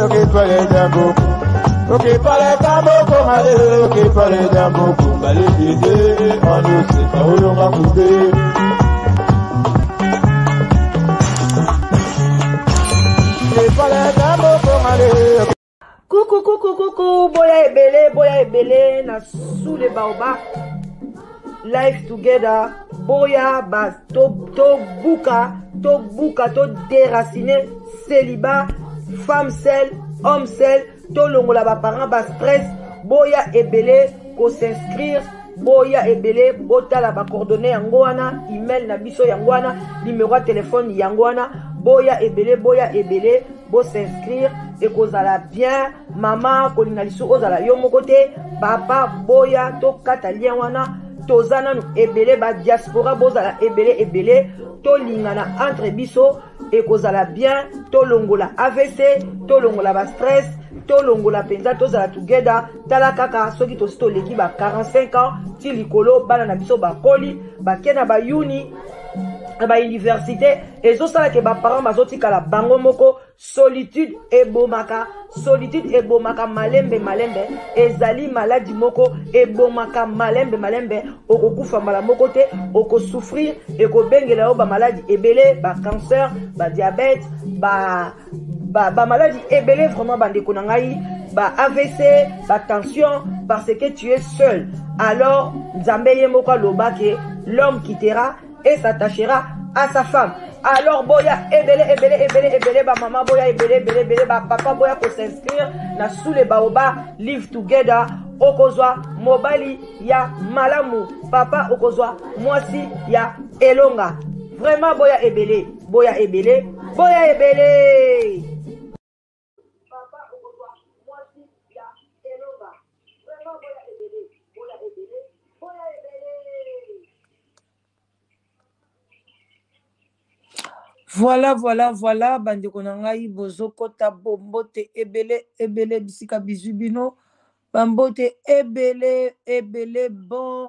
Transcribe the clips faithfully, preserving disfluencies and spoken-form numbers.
ok, pas les dambos. Ok, pas les dambos, comme aller, ok, pas les dambos, comme aller aider, on ne sait pas où l'on va couper. Ok, pas les dambos, comme aller. Coucou, coucou, coucou, boya ebele, boya ebele, na sous les baobab. Life together, boya, bas, to, to, buka, to, buka, to, déraciner, célibat, femme seule, homme seul, to, longola, ba, parent, bas, stress, boya ebele, ko s'inscrire, boya ebele, bota la ba coordonnées yangoana, email na biso yangoana, numéro de téléphone yangoana, boya ebele, boya ebele, bo s'inscrire, et kozala bien, maman, kolinalisu, ozala yo mokote, papa, boya, to, katalien wana, tozana nu ebele, ba diaspora, bozala ebele, ebele, to lingana entre biso, et kozala bien, to longola A V C, to longola ba stress, to longola penza, to zala together, tala kaka, soki to sito leki ba quarante-cinq ans, ti likolo, bana na biso ba koli, ba kena ba uni, ba université, et zo sala ke ba parents bazoti kala bango moko, solitude e bomaka, solitude e bomaka malembe malembe, ezali maladi moko e bomaka malembe malembe, oko kufa mala moko te, oko souffrir, e ko bengela ba maladi ebele, ba cancer, ba diabète, ba ba ba maladi ebele vraiment bande konangai, ba A V C, ba tension, parce que tu es seul. Alors Nzambe ye moko loba ke l'homme quittera et s'attachera à sa femme. Alors boya ebele ebele ebele ebele ba maman boya ebele ebele ebele ba papa boya ko s'inscrire na sous les baobab live together okozwa mobali ya malamu papa okozwa mwasi ya elonga. Vraiment boya ebele boya ebele boya ebele papa okozwa mwasi ya elonga. Vraiment boya ebele boya ebele boya ebele. Voilà, voilà, voilà, bande konangai bozo kota bombote ebele ebele bisika bizubino bambote ebele ebele bon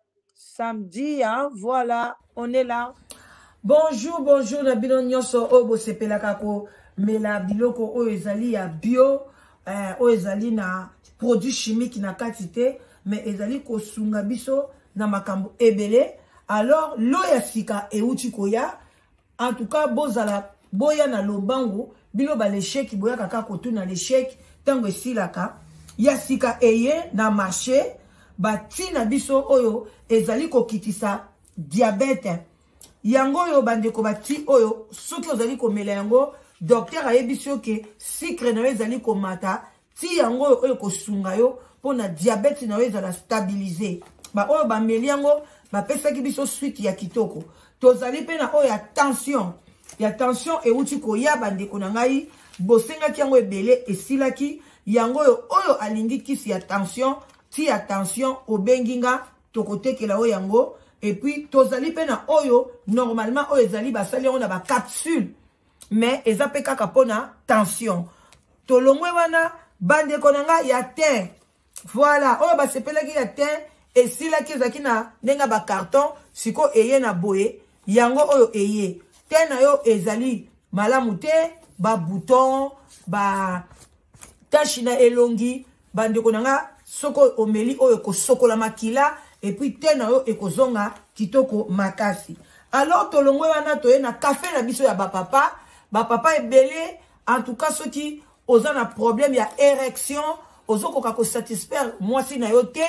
samedi, hein, voilà, on est là. Bonjour, bonjour, na bino nyonso obo sepela kako mela biloko o ezali ya bio, euh, o ezali na produit chimique na quantité, mais ezali ko sunga biso na makambo ebele. Alors lo ya sika e uti koya. En tout cas, bozala boya na lobango, bilo ba l'échec, boya kaka kotu na l'échec, tango silaka, ya sika eye na marché, ba tina biso oyo, ezali ko kitisa diabète. Yango yo bandeko ba ti oyo, soki ozali ko mela yango, docteur a yebisio ke sucre na ezali ko mata, ti yango oyo ko sunga yo, pona diabète na ezala stabiliser. Ba oyo ba meli yango, ba pesa ki biso suite ya kitoko. Tozali pe na oyo ya tension. Ya tension e uti ko ya bandeko na ngai bosenga ki yango ebele esilaki yango oyo oyo alingi kisi ya tension ti ya tension obenginga tokotekela oyo yango et puis tozali pe na oyo normalement oyo ezali basali yango na ba capsule mais eza pe kaka pona tension. Tolongwe wana bandeko na ngai ya teint. Voilà, oyo basepelaki ya teint esilaki ezaki na ndenga ba carton siko eye na boye yango oyo eye tena yo ezali malamu te ba bouton ba tache na elongi bandeko nanga soko omeli oyo ko sokola makila et puis tena yo ekozonga kitoko makasi. Alors tolongwe wana toye na café na biso ya ba papa ba papa ebele en tout cas soki oza na problème ya érection ozokoka ko satisfaire mwasi na yo te.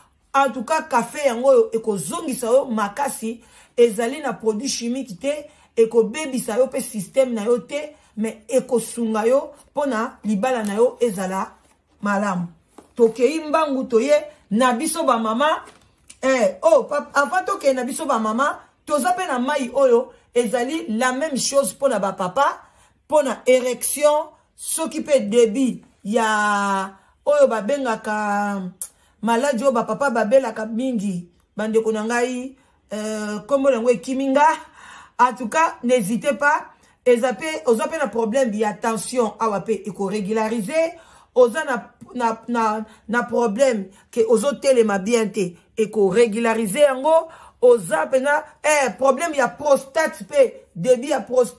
En tout cas, café yango eko zongisa yo makasi ezali na produit chimique te eko bebisa yo pe système na yo te mais eko sunga yo pona libala na yo ezala malamu. Tokei mbangu toye na biso ba mama eh oh avant toke na biso ba mama toza pe na mai oyo ezali la même chose pona ba papa pona érection soki pe débit ya oyo ba bengaka maladi oyo ba papa babelaka mingi bandeko na ngai euh, kombo nango ekiminga. En tout cas n'hésitez pas ezape oza pe na problème ya tension awa pe eko régulariser oza na na na, na problème ke ozo telema bien te eko régulariser yango oza pe na eh problème ya prostate pe débit ya prostate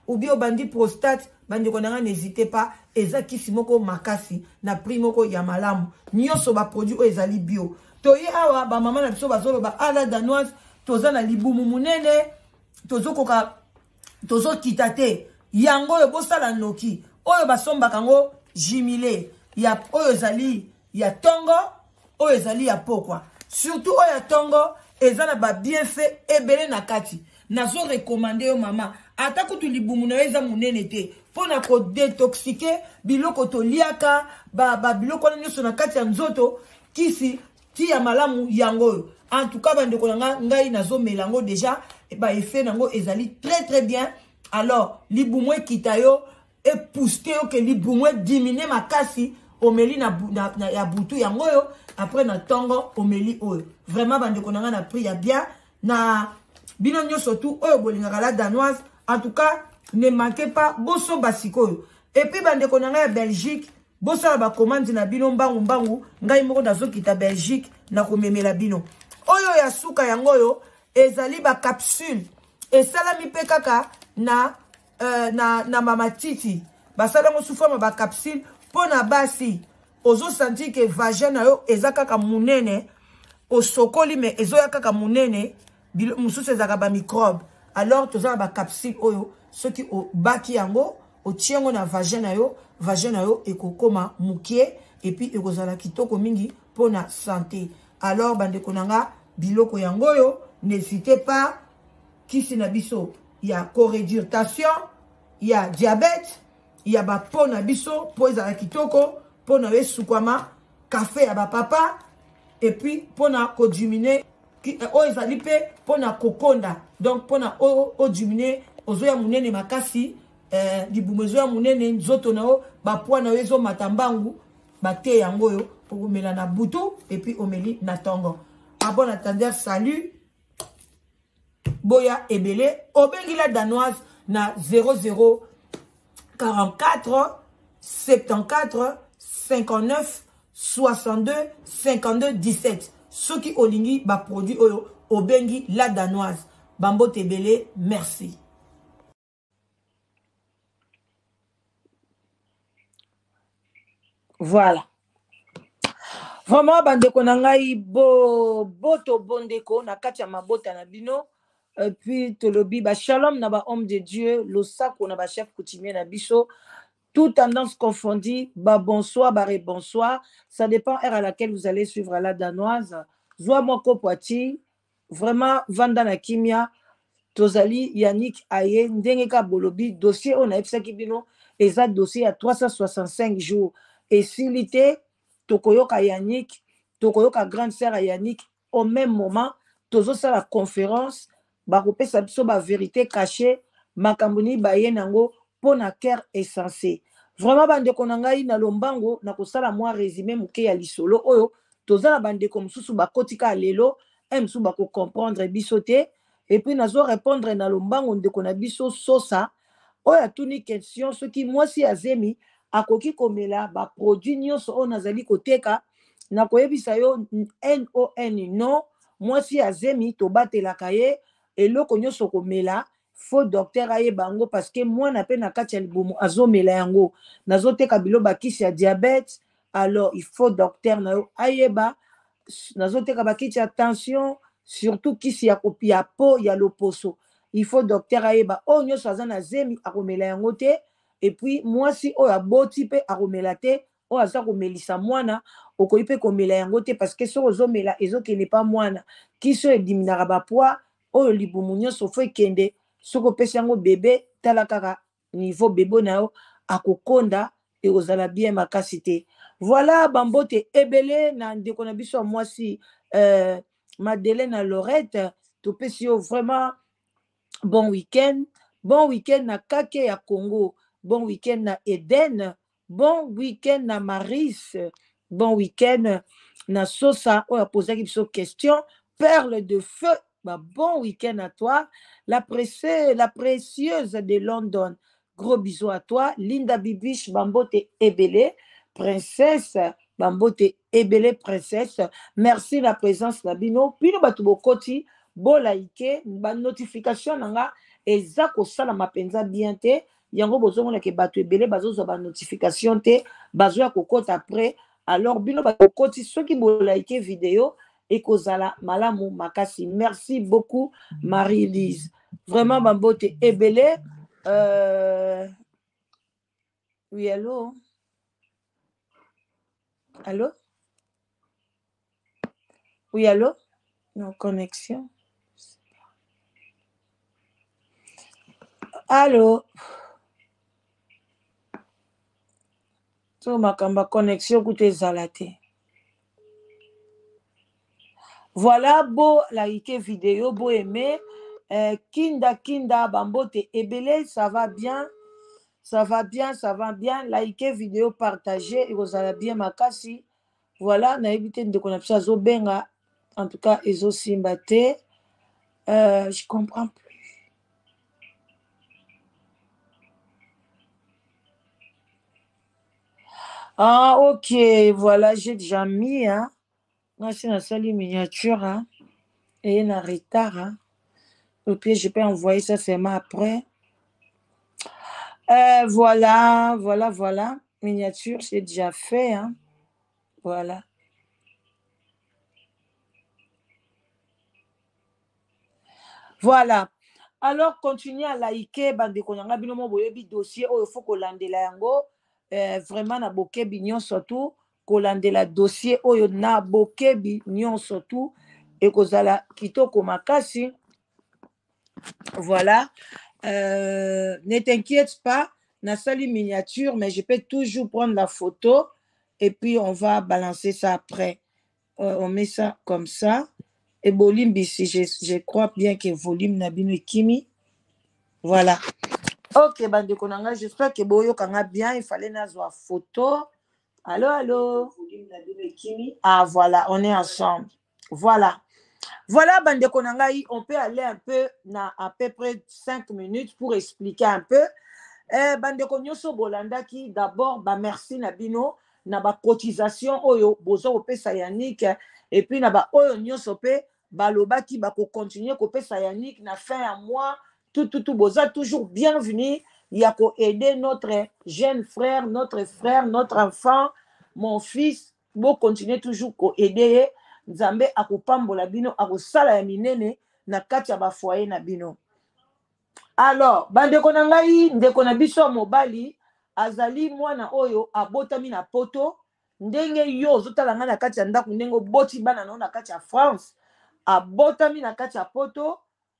ou bien bandi prostate bandi konanga n'hésitez pas eza kisi moko makasi na prix moko ya malamu nyonso ba produit o ezali bio toye awa ba mama na biso bazolo ba ala danoise toza na libumu munene tozo koka tozo kitate yango yo bosala noki oyo basombaka ngo jimile ya oyo ezali ya tongo oyo ezali ya pokwa surtout oyo ya tongo ezala ba bienfait ebele na kati nazo recommander yo mama ata kutu libumu na eza munene te pona ko detoxiquer biloko to liaka ba ba biloko na nyoso na kati ya nzoto kisi ti ya malamu yango en tout cas bande ko nga ngai nazo melango déjà e ba effet nango ezali très très bien alors libumu ekitayo et pousser que libumu diminuer makasi omeli na, na, na ya butu yango yo après na tongo omeli oyo vraiment bande ko nga na prix ya bien na bino nyoso tout oyo bolingaka la danoise en tout cas ne manquez pas boso basikoyo et puis bande ko nga ya Belgique boso ba commande na bino mbangu mbangu ngai moko nazokita Belgique na komemela bino oyo ya suka yango yo ezali ba capsule esalami pe kaka na uh, na na mama titi basala ngo sufama ba capsule pona basi ozo sentir que vagin na yo eza kaka munene osokoli me ezo ya kaka munene mususu ezaka ba microbe alors toza ba capsule oyo soki o baki yango o tiengo na vagin na yo vagin na yo ekokoma mukie et puis ekozala kitoko mingi pona santé alors bande konanga biloko yango yo n'hésitez pas kisi na biso ya co-réduction ya diabète ya ba pona biso po ezala kitoko pona we sukwama café ya ba papa et puis pona ko diminuer o ezali pe pona kokonda donc pona o, o diminuer ozoya munene makasi eh, libumu ezoya munene nzoto na o ba poa na yo ezo matambangu ba te yango yo pour omela na butu et puis omeli na tongo a bon attendeur salut boya ebele obengi la danoise na zéro zéro quarante-quatre soixante-quatorze cinquante-neuf soixante-deux cinquante-deux dix-sept soki olingi ba produit oyo obengi la danoise bambo tebele merci. Voilà. Vraiment bandeko na ngai bo boto bondeko na kati ya mabota na bino et puis tolobi ba shalom na ba homme de Dieu lo sako na ba chef coutumier na biso toute tendance confondue ba bonsoir ba bonsoir ça dépend heure à laquelle vous allez suivre la danoise zwa moko poati vraiment vanda na kimia tozali Yannick aye ndenge ka bolobi dossier on a ebisaki bino eza dossier à trois cent soixante-cinq jours et silité tokoyoka Yannick tokoyoka grande sœur Yannick au même moment tozo sa la conférence ba kopesa biso ba vérité cachée makambuni ba yenango pona cœur essentiel vraiment bande konangai na lombango na kosala moi résumé muke ya lisolo oyo tozala bande comme susu ba kotika lelo em su ba ko comprendre bisoté et puis nazo répondre na lombango ndeko na biso sosa oya tuni question ce qui moi si azemi akoki komela ba produit nyonso on azali koteka na koyebisa yo non non moi si azemi to batela kaye eloko nyonso komela faux docteur aye bango parce que moi na pe na kati ya libumu azomela yango nazoteka biloba kisi ya diabète alors il faut docteur na yo ayeba nazoteka bakiti ya tension surtout kisi ya kopi ya po ya loposo il faut docteur ayeba o nyonso aza na zemi akomela yango te et puis moi si o aboti pe akomela te o aza komelisa mwana okoyi pe komela yango te parce que so ozomela ezokende pa mwana kisi ediminaka ba poids oyo libumu nyonso fo ekende soko pesi yango bébé tala kaka niveau bébé na yo akokonda ekozala bien makasi te. Voilà bambote ebele na ndeko na biso mwasi euh, Madeleine na Lorette to pesi yo vraiment bon week-end bon week-end na Kake ya Congo bon week-end na Eden bon week-end na Maris bon week-end na Sosa oyo apozaki biso question perle de feu. Bah, bon week-end à toi, la, pressée, la précieuse de London. Gros bisous à toi, Linda Bibiche, Bambote Ebele, princesse, Bambote Ebele, princesse. Merci la présence, Labino. Puis nous batons koti, bon like, ba notification nanga, eza kosalama mpenza bien te yango bozomona ke bato ebele bazozwa banotification te bazoya kokota après alors bino bakokoti soki bolaike video ekozala malamu makasi. Merci beaucoup Marie-Lise, vraiment bambote ebele. euh... oui allô allô oui allô non connexion allô so makamba connexion kuta ezala te. Voilà, beau like vidéo, beau aimer. Euh, kinda, kinda, bambote ebele, ça va bien. Ça va bien, ça va bien. Likez vidéo, partagez. Et vous allez bien, makasi. Voilà, na évité de connaître zo benga. En tout cas, ezo simbate. Euh, je comprends plus. Ah, ok. Voilà, j'ai déjà mis, hein. Moi, c'est la salle miniature, hein. Et en retard, hein. Et puis, je peux envoyer ça seulement après. Euh, voilà, voilà, voilà. Miniature, c'est déjà fait, hein. Voilà. Voilà. Alors, continuez à liker, bandeko nanga bino mo boyebi dossier oyo faut kolandela yango. Euh, vraiment na bokebi nyonso tout kolandela dossier oyo na bokebi nyonso tout ekozala kitoko makasi. Voilà. Euh, ne t'inquiète pas, na sali miniature, mais je peux toujours prendre la photo et puis on va balancer ça après. Euh, on met ça comme ça. Et volume ici, je, je crois bien que volume nabino kimi. Voilà. Ok, bande konanga, j'espère que boyo kanga bien. Il fallait nazwa photo. Allô, allô. Ah, voilà, on est ensemble. Voilà. Voilà, bande konanga, on peut aller un peu, na à peu près cinq minutes pour expliquer un peu. Eh, bande konyoso bolanda qui d'abord, bah merci nabino. Na ba cotisation oyo bozo opesa Yannick et puis na ba oyo nyonso pe balobaki ba ko continuer ko pesa Yannick na fin à mois tout tout tout boza toujours bienvenue ya ko aider notre jeune frère, notre frère, notre enfant, mon fils, bo continuer toujours ko aider Nzambe akopambola bino akosala ya minene na kati ya ba foyer na bino. Alors bandeko na ngai ndeko na biso mobali azali mwana oyo abotami na poto ndenge yo ozotala nga na kati ya ndako ndenge oboti bana na na kati ya France abotami na kati ya poto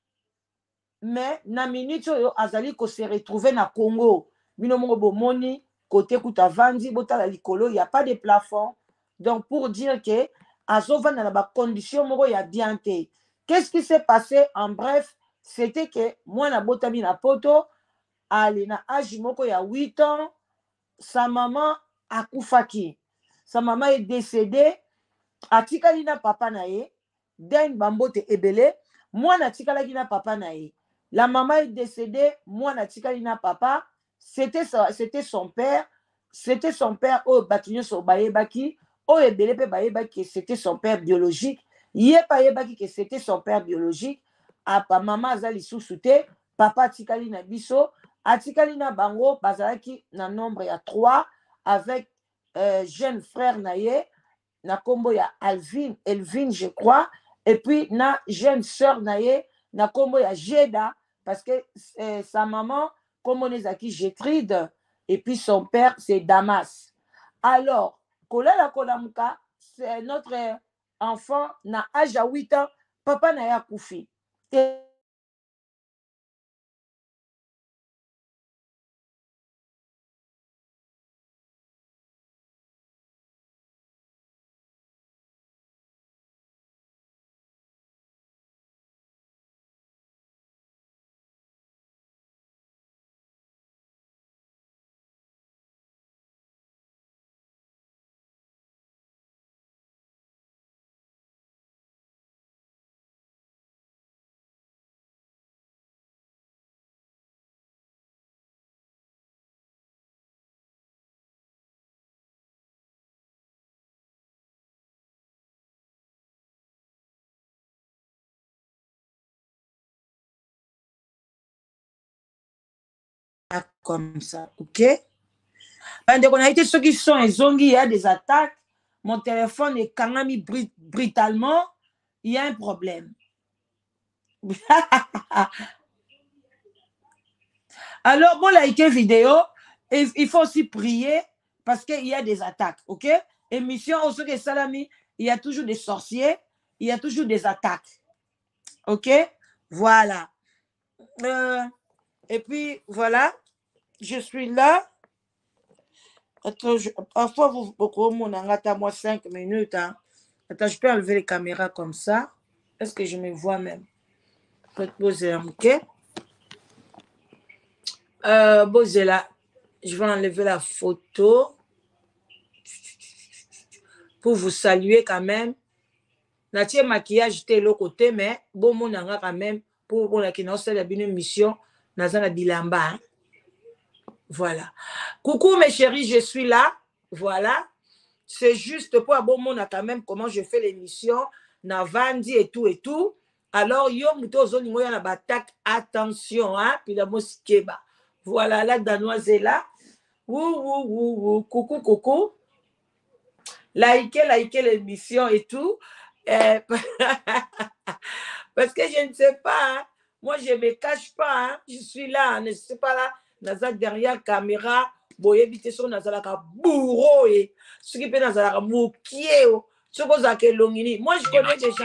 mais na minute oyo azali ko se retrouver na Congo bino mongo bomoni côté kuta vandi botala likolo il y a pas de plafond donc pour dire que azovanda na ba condition moko ya bien te. Qu'est-ce qui s'est passé en bref, c'était que mwana botami na poto ali na âge moko ya huit ans. Sa maman akufaki, sa maman est décédée, atikali na papa na ye, den bambote ebele, mwana atikali na papa na ye. La maman est décédée, mwana atikali na papa, c'était c'était son père, c'était son père o batinyo so bayebaki, o ebele pe bayebaki que c'était son père biologique, ye pa yebaki que c'était son père biologique, apa maman azali sousouté, papa atikali na biso. Atikali na bango bazalaki na nombre ya trois avec euh, jeune frère naye na kombo ya Alvin, Elvin je crois, et puis na jeune sœur naye na kombo ya Jeda parce que euh, sa maman kombo nezaki Gétrude et puis son père c'est Damas. Alors kolela kolamuka c'est notre enfant na âge à huit ans papa naye akufi. comme ça, ok? Bande qu'on a été ceux qui sont ezongi, il y a des attaques, mon téléphone est quand même brutalement, il y a un problème. Alors, bon, liker vidéo, il faut aussi prier parce qu'il y a des attaques, ok? Émission, au que salami, il y a toujours des sorciers, il y a toujours des attaques, ok? Voilà. Euh, et puis, voilà, je suis là. Attends, je, parfois, vous pouvez moi cinq minutes. Hein. Attends, je peux enlever les caméras comme ça. Est-ce que je me vois même? Je peux te poser, ok? Euh, bon, là. Je vais enlever la photo pour vous saluer quand même. Natie maquillage t'es l'autre côté, mais bon, mon anga quand même pour pour la qui n'a pas une mission dans la bilamba. Voilà. Coucou mes chéris, je suis là. Voilà. C'est juste pour bon mon a quand même comment je fais l'émission, na vandi et tout et tout. Alors yo muto zoni moya na batak attention hein, puis la moskeba. Voilà la danoise est là. Ouh ouh ouh ouh coucou coucou. Likez likez l'émission et tout. Euh, parce que je ne sais pas, hein. Moi je ne me cache pas, hein. Je suis là, ne sais pas là, dans derrière la caméra, boye bite sur nazalaka bourreau et ce qui peut nazalaka moukié, ce que ça que longini. Moi je connais déjà.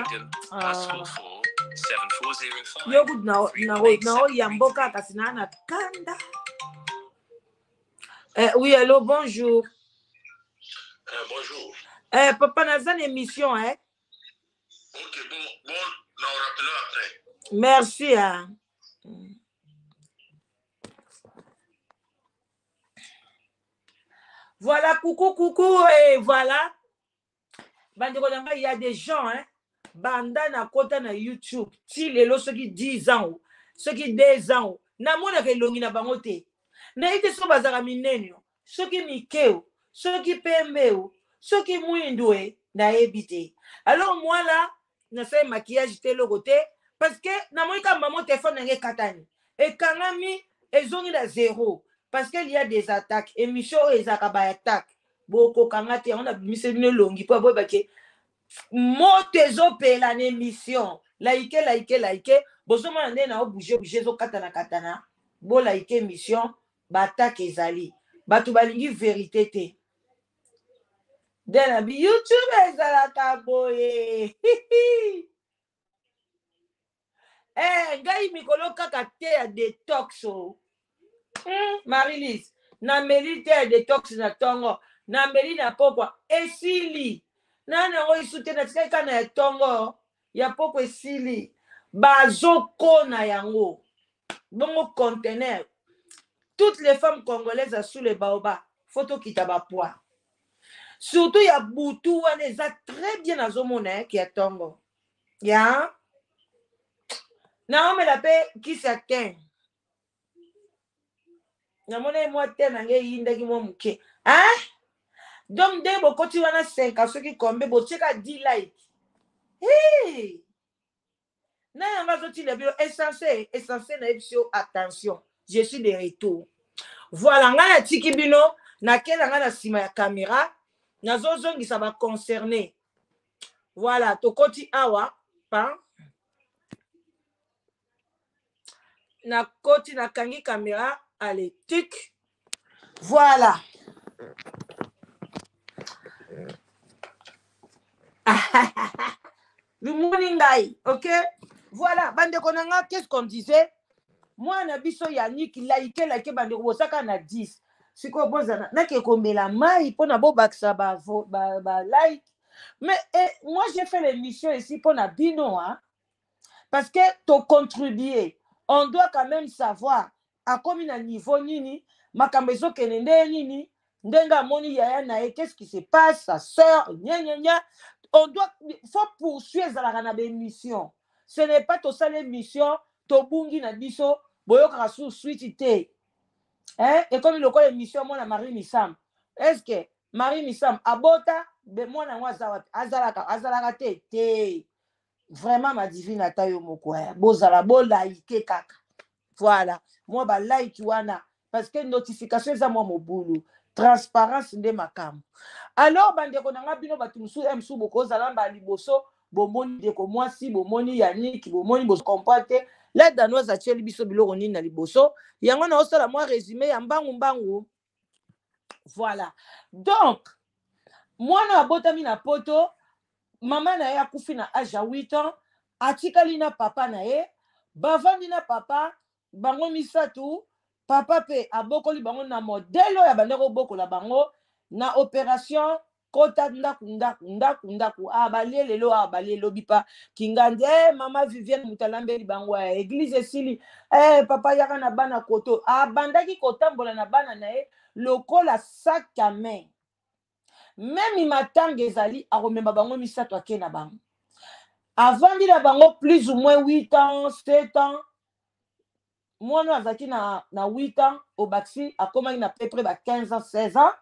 Yo good now now now yamboka kasina na kanda. Euh, oui allô bonjour. Euh, bonjour. Euh, papa Nazan émission hein. Ok, bon, bon, on rappellera après. Merci. Hein. Voilà, coucou, coucou, et voilà. Il y a des gens, hein. Banda na kota na YouTube. Si les lots, ceux qui dix ans, ceux qui deux ans, na mona ke longi na bangote. Na ite so bazara minenyo. Ceux qui mikeo, ceux qui pembeo, ceux qui mouindoué, na ebite. Alors moi là, na fait maquillage te le côté parce que na moi quand maman téléphone na katani et kanami ezongi na zéro parce qu'il y a des attaques émission ezaka ba attaque boko kangate on a mis une longi pour boba ke motezo pela na émission like like like bosoma ndé na bouger bouger zo katana katana bo like émission ba attaque ezali batu balingi vérité te. Then be YouTube ezalaka boye. Eh, ngai mikolo kaka te ya detox o. Hmm, Marie-Lise, na meli te ya detox na tongo, na meli na pokwa esili. Na na ngo isute na tika kana ya tongo, ya pokwa esili. Bazoko na yango. Bongo conteneur. Toutes les femmes congolaises sous les baobas, photo kitaba poa. Surtout, il y a Boutou, on est très bien à Zomone qui est tongo. Ya? Non, mais la paix qui s'atteint. Na mone moi te na nge yinda ki mo muke. Hein? Donc dès bo koti wana cinq à ceux qui combe bo cheka dix like. Hey! Na yamba zoti le bio essentiel, essentiel na ebisio attention. Je suis de retour. Voilà, ngana tiki bino na kela ngana sima ya caméra. Nazo zongi ça va concerner. Voilà, tokoti awa pa. Na koti na kangi caméra, allez, tic. Voilà. Le morning guy, ok? Voilà, bande konanga, qu'est-ce qu'on disait? Moi, na biso Yannick, like, like, bande kosaka na dix. Si ko bozana, na ke kombela mai, pour na bo baksa ba, ba, ba like. Mais eh, moi, j'ai fait l'émission ici pour na bino, hein? Parce que tu contribuer. On doit quand même savoir à combien de niveau nini, makambezo kenende nini, ndenga moni yaya nae, qu'est-ce qui se passe, sa sœur, gna gna gna. On doit, faut poursuivre la l'émission. Ce n'est pas tout ça l'émission, to bungi na biso, boyo krasu suite. Hein? Et comme le quoi l'émission, moi, la Marie Missam. Est-ce que Marie Missam, abota, be moi, na moi, azalaka, azalaka te, te. Vraiment, ma divine atayo moko. Bozala, bo like kaka. Voilà. Moi, ba like wana. parce que notification eza mwa mobulu transparence nde makambo. Alors bandeko na nga bino bato mosusu ya mosusu bokozala ba liboso bomoni ndeko mwasi bomoni Yannick bomoni bokomprate la danoise atieli biso biloko nini na liboso yango na osala mwa résumé ya mbangu mbangu. Voilà donc mwana abotami na poto mama na ye akufi na âge ya huit ans atikali na papa na ye bavandi na papa bango misatu. Papa pe abokoli bango na modelo ya bandeko bokola bango na opération kota ndaku ndaku ndaku ndaku abalie lelo abalie lobipa kingandi eh mama Vivienne mutalambeli bango ya église esili eh papa yaka na bana koto abandaki kotambola na bana na ye lokola sac à main. Même matanga ezali akomemba bango misato ake na bango avandi na bango plus ou moins huit ans sept ans. Mwana azaki na na huit ans au Baxi akomaki na peu près ba quinze ans seize ans.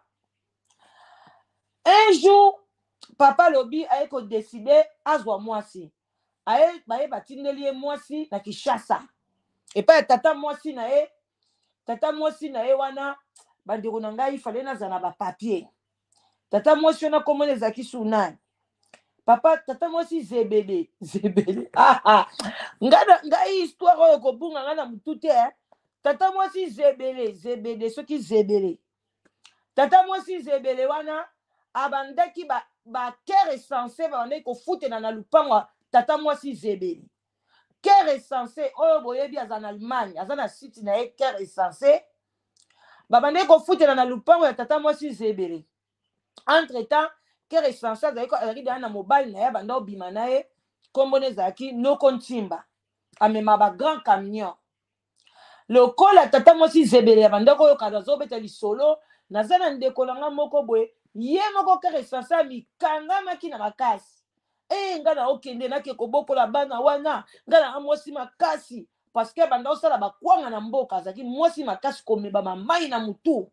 Un jour papa lobi aye ko décider azwa mwasi aye baye batindeli ye mwasi na Kishasa et pas tata mwasi na ye tata mwasi na ye wana bandeko na ngai fallait nazana ba papier. Tata mwasi na komona ezaki sunani papa tata mwasi zebele zebele ah ah ngana ngai histoire oyo kobunga ngana mutute eh tata mwasi zebele zebele soki zebele tata mwasi zebele wana abandaki ba ba cœur censé ba ndeko futena na lupango tata mwasi zebele cœur censé oyo boyebi aza na Allemagne aza na site na ye cœur censé ba bandeko futena na lupango ya tata mwasi zebele. Entre temps kere sansa zaki azaki dana na mobile na ye banda obima na ye kombone zaki noko ntimba amema ba grand camion lokola tata mwasi zebele ya banda koyoka azobeta lisolo naza na ndeko nanga moko boye ye moko kere sansa mikangamaki na makasi e nga na okende nake kobokola bana wana nga na mwasi makasi parce que banda osala bakwanga na mboka azaki mwasi makasi komeba mamai na mutu.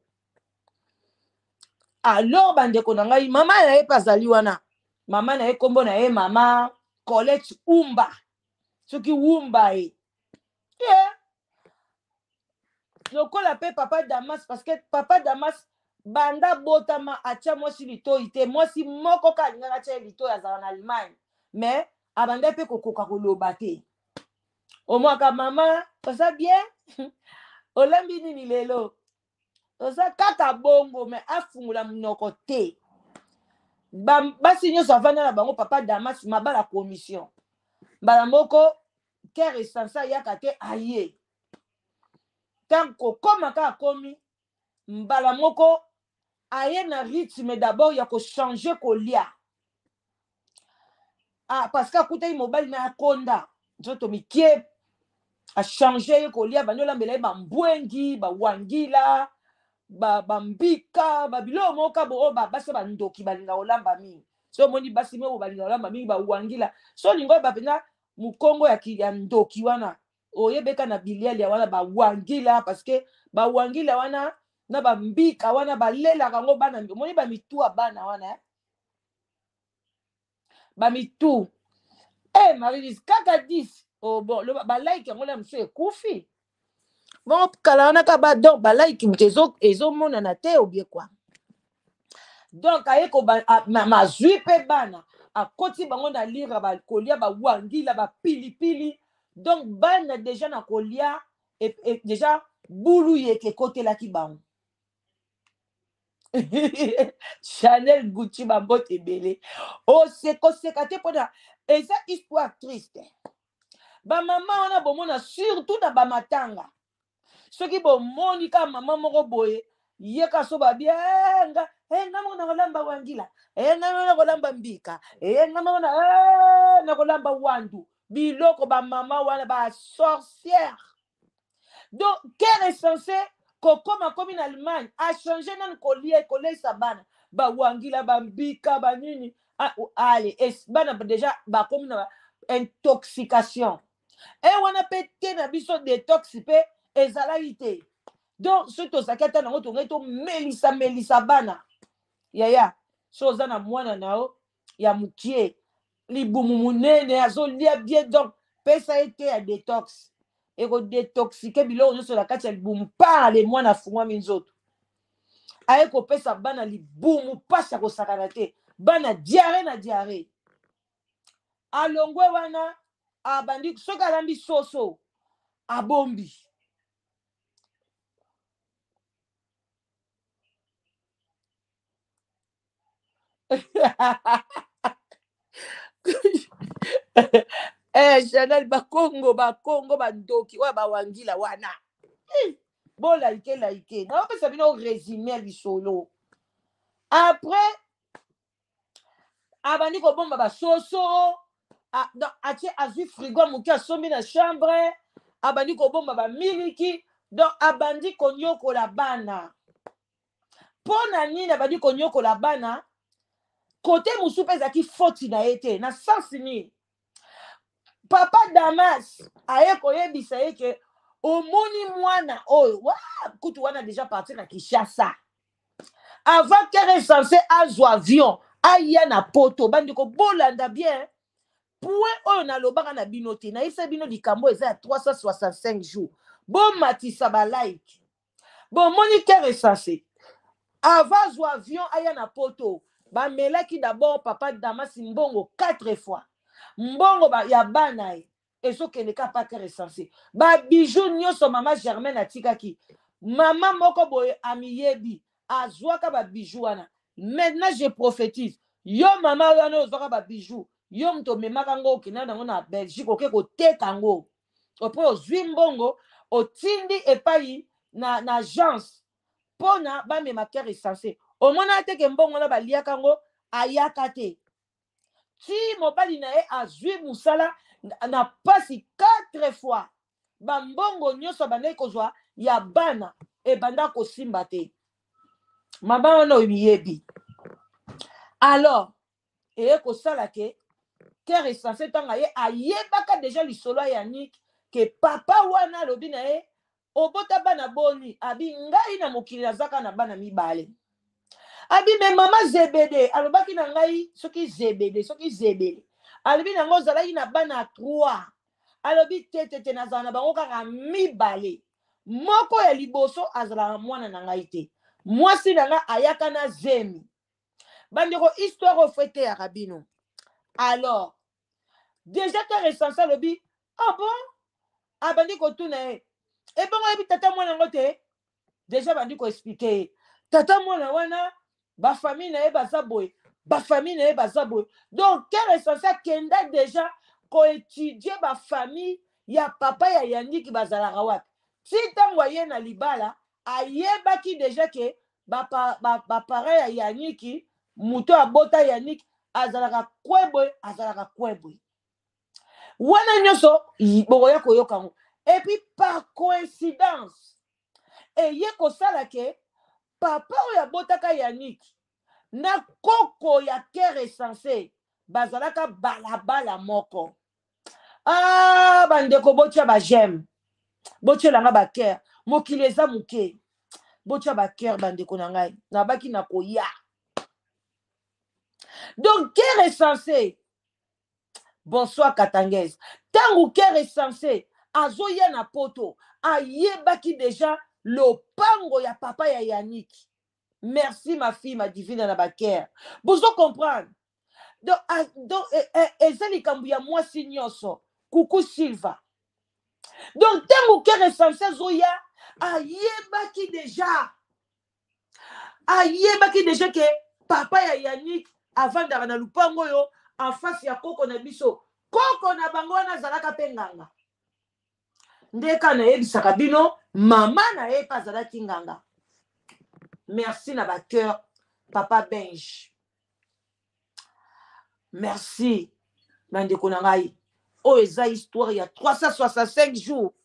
Alors bandeko na ngai mama na ye pazali wana mama na ye kombo na ye mama Colette Umba soki Umba e yeah. Lokola pe papa Damas parce que papa Damas banda botama atia mwasi litoi te mwasi moko kalingaka atia litoi azala na Allemagne mais abanda pe kokoka koloba te omwaka mama oza bien olambi nini lelo oza kaka bongo me afungula munoko te basi nyonso avanda na bango papa Damas mabala commission mbala moko cœur esansa yaka te aye tanko koma ka komi mbala moko aye na rythme d'abord ya ko changer kolia ah parce que akutaki mobali na akonda nzoto mikie a changer kolia bandolambela ye bambwengi bawangila bambika babilo moka bo ba basa bandoki balinga olamba mingi so moni basi mo balinga olamba mingi bawangila so lingo bapena mukongo ya ki ya ndoki wana oyebeka na biliali ya wana bawangila parce que bawangila wana na bambika wana balela kango bana moni ba mitu bana wana eh? Ba mitu eh Marie kaka dix oh bon le ba like yango la mso ekufi. Bon, kalana ka ba donc ba like mtezo ezo mona na te obie quoi. Donc ayeko ba ma zui pe bana a koti bango na lira ba kolia ba wangila ba pili pili. Donc bana déjà na kolia et, et déjà boulou yeke kote la ki bango. Chanel Gucci ba bote belé. Oh c'est ko c'est kate pona et ça histoire triste. Ba maman on a bon mona surtout na ba matanga. Ce qui bon monika maman moko boye yeka so ba bien nga eh nga mona kolamba wangila eh nga mona kolamba mbika eh nga mona eh na kolamba wandu biloko ba maman wana ba sorcière. Donc quel est censé kokoma komi na Allemagne a changer nan kolie kolie sa bana ba wangila ba mbika ba nini ah allez es bana déjà ba komi na intoxication et wana pété na biso détoxiper ezalaite donc surtout sakata na ngoto ngeto melisa melisa bana yaya so za na mwana nao ya mukie libumu munene azolia bien donc pesa ete ya détox eko détoxiquer biloko nyonso na kati ya libumu mpaka le mwana afungwami nzoto aye kopesa bana libumu mpasi ya kosakana te bana diare na diare alongwe wana abandi soki alambi soso abombi eh Chanel bakongo bakongo bandoki oyo bawangila wana bo laike laike naopesa bino résumé lisolo après abandi kobomba basoso atie azwi frigo moke asombi na chambre abandi kobomba bamiliki donc abandi konyokola bana mpo na nini abandi konyokola bana kote mosusu mpe ezalaki foti na ye te na sansi nini papa Damas aye koyebisa ye ke omoni mwana oyo wa kutu wana déjà partir na Kinshasa avant qu'elle est censée azwa avion aya na poto bandiko bolanda bien point oyo nalobaka na bino te nayebisa bino likambo eza ya trois cent soixante-cinq jours bomatisa balike bomoni qu'elle est censée avant azwa avion aya na poto bamelaki d'abord papa Damas mbongo quatre fois mbongo ba, ya bana ye ezokende ka pa kere censé ba bijou nyonso mama Germaine atikaki mama moko boye amiyebi azwaka ba bijou wana maintenant je prophétise yo mama wana ozwaka ba bijou yo mto memaka ngo okenda nango na Belgique oke koteka ngo opre ozwi mbongo otindi epai na, na agence pona bamema kere censé omona teke mbongo na baliaka ngo ayaka te ti mobali na ye azwi musala na pasi quatre fois bambongo nyonso bandaki kozwa ya bana ebanda kosimba te mama wana oyebi alors eye kosala ke kere esanse ntango ye ayebaka deja lisolo ya Yannick ke papa wana alobi na ye obota bana boni abi ngai na mokili nazaka na bana mibale abi me mama Zebede alobaki na ngai soki Zebede soki Zebede alobi na ngo ozalaki na bana trois alobi tetete nazala na bango kaka mibale moko ya liboso azalaka mwana na ngai te mwasi na nga ayaka na zemi bandeko histoire ofete ya rabino alors déjà ka recense alobi ah bon abandi kotuna ye ebongo yebi tata mwana ngo te déjà bandi koexplike ye tata mwana wana bafamille na ye baza boye bafamille na ye baza boye donc kere esanse akenda déjà koétudie bafamille ya papa ya Yannick bazalaka wapi ti ntango aye na libala ayebaki déjà ke bapare ba, ba ya Yannick muto abota Yannick azalaka kweboye azalaka kweboye wana nyonso bokoya koyoka ngo et puis par coïncidence eye kosala ke papa oyo abotaka Yannick na koko ya kere esanse bazalaka balabala moko ah bandeko botia ba j'aime botia langa ba cœur mokili eza moke botia ba cœur bandeko na ngai nabaki na koya donc kere esanse bonsoir Katangese tango kere esanse azoya na poto ayebaki déjà lopango ya papa ya Yannick. Merci ma fille, ma divine na baker. Vous comprendre. Donc, donc, et likambu ya moi signoso. Coucou Silva. Donc, tango kere esanse zoya ayebaki déjà. Ayebaki déjà que papa ya Yannick avant d'arriver na lupango yo en face ya koko na biso. Koko na bango na zalaka penganga. Ndeka na yebisaka bino mama na ye pa zalaki nganga. Merci na ba cœur papa Benj. Merci bandeko na ngai. O eza histoire ya trois cent soixante-cinq jours.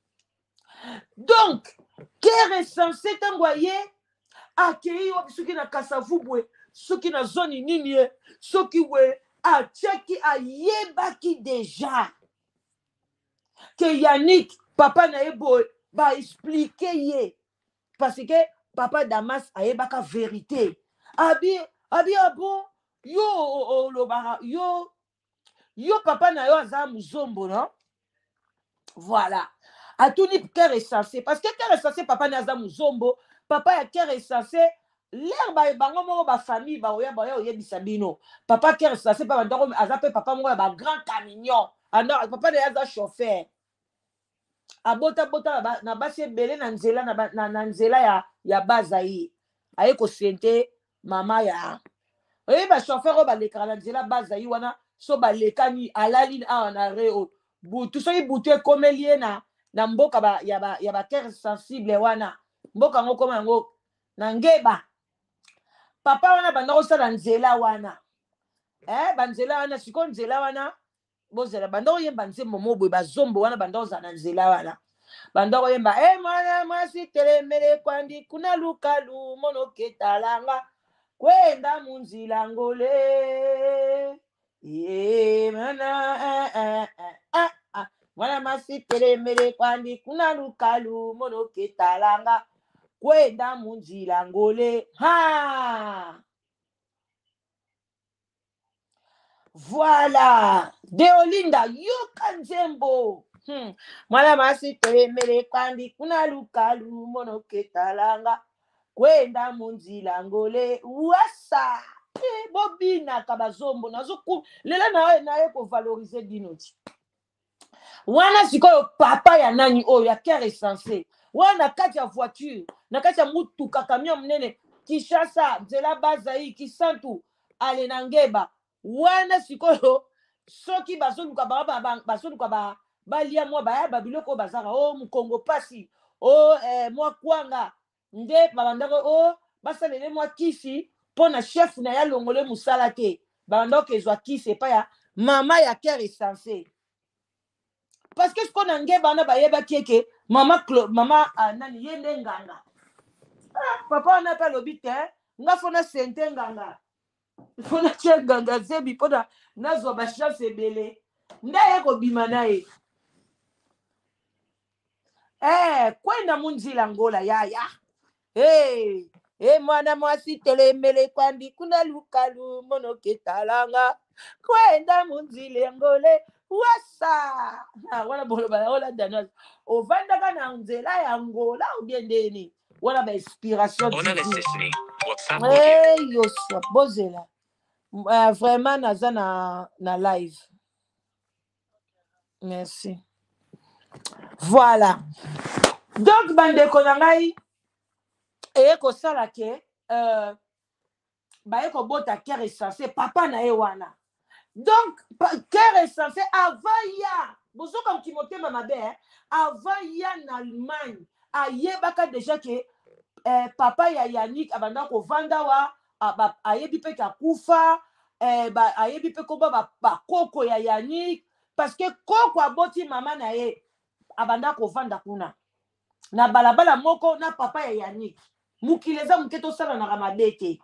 Donc kere censé tangoye akei wa soki na Kasavubwe, soki na zone nini ye, soki we a tcheki ayebaki déjà que Yannick papa na ebo ba expliquer ye parce que papa Damas ayebaka vérité abi abi abo yo o lo bara yo yo papa na yo aza muzombo non voilà atuni cœur essentiel parce que cœur essentiel papa naza muzombo papa ya cœur essentiel l'air ba bango moko ba famille ba oya ba oya bisabino papa cœur essentiel papa ndoko azape papa moko ba grand camion anda papa na yaza chauffeur abota bota na basi ebele na nzela na na nzela ya ya bazai aye ko sente mama ya oye ba chauffeur o ba lekala na nzela bazai wana so ba lekani alali a na reo butu so butu ekomelie na na mboka ba ya ba ya ba terre sensible wana mboka ngo koma ngo na ngeba papa wana banda ko sala nzela wana eh banzela wana siko nzela wana bozela banda ko yemba nzembo mobwe bazombo wana banda ko za na nzela wana banda ko yemba eh mwana mwasi telemele kwandi kuna lukalu mono ketalanga kwenda munzila ngole eh mana eh eh eh ah mwana mwasi telemele kwandi kuna lukalu mono ketalanga kwenda munzila ngole ha. Voilà, Deolinda yoka nzembo hmm. Mwana masi telemele kwandi kuna lukalu mono ketalanga kwenda munzila ngole wasa eh, bobina kabazombo nazoku lela nawe naye ko valoriser dinoti wana sikoyo papa ya nani oyo ya cœur essentiel wana kati ya voiture na kati ya mutuka camion mnene Kishasa nzela bazai Kisantu ale na ngeba wana sikoyo soki bazoluka ba bazoluka ba balia mwa ba babiloko bazaka o mukongo pasi o eh, mwa kwanga nde babandako o basalele mwa kisi pona chef na ya longole musala te babandako ezwa kisi pa ya mama ya cœur essentiel parce que siko na ngeba na bayeba kieke mama mama uh, nani yende nganga ah, papa na pa lobite nga fona sente nganga fona che nganga zebi pona nazo ba chance ebele ndaye ko bima naye eh kwenda munzila ngola ya ya hey eh mwana mwasi telemele kwandi kuna lukalu mono ketalanga kwenda munzila ngole wasa na wala bolo ba wala danas ovanda kana nzela ya ngola ubiendeni wala ba inspiration On a listening. WhatsApp eh yoso bozela uh, vraiment naza na na live merci voilà donc bandeko na ngai eye kosala ke euh, baye kobota cœur essentiel papa na ye wana donc cœur essentiel avant ya bozoka mokimotema mabe avant ya na Allemagne ayebaka déjà ke eh, papa ya Yannick abanda kovanda wa ayebi pe kakufa eh, ba ayebi pe koba ba, ba koko ya Yannick parce que koko aboti mama na ye abanda kovanda kuna na balabala moko na papa ya Yannick mukileza muketo sala na ramabete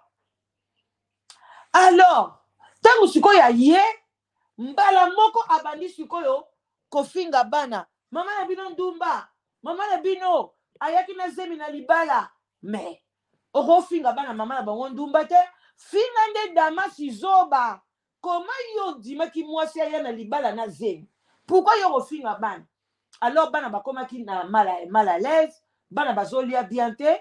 alors tangu sikoyo ya ye mbala moko abandi sikoyo kofinga bana mama na bino ndumba mama na bino ayaki na zemi na libala mais okofinga bana mama na bango ndumba te finga nde Damasi zoba koma yo dimaki mwasi aya na libala na zemi pourquoi yo kofinga bana alors bana bakomaki na mal à, mal à l'aise bana bazolia bien te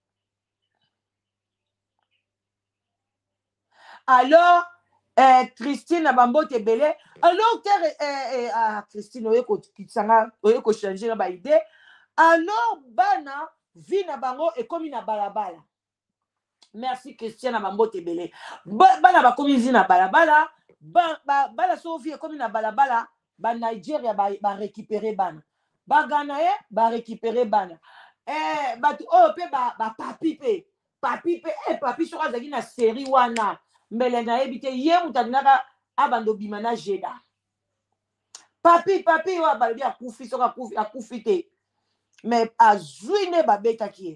alors eh, Christine Bambote Belé alors terre eh, eh, ah, Christine oye ko kisanga oye ko changer na ba idée alors bana vi na bango ekomi na balabala merci Christiane Bambote Belé ba, bana bakomi vi na balabala ba, ba, bana so vi ekomi na balabala ba Nigeria ba, ba récupérer bana ba Ghana ye ba récupérer bana eh batu oyo pe ba, ba papi pe papi pe eh papi so azaki na série wana mbele na ebite ye mutanaka abando bimana jeda papi papi wa balobi akufi soka akufi akufi te mais azwine babeta ki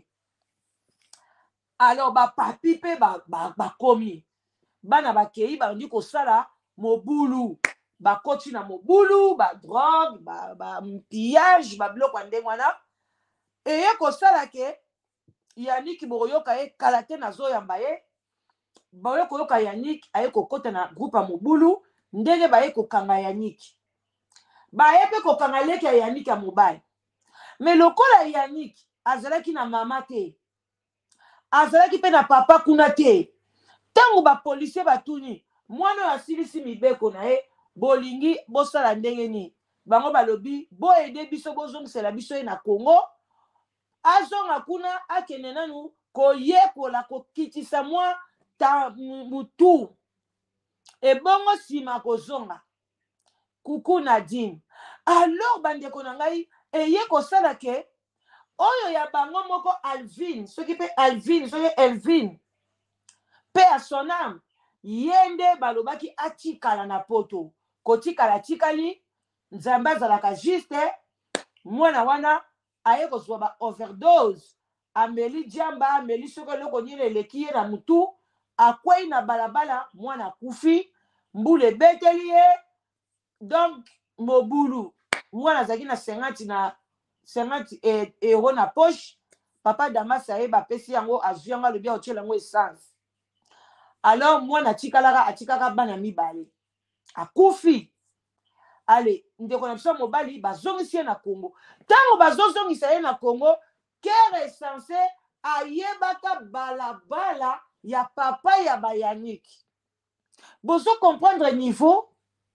alors ba papi pe ba ba, ba komi bana bakei ba ndi ko sala mobulu ba koti na mobulu ba drogue ba ba pillage ba bloko ndenge wana eye ko sala ke Yannick boroyoka e kalate na zo yamba ye baye koyoka Yannick aye kokota na groupe mobulu ndenge baye kokanga Yannick baye pe kokanga leki ya Yannick ya mobile mais lokola Yannick azalaki na mama te azalaki pe na papa kuna te tango ba policier batuni mwana oyo asilisi mibeko na ye bolingi bosala ndenge nini bango balobi boyede biso bozongisela biso ye na Congo azonga kuna akende nanu koyekola kokitisa mwa ta mutu ebongo nsima kozonga kuku Nadine. Alors bandeko na ngai eye kosala ke oyo ya bango moko Alvin soki pe Alvin soki Elvin pe a son âme yende balobaki atikala na poto kotikala tikali nzambe azalaka juste mwana wana aye kozwa ba overdose ameli diamba ameli soki eloko nini eleki ye na mutu akwei na balabala mwana kufi mbula ebeteli ye donc mobulu mwana azalaki na cinquante na cinquante euro na poche papa Damas ayeba apesi yango azwi yango alobi aotiela yango essence. Alors mwana atikalaka atikaka bana mibale akufi. Ale ndeko na biso mobali bazongisi ye na Congo ntango bazozongisa ye na Congo kere esanse ayebaka balabala ya papa ya bayanik. Bozo comprendre niveau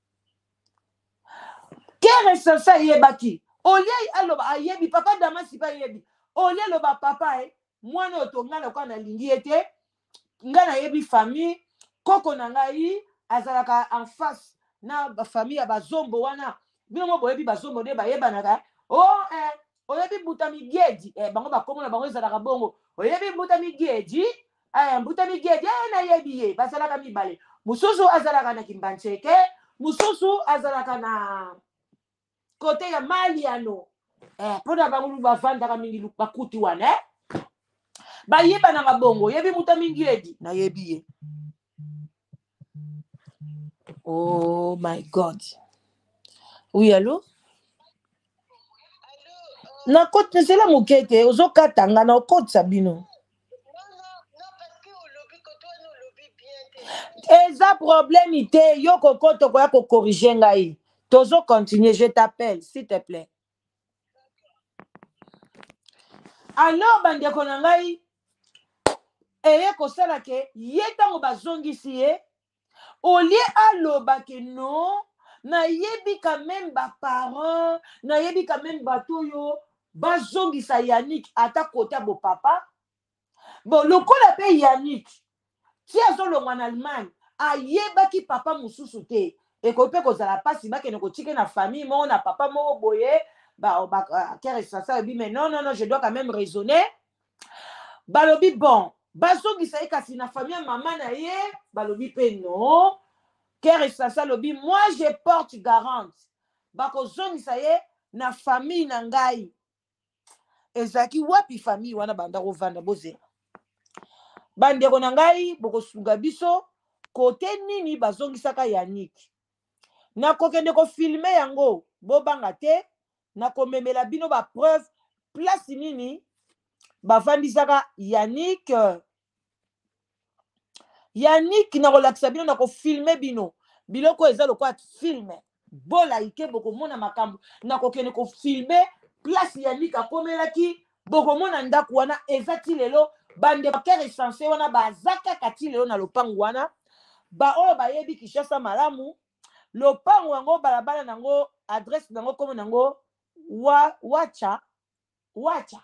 kere esanse ayebaki olie aloba ayebi papa Damasi pa ayebi olie aloba papa e mwana oyo tongana kwa na lingi ete nga na yebi famille koko na ngai azalaka en face na famille ya bazombo wana bino mo boyebi bazombo nde bayebanaka oh eh oyebi mbuta migedi eh bango bakomona bango ezalaka bongo oyebi mbuta migedi eh mbuta migedi eh na yebi ye bazalaka mibale mususu azalaka na Kimbancheke mususu azalaka na kote ya Maliano eh pona bango bavandaka mingi bakuti wana eh bayeba na bongo yebi mbuta migedi na yebi ye. Oh my God. Oui, allô? Na kote nesela mokete ozo katanga na kote sabino. Eza problème ite yo kokoto koya ko corriger ngai. Tozo continuer, je t'appelle s'il te plaît. Alors bandeko na ngai eye kosala ke yetango bazongisi ye olie aloba ke non na yebi quand même ba parents na yebi quand même bato yo bazongisa Yannick ata kota bo papa bon lokola pe Yannick ti azolongwa na Allemagne ayebaki papa mususu te ekope kozala pasi bakene kotike na famille mo na papa mo boye ba ba kere sasa bi mais non non non je dois quand même raisonner balobi bon bazongisa ye kasi na famille maman na ye balobi pe non kere sasa lobi moi je porte garante bakozongisa ye na famille na ngai ezaki wapi famille wana banda kovanda boze bandeko na ngai bokosunga biso kote nini bazongisaka Yannick na kokende ko filmer yango bobanga te na komemela bino ba preuve place nini bavandisaka Yannick Yannick na kolakisa bino na ko filmer bino biloko eza lokwa filme bola ike bokomona makambo na kokende ko filmer place Yannick akomelaki bokomona ndaku wana ezati lelo bande bakere sanse wana bazaka kati lelo na lopangu wana ba oyo bayebi Kishasa malamu lopangu yango balabala nango adresse nango komo nango wa wacha wacha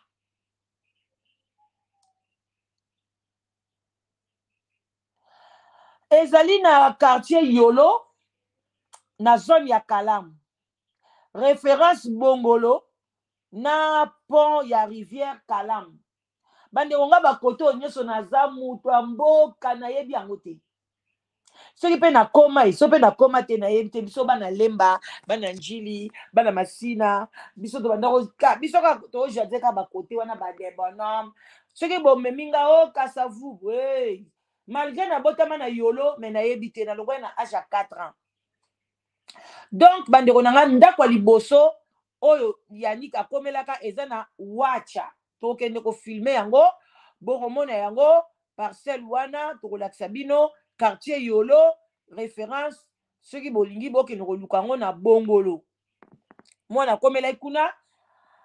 ezali na quartier Yolo na zone ya Kalamu référence Bongolo na pont ya rivière Kalamu bande wonga bakoto nyoso na zamu to mboka na yebi yango te soki pe na koma e so pe na koma te na yebi te biso bana lemba bana njili bana masina biso to banda ka biso ka to jade ka bakote wana ba de bonhomme soki bomeminga o kasavu we malgré na botama na Yolo mais na yebi te na lokwa na âge à quatre ans. Donc bande konanga ndako liboso oyo Yannick akomelaka eza na wacha to kende ko filmer yango bokomona yango parcelle wana to kolakisa bino quartier Yolo référence soki bolingi bokende koluka ngo na Bongolo mwana komela kuna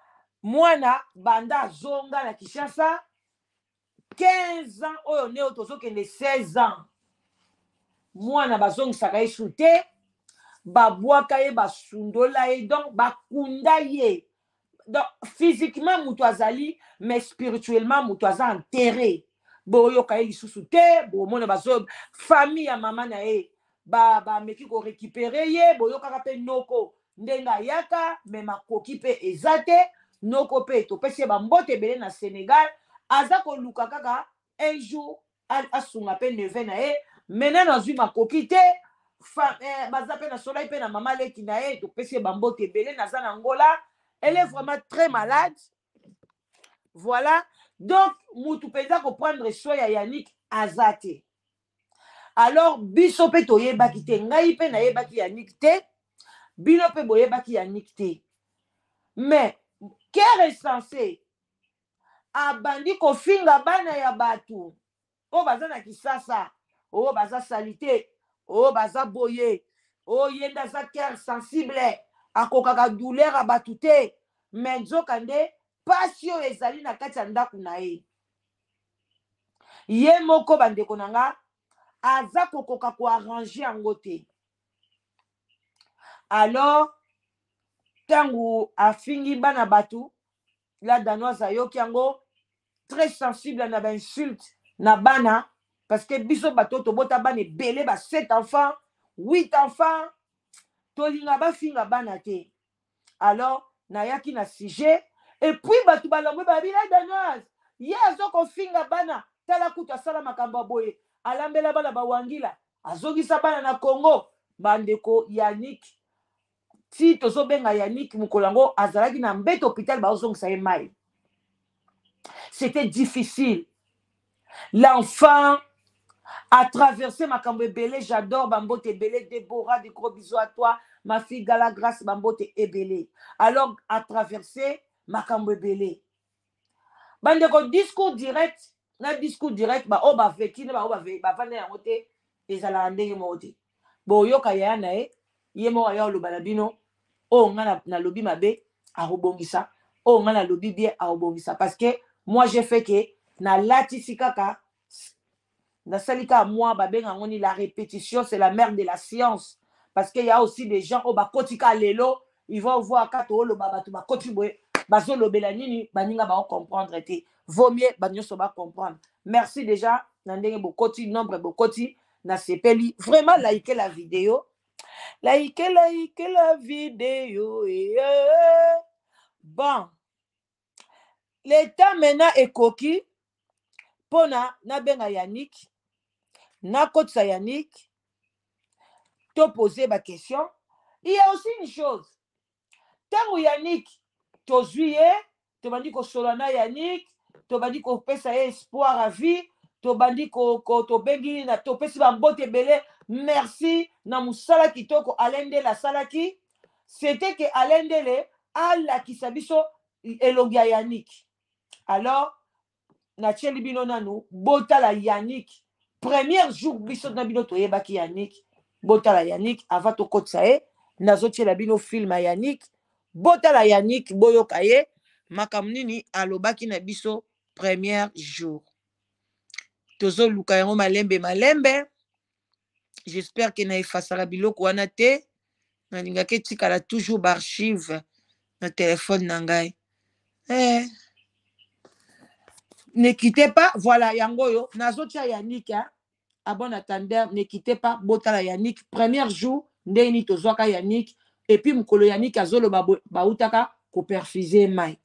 mwana banda zonga na Kinshasa quinze ans oyo ne otozokende seize ans mwana bazongisaka ye shute babwaka ye basundola ye donc bakunda ye donc physiquement mutu azali mais spirituellement mutu aza enterré boyoka ye lisusu te bomona bazo famille ya mama na ye bameki korécupere ye boyokaka mpe noko ndenge ayaka me makoki mpe eza te noko mpe topesi ye bambote ebele na Sénégal aza koluka kaka un jour asunga mpe neve na ye mena nazwi makoki te baza mpe na solai mpe na mama leki na ye topesi ye bambote ebele naza na Angola. Elle est vraiment très malade. Voilà. Donc, mutu penza ko prendre soin ya Yannick azate. Alors, biso pe toye baki te. Ngai pe na ye baki Yannick te. Bino pe boye baki Yannick te. Mais, kere censé abandi ko finga bana ya batu. O baza na Kisasa. O baza salite. O baza boye. O yenda za kere sensible. Akokaka douleur abatute mais nzokande passion ezali na kati ya ndako na ye ye moko bandeko na nga aza kokoka ko arranger yango te. Alors tangu afingi bana batu la danoise ayoki yango très sensible na ba insulte na bana parce que biso bato tobota bana ebele ba sept enfants huit enfants tolinga bafinga bana te. Alors nayaki na sujet et puis batu balongwe babila danoise ye azoko finga bana tala kutu asala makambo boye alambela bana bawangila azogisa bana na Congo bandeko Yannick ti tozobenga Yannick mukolango azalaki na mbeto hôpital bazongisa ye mai. C'était difficile. L'enfant a traversé makambo ebele. J'adore bambote ebele. Déborah, des gros bisous à toi. Ma fille Gala Grâce bambote ebele. Alors, a traversé makambo ebele. Bandeko discours direct, na discours direct, ba o ba veki, ba o ba ve, ba vane ya mote, ezala ndenge mote. Bo yoka ya na e, ye mo ya lo balabino, o nga na lobi mabe, a robongisa, o nga na lobi bien a robongisa. Parce que moi j'ai fait que na lati sikaka, na salika moi babenga ngoni la répétition c'est la mère de la science. Parce qu'il y a aussi des gens au bakotika lelo, ils vont voir kato lo babatu bakoti boye, bazo lo belanini, baninga ba comprendre te. Vaut mieux banyo so ba comprendre. Merci déjà, nandenge bokoti nombre bokoti na sepeli. Vraiment likez la vidéo. Likez likez la vidéo et euh, bon. L'état maintenant est coquille. Pona na benga Yannick, na kotsa Yannick, te poser ma question. Il y a aussi une chose. Tant que Yannick, tu juillet, tu m'as dit que Solana Yannick, tu m'as dit que tu as espoir à vie, tu m'as dit que tu bengi na tu pesi bambote belé. Merci na musala kitoko alende la salaki. C'était que alende le ala kisabiso elongia Yannick. Alors na tcheli bino nanu bota la Yannick premier jour biso na bino to yebaki Yannick bota la Yannick avant to kotsae nazo tchela bino film a Yannick bota la Yannick boyoka ye makamnini alobaki na biso premier jour tozo luka yango malembe malembe. J'espère que na efasala biloko wana te na lingake tikala toujours archive na téléphone na ngai. Eh ne quittez pas, voilà, Yangoyo, Nazotia Yannick, hein, à bon attendeur, ne quittez pas, Botala Yannick, premier jour, Ndeni Tozoka Yannick, et puis Mkolo Yannick, Azolo Bautaka, ko perfuser mai.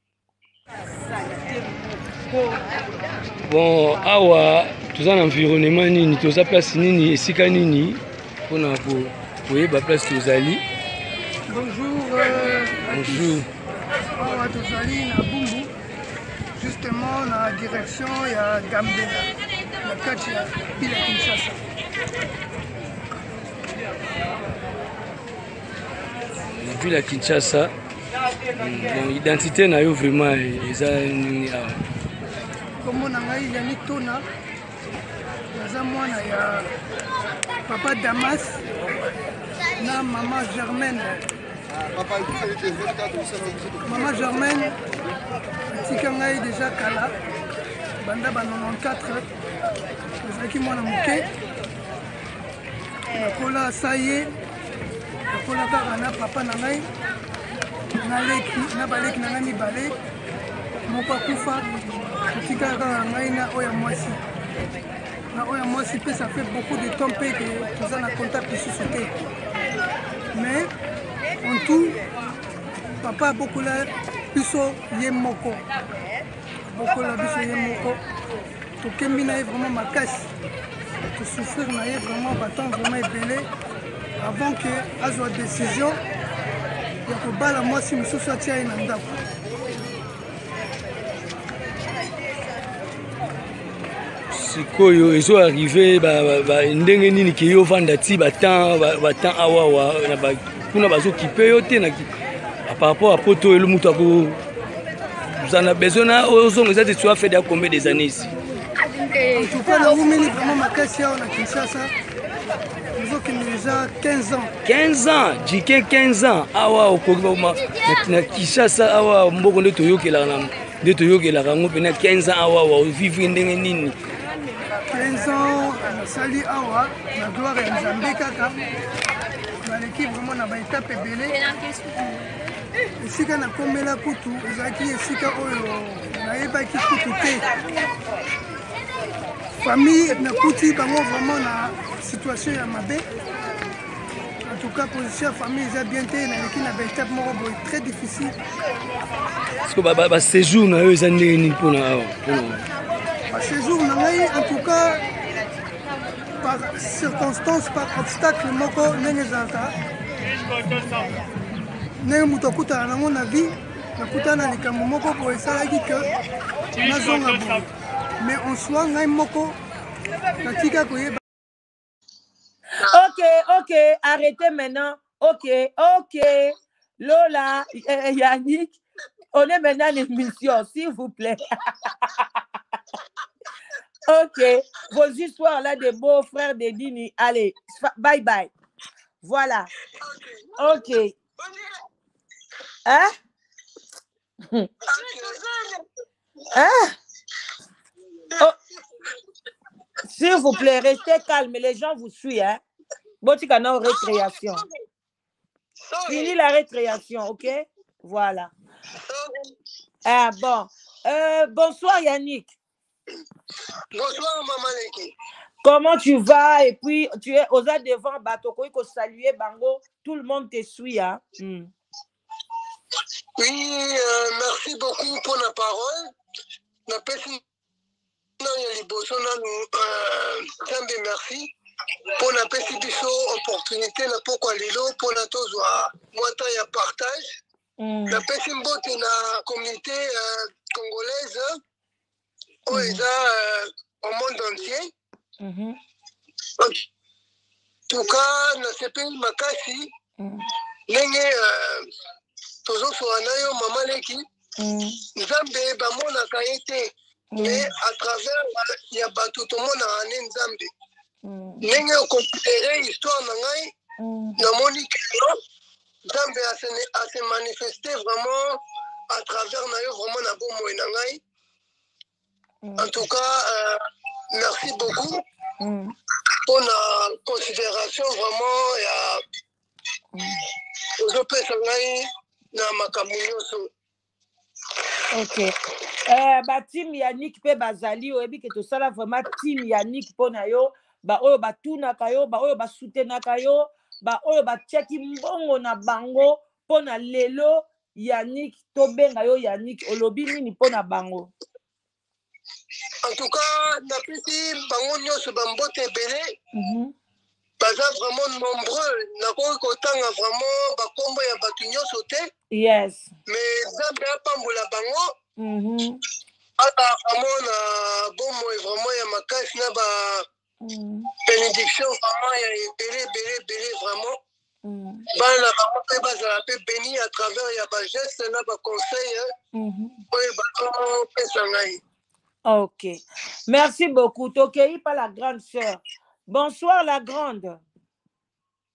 Bon, awa, tout un environnement, nini, tout ça place nini, et sika nini, pour na pour, pour y place tous ali. Bonjour. Euh, Bonjour. Awa Tozali na Bumbu. Justement, dans la direction, il y a Gambela, la catch, il y a Bila Kinshasa. Depuis la Kinshasa, l'identité n'a eu vraiment les Comme on a eu Yannick Tona, il y a Papa Damas, na Maman Germaine, Maman Germaine, Tikangaï déjà Kala, Banda quatre-vingt-quatorze, Zaki Mwana Mouké, Nakola Saye, Nakola Karana, Papa Nangaï, Nabalek Nangami Balek, Mopa Koufa, Tika Nangaï na Oya Mwasi. Na Oya Mwasi, ça fait beaucoup de temps que nous avons un contact de société. Mais en tout, papa beaucoup là, biso yemoko, beaucoup là biso yemoko. To kembi na vraiment ma casse, to souffrir na vraiment battant vraiment ébélé avant que à soit décision, il y a que bala moi si monsieur soit tiens na ndako. sikoyo ezo arrivé ba ba ndenge nini ki yo vanda ti batan batan awawa na ba kuna bazo kipe yo te na par rapport à poto et le mutu ako vous en avez besoin aux hommes ça tu as fait combien des années ici en tout cas na umeli vraiment ma question na Kinshasa nous qui déjà quinze ans quinze ans jike quinze ans awa okoma na Kinshasa awa mboko nde toyokela na nde toyokela rango pena quinze ans awa wa vivre ndenge nini quinze ans sali awa na gloire ya Nzambe kaka na l'équipe vraiment na ba étape belé esika na komela kutu ezaki esika oyo nayebaki kutu te famille na kuti bango vraiment na situation ya mabe en tout cas position ya famille eza bien te naleki na ba étape moko boye très difficile parce que ba ba séjour na yo eza ndenge nini mpona awa ba séjour na ngai en tout cas par circonstance par obstacle moko ndenge ezalaka ndenge moto akutana nango na vie nakutana na likambo moko boye esalaki ke nazonga boye mais en soi ngai moko natika koyeba. Ok, ok, arrêtez maintenant. Ok, ok. Lola, euh, Yannick, on est maintenant à l'émission, s'il vous plaît. Ok, vos histoires là de beaux frères de Dini, allez, bye bye. Voilà. Ok. Hein? Hein? Oh. S'il vous plaît, restez calme, les gens vous suivent. Hein? Botikana récréation. Fini la récréation, ok? Voilà. Ah bon. Euh, bonsoir Yannick. Bonsoir Maman Leki. Comment tu vas? Et puis tu es aux aides devant Batoko, il faut saluer Bango. Tout le monde te suit. Hein? Mm. Oui, euh, merci beaucoup pour la parole. La personne merci pour la petite opportunité pour lilo pour la tozoa moi ya partage la personne de la communauté euh, congolaise où est euh, au monde entier Mm-hmm. en tout cas na sepeli makasi ndenge tozo soana yo Mama Leki Nzambe bamonaka ye te mais à travers il y a bato tout le monde a ane Nzambe ndenge oconsidéré histoire na ngai namoni ke Nzambe a se manifesté vraiment à travers na yo vraiment na bomoi na ngai. En tout cas euh, merci beaucoup mm. pour la considération vraiment ya ozopesa ngai na makambo nyonso. Ok. Euh, ba team Yannick pe bazali oyebi ke tosala vraiment team Yannick pona yo ba oyo batunaka yo ba oyo basutenaka yo ba oyo batiaki mbongo na bango pona lelo Yannick tobenga yo Yannick olobi nini pona bango. En tout cas napesi bango nyonso bambote ebele baza vraiment nombreux nakoki kotanga vraiment bakombo ya bato nyonso te. Yes. Mais Nzambe apambola bango ata vraiment na bomoi vraiment ya makasi na ba bénédiction vraiment ya ebele ebele ebele vraiment bana bango mpe bazala mpe béni à travers ya bageste na baconseil oyo bazopesa ngai. Ok. Merci beaucoup. Tokei par la grande sœur. Bonsoir la grande.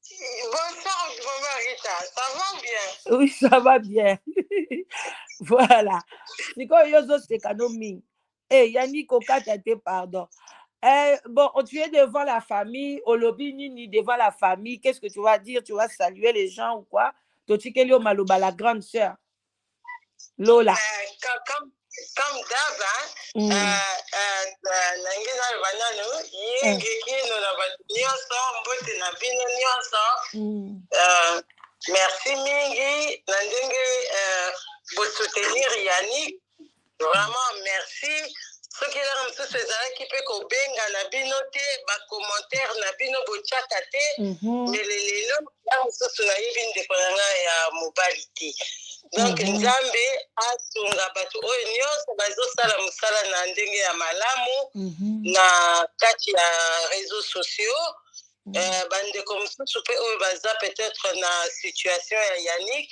Bonsoir, maman Rita. Ça va bien? Oui, ça va bien. Voilà. C'est quoi Yozo Sekanomi? Eh, Yannick Okatate, pardon. Eh, bon, tu es devant la famille, au lobby Nini, devant la famille. Qu'est-ce que tu vas dire? Tu vas saluer les gens ou quoi? Totikelio Maloba, la grande sœur. Lola. Euh, comme comme d'hab, hein? Nangina banano, yenge kino na banyoso, mbote na bino nyonso. Merci mingi, nandenge pour soutenir Yannick. Vraiment merci. Ce qui est un peu ce qui peut qu'on benga na bino te, ba commentaire na bino bochaka te, mais les lots là on se souvient bien de konanga ya mobilité. Donc nzambe atunga batu oyo nyonso bazosala musala na ndenge ya malamu na kati ya réseaux sociaux. Euh, bandeko mosusu mpe oyo baza peut-être na situation ya Yannick.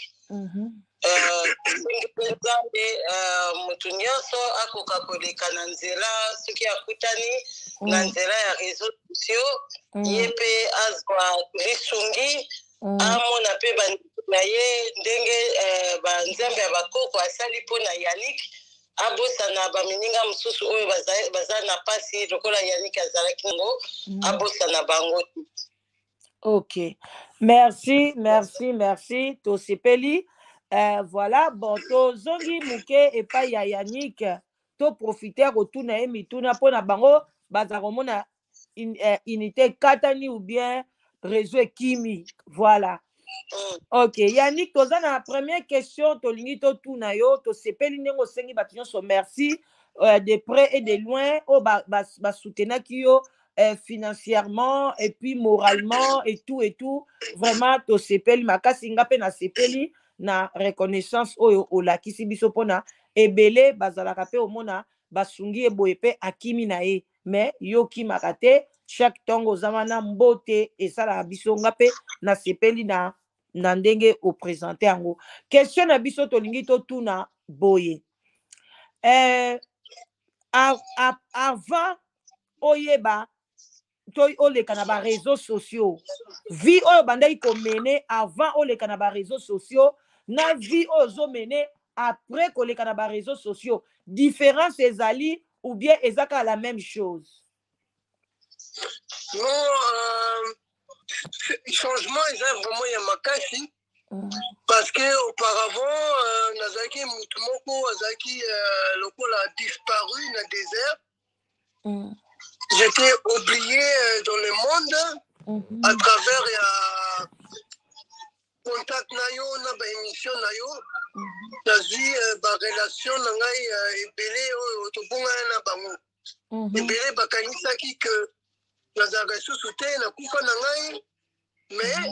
Nzambe motu nyonso akoka koleka na nzela soki akutani na nzela ya réseaux sociaux ye mpe azwa lisungi amona mpe bandeko na ye ndenge banzambe ya bakoko asali mpo na Yannick abosana bamininga mosusu oyo baza na pasi lokola Yannick azalaki ngo abosana bango. Ok, merci, merci, merci. Tosepeli. Euh, voilà, bon, to zongi muke et pas ya Yannick, to profiter retourna e mituna pona bango bazaromona unité katani ou bien réseau kimi. Voilà. Ok, Yannick, toza na première question, to lingi to tuna yo, to sepeli nengo sengi batinyo so merci euh, de près et de loin, o ba ba, ba soutenir ki yo euh, financièrement et puis moralement et tout et tout. Vraiment to sepeli makasi ngape na sepeli na reconnaissance oyo olakisi biso pona ebele bazalaka pe omona basungi eboye pe akimi na ye mais yo kimaka te chaque tongo ozamana mbote esalaka biso nga pe na sepeli na na ndenge opresente yango. Question na biso tolingi totuna boye eh, avant oyeba to oleka na ba réseaux sociaux vie oyo bandaki komene avant oleka na ba réseaux sociaux na vie ozo mené après koleka na ba réseaux sociaux différence ezali ou bien ezaka la même chose? Non, euh, changement est vraiment ya makasi parce que auparavant euh, nazaki mutu moko azaki euh, lokola disparu na désert. Mm. J'étais oublié euh, dans le monde mm-hmm. à travers ya contact na yo na ba émission na yo nazwi ba relation na ngai ebele oyo tobonga na bango ebele bakanisaki que nazalaka susu te na kufa na ngai mais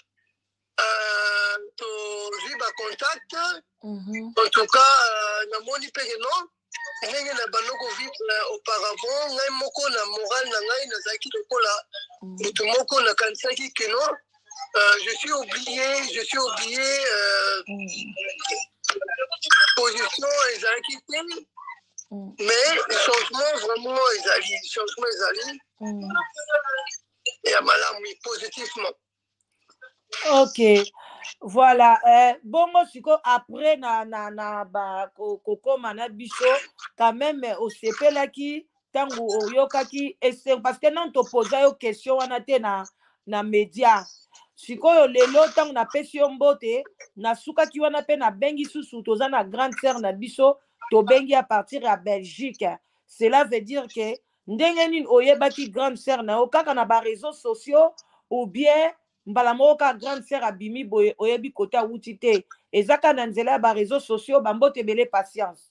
tozwi ba contact en tout cas namoni mpe non ndenge na banoko vivre auparavant ngai moko na moral na ngai nazalaki lokola motu moko nakanisaki que non Euh, je suis oublié, je suis oublié. Euh, mm. Position ezalaki te, mm. mais changement vraiment ezali, changement ezali. Mm. Et à malamu positivement. Ok, voilà. Euh, bongo siko après na na na ba koko mana biso quand même au sepelaki tango oyokaki ese parce que non to posa yo question wana te na na média. Sikoyo lelo tango na pesi yo mbote na sukaki wana pe na bengi susu toza na grande sœur na biso to bengi à partir à Belgique. Cela veut dire que ndenge nini oyebaki grande sœur na yo kaka na ba réseaux sociaux ou bien mbala moko ka grande sœur abimi boye oyebi kota wuti te ezaka na nzela ba réseaux sociaux bambote bele patience.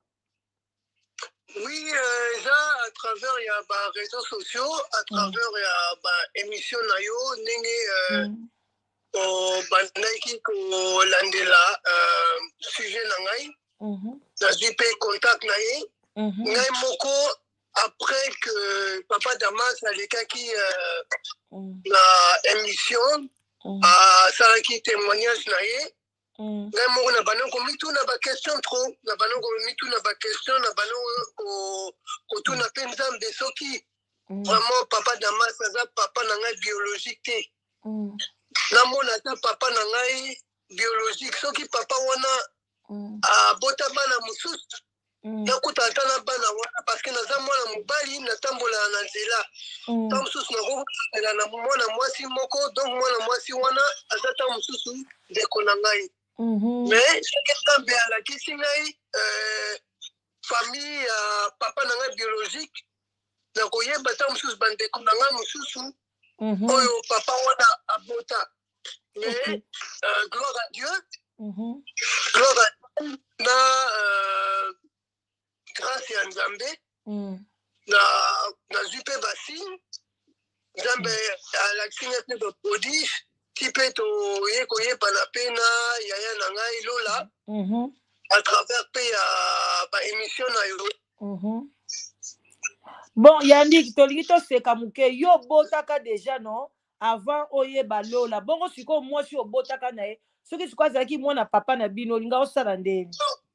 Oui, euh, ça, à travers les bah, réseaux sociaux, à travers les mm. bah, émissions nayo, nenge euh, mm. au bandaki ko landela euh, sujet nangai, na jipe contact naye, ngai moko après que Papa Damas a lekaki euh, mm. la émission, mm. a salaki témoignage naye. ngai moko na bano komitu na ba question trop na bano komitu na ba question na bano ko kotuna pe nzambe soki vraiment Papa Damas aza papa na ngai biologique te namona ta papa na ngai biologique soki papa wana Mm. abota bana mosusu Mm. nakuta ata na bana wana parceke naza mwana mobali natambola na nzela Mm. ta mosusu nakokela na mwana mwasi moko donc mwana mwasi wana aza ta mosusu ndeko na ngai Mhm. mais soki nzambe alakisi ngai euh, famille ya papa na ngai biologique nakoyeba ta mosusu bandeko na ngai mosusu Mhm. oyo papa wana abota mais Okay. euh, gloire à Dieu Mhm. gloire à Dieu na euh, grâce ya nzambe Mm. na nazwi mpe basigne nzambe alakisi ngai mpe baprodige ti mpe toye koyebana mpe na yaya na ngai lola Mhm. à travers mpe ya baémission na yo. Mhm. Bon, Yannick, tolingi toseka muke yo botaka déjà non avant oyeba lola. Bongo siko mwasi obotaka na ye. Soki siko azalaki mwana papa na bino linga osala ndeni.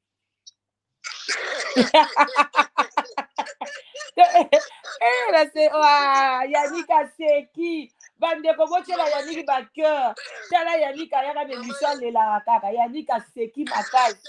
Eh là c'est ah Yannick aseki. Bandeko bochela Yannick ba cœur. Tala Yannick ayaka de mission de la kaka. Yannick aseki makasi.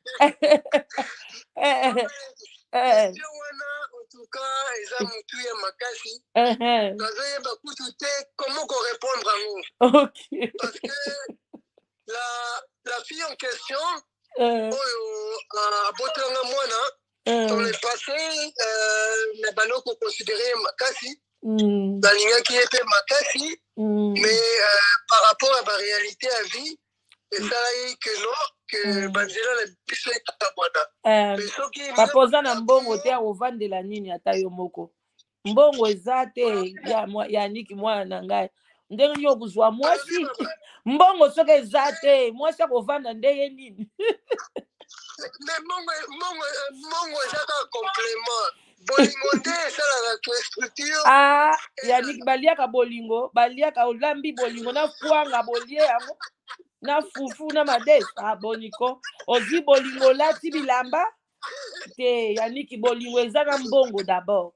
Eh Question wana en tout cas eza mutu ya makasi eh. nazoyeba kutu te comment korépondre yango Ok. parce que la, la fille en question Euh, oyo abotelanga mwana euh, dans le passé euh, na banoko considéré makasi mm, nalingaki ye mpe makasi mm, mais euh, par rapport à baréalité ya vie esalaki que non que Mm. banzela na biso etabwana euh, mais soki bapoza na mbongo te akovandela nini ata yo moko mbongo eza te ya mwa- Yannick mwana na ngai ndenge yo kozwa mwasi mbongo soki eza te mwasi akovanda ndenge nini. mais mongo mongo mongo eza kaka complément bolingo nde esalaka ke structure Ah, Yannick baliaka bolingo baliaka olambi bolingo na kwanga bolie yango na fufu na madesi. Ah, boniko ozwi bolingo olati bilamba te Yannick bolingo eza na mbongo d'abord.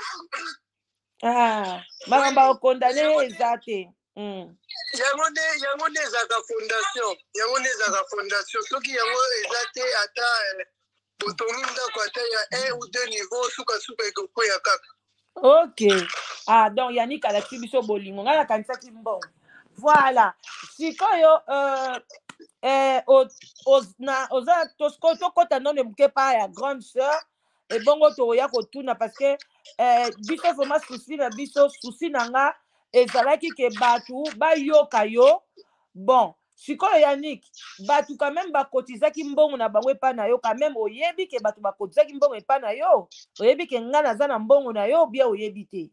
Ah, makambo ya okondane eza te. Mm. yango nde yango nde ezalaka fondation yango nde ezalaka fondation soki yango eza te ata eh, botongi ndako ata ya un ou deux niveau sukasuka ekokwea kaka Ok. Ah, donc Yannick alakisi biso bolingo ngai nakanisaki mbongo. Voilà. Sikoyo euh, eh, o- oz- na- oza tosko tokɔta nano moke pa ya grande sœur ebongo toya kotuna parce que eh, biso vraimen susi na biso susi na nga ezalaki ke bato bayoka yo bon sikoyo Yannick bato quand même bakotizaki mbongo na bango epa na yo quand même oyebi ke bato bakotizaki mbongo epa na yo oyebi ke ngai naza na mbongo na yo bia oyebi te.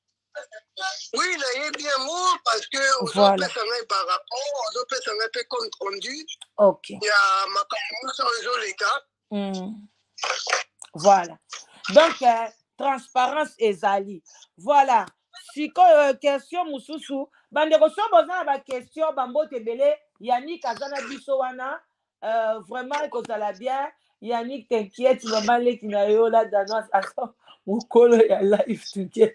oui nayebi yango parce que Voilà. ozopesa ngai par rapport ozopesa ngai mpe compte rendu Ok. ya makambo nyonso oyo ezoleka Mm. Voilà. Donc, euh, transparence ezali. Voilà. Sikoyo euh, question mususu. Bandeko so boza na ba question bambote ebele Yannick aza na biso wana euh, vraiment ekozala bien. Yannick t'inquiète mama leki na yo la danoise asa mokolo ya live t'inquiète.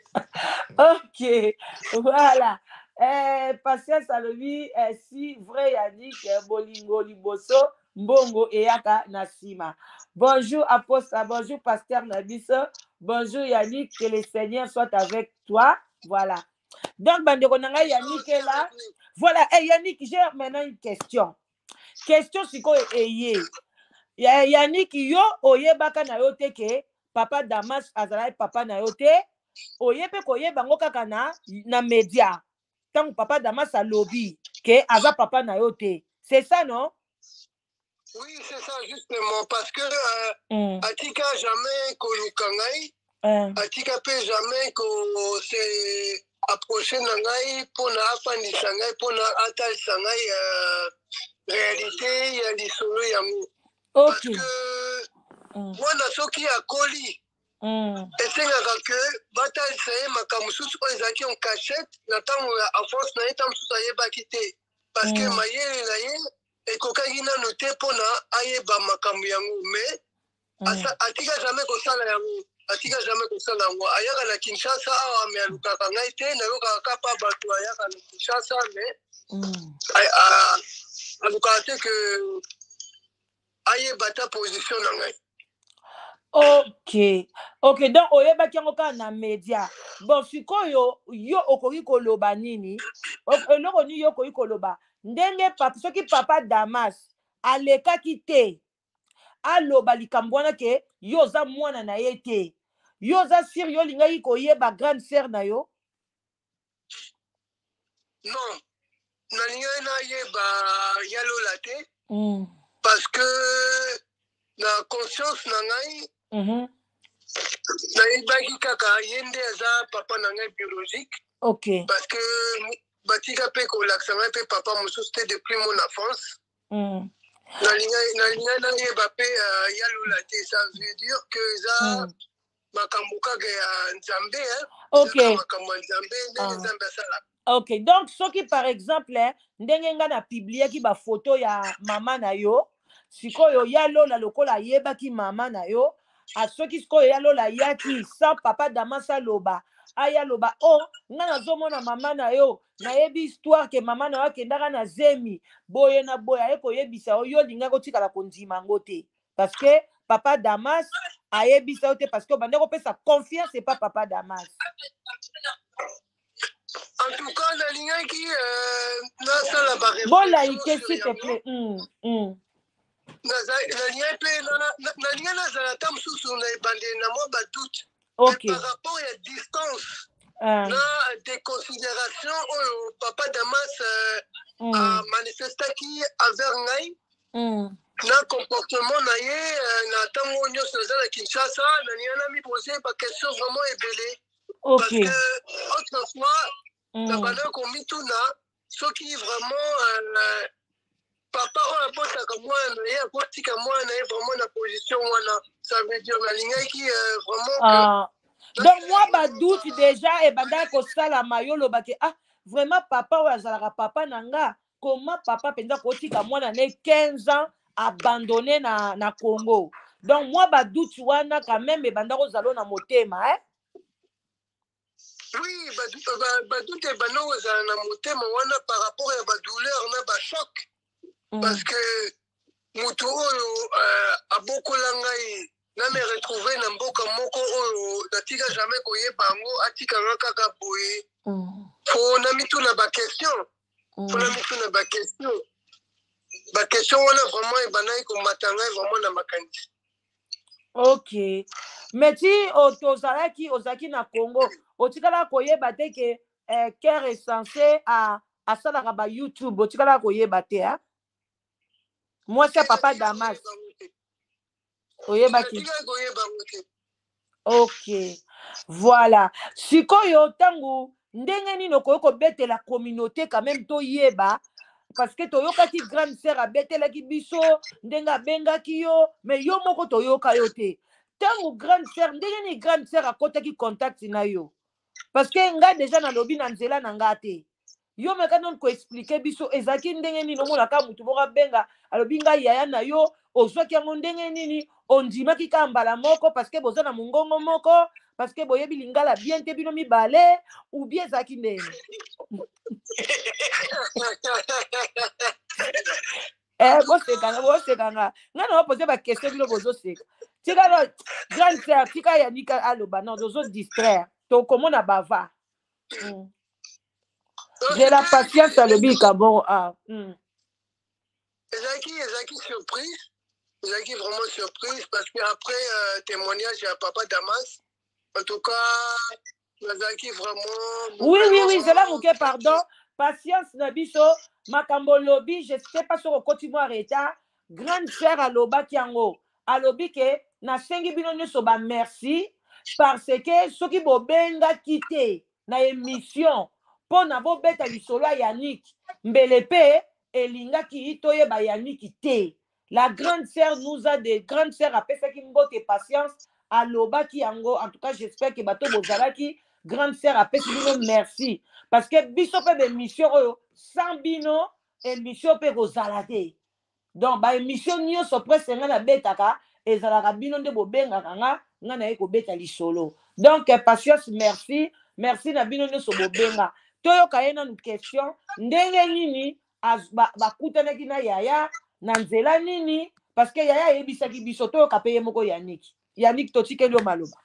Ok. Voilà. Eh, patience alobi eh, si vrai Yannick eh, bolingo liboso mbongo eyaka na nsima. Bonjour Apostle, bonjour Pasteur Nabiso, bonjour Yannick, que le Seigneur soit avec toi. Voilà. Donc, bandeko nanga Yannick est là. Voilà. Hey, Yannick, j'ai maintenant une question. Question siko eye. Ya- Yannick, yo oyebaka na yo te ke papa Damas azalai papa na yo te. Oyebe koyeba ngo kaka na na média. Tant papa Damas a lobby ke aza papa na yo te. C'est ça non? oui c'est ça justement parce que euh, Mm. atika jamais koluka ngai Euh, atika mpe jamais kose approche na ngai mpona afandisa ngai mpona atalisa ngai euh, réalité ya lisolo yango parce ok. que Mm. mwana soki akoli Mm. esengaka ke batalisa ye makambo mosusu oyo ezalaki en cachette na ntango ya avance na ye ntango mosusu ayebaki te parce que Mm. mayele na ye ekokaki nano te mpona ayeba makambo yango mais Mm. asa- atika jamais kosala yango atika jamais kosala yango ayaka na Kinshasa awa me alukaka ngai te nayokaka kapa bato ayaka na Kinshasa me alukaka te ke ayeba ta position na ngai. Ok, ok, donc oyebaki yango kaka na media. Bon, sikoyo yo okoki koloba nini? Eloko nini yo okoki koloba? Ndenge papa soki papa Damas alekaki te aloba likambo wana ke yo za mwana na ye te. Yo za sir yo lingaki koyeba grande sœur na yo? Non, nalingai na yeba yalola te. Mm. Parce que na conscience na ngai mm-hmm. nayebaki kaka ye nde aza papa na ngai biologique. Ok. Parce que batika mpe kolakisa ngai mpe papa mosusu te depuis mon enfance. Mm. nalingai nayeba mpe yalola te, ça veut dire que eza mm. makambo kaka ya nzambe ok makambo ya nzambe ndenge nzambe asala. Ok, donc soki par exemple ndenge nga na publiaki ba photo ya mama na yo sikoyo yalola lokola yebaki mama na yo asoki sikoyo yalola yaki sans papa Damas aloba ayaloba o oh, nga nazomona mama na yo nayebi histoire ke mama na yo akendaka na zemi boye na boye aye koyebisa yo yo linga kotikala kondima ngo te parce que papa Damas ayebisa yo te parce que bande kopesa confiance et pas papa Damas. En tout cas, la ligne qui n'a pas la barre. Bon, là, s'il te plaît. Mm, mm. La ligne la ligne n'a pas la table sous son bandé n'a pas de doute. Ok. Par rapport à la distance, ah. Là, des considérations au papa Damas euh, mm. a manifesté qui envers Naï. Mm. Na comportement naïe, na tango nyo sur la Kinshasa, na ligne n'a mis posé par question vraiment ébélée. Ok. Parce que autrefois. Na bana komituna soki vraiment euh, papa on apotaka mwana ye akotika mwana ye vraiment na position wana ça veut dire na lingaki euh, vraiment ah. que... donc moi ba doute déjà et banda ko sala mayolo bake ah vraiment papa ou azalaka papa nanga comment papa penza kotika mwana ne quinze ans abandonné na na Congo donc moi ba doute wana quand même et banda ko zalo na motema hein. Oui, badoute et bano na motema wana par rapport à ba douleur na ba choc mm. Parce que mutu oyo abokola ngai na me retrouver na mboka moko oyo natika jamais koyeba ngo atika nga kaka boye mm. Fo na mitu na ba question mm. Fo na mitu na ba question ba question wana vraiment e banai ko matanga vraiment na makanisi. Ok, mais ti otozalaki ozaki na Congo otikala koyeba te ke eh, Cœur est censé à à salaka ba YouTube otikala koyeba te hein. Moi c'est papa Damas oyeba ki. Ok, voilà sikoyo tangu ndenge nini okoki kobete la communauté quand même toyeba parce que toyokaki grande sœur abetelaki biso ndenge abengaki yo mais yo moko toyoka yo te tango grande sœur ndenge ni grande sœur akotaki contact na yo parce que nga déjà nalobi na nzela na nga te yo meka non ko expliquer biso ezaki ndenge nini omonaka mutu moko abenga alobi nga yaya na yo ozwaki yango ndenge nini ondimaki ka mbala moko parce que boza na mongongo moko parce que boyebi lingala bien te bino mibale ou bien ezaki ndenge eh bosekanga bosekanga nga na opose ba question bino bozoseka tika no grande sœur tika yanika aloba non zozo distraire to komona bava mm. J'ai la patience à le bika bon ah mm. Ezaki ezaki surprise ezaki vraiment surprise parce que après euh, témoignage à papa Damas en tout cas ezaki vraiment oui oui oui c'est là moké pardon patience na biso makambo lobi je sais pas sur okoti mo arrêta grande sœur aloba kiango alobi ke na sengi bino nyoso ba merci parce que soki bobenga kité na émission po na bobeta lisolo ya Yannick mbelepe elingaki toyeba Yannick te la grande sœur nous a des grandes sœurs apesaki mbote patience aloba kiango en tout cas j'espère que bato bozalaki grande sœur apesi bino merci parce que biso pe be mission oyo sans bino émission pe kozala te donc ba émission nyonso presque nga na betaka ezalaka bino nde bobengaka nga nga na ye kobeta lisolo. Donc Patience, merci merci na bino nyonso bobenga toyoka ye nanu question ndenge nini bakutanaki na yaya na nzela nini parce que yaya ayebisaki biso toyoka pe ye moko Yannick Yannick totikeli yo maloba.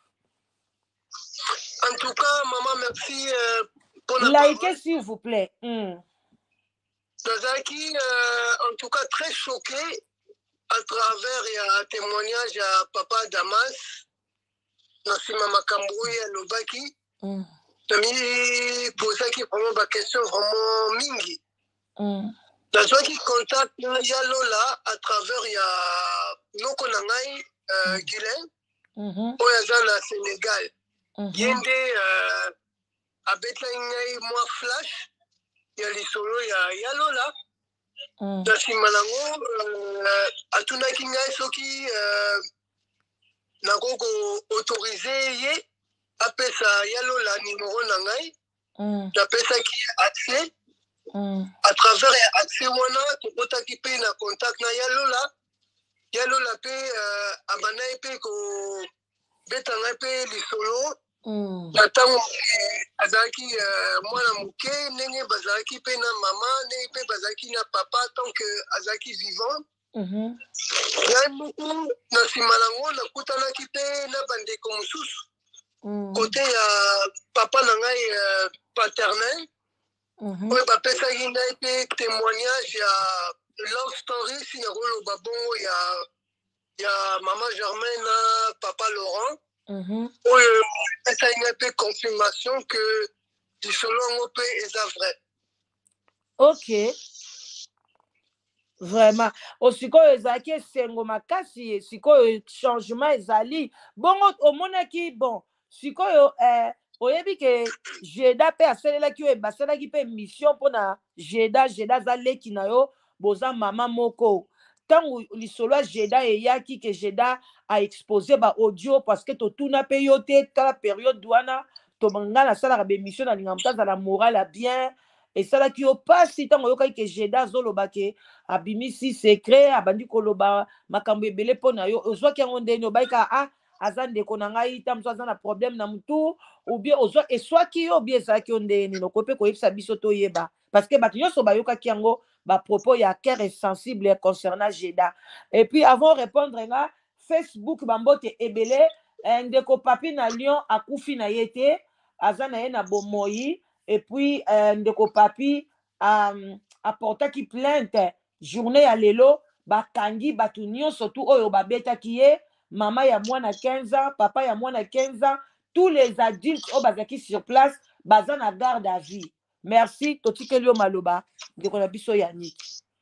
En tout cas, maman, merci euh, pour la likez parole. s'il vous plaît. mm. Nazaki, euh, en tout cas, très choqué à travers un témoignage à Papa Damas, Nassima Makamboué à Lobaki. mm. Nami posaki vraiment ma question vraiment mingi. mm. Nazaki contact ya Lola à travers ya Noko Nangai euh, Guilain, mm -hmm. oyaza na Sénégal. mm -hmm. Yende euh, abeta ngai moi flash ya lisolo ya ya Lola. mm. Na nsima nango euh, atunaki ngai soki euh, nakoko autoriser ye apesa ya Lola numéro na ngai. mm. Napesaki accès mm. à travers accès wana tokotaki pe na contact na ya Lola. Ya Lola pe euh, abandai pe ko beta ngai pe lisolo. mm. Na ntango azalaki uh, mwana moke ndenge bazalaki pe na mama ndenge pe bazalaki na papa tant que azalaki vivant. mm -hmm. Ngai moko na nsima nango nakutanaki pe na bandeko mosusu mm. kote ya papa na ngai uh, paternel mm -hmm. oyo bapesaki ngai pe témoignage ya love story si nakoloba bongo ya, ya mama Germaine na papa Laurent. mm -hmm. Oui, ça y a une confirmation que selon O P est vrai. Ok. Vraiment. Osiko ezaki esengo makasi, siko changement ezali. Bongo omonaki bon. Siko eh oyebi ke Jeda pe aselelaki yo baselaki pe mission pona Jeda Jeda za leki na yo boza mama moko. Tango lisolo Jeda eyaki ke Jeda a exposé ba audio parce que to tuna pe yo te ta période douana to mangala sala be mission na lingamta za la morale bien et sala ki yo pasi tango yokai ke Jeda zoloba ke abimisi secret abandi koloba makambo ebele pona yo ozwa ki ngo ndeni obaika ah azande kona ngai tamso azana problème na mutu ou bien ozwa et soit ki yo bien ça ki ondeni no kope ko yebisa biso to yeba parce que batu nyonso bayoka ki ngo ba propos ya cœur est sensible concernant Jeda. Et puis avant répondre nga Facebook bambote ebele ndeko papi na Lyon akufi na yete azana ye na bomoyi et puis ndeko papi um, apportaki plainte journée ya lelo bakangi batu nyonso tu oyo babetaki ye mama ya mwana quinze ans papa ya mwana quinze ans tous les adultes oyo bazaki sur place baza na garde à vue. Merci totikeli yo maloba ndeko na biso Yannick.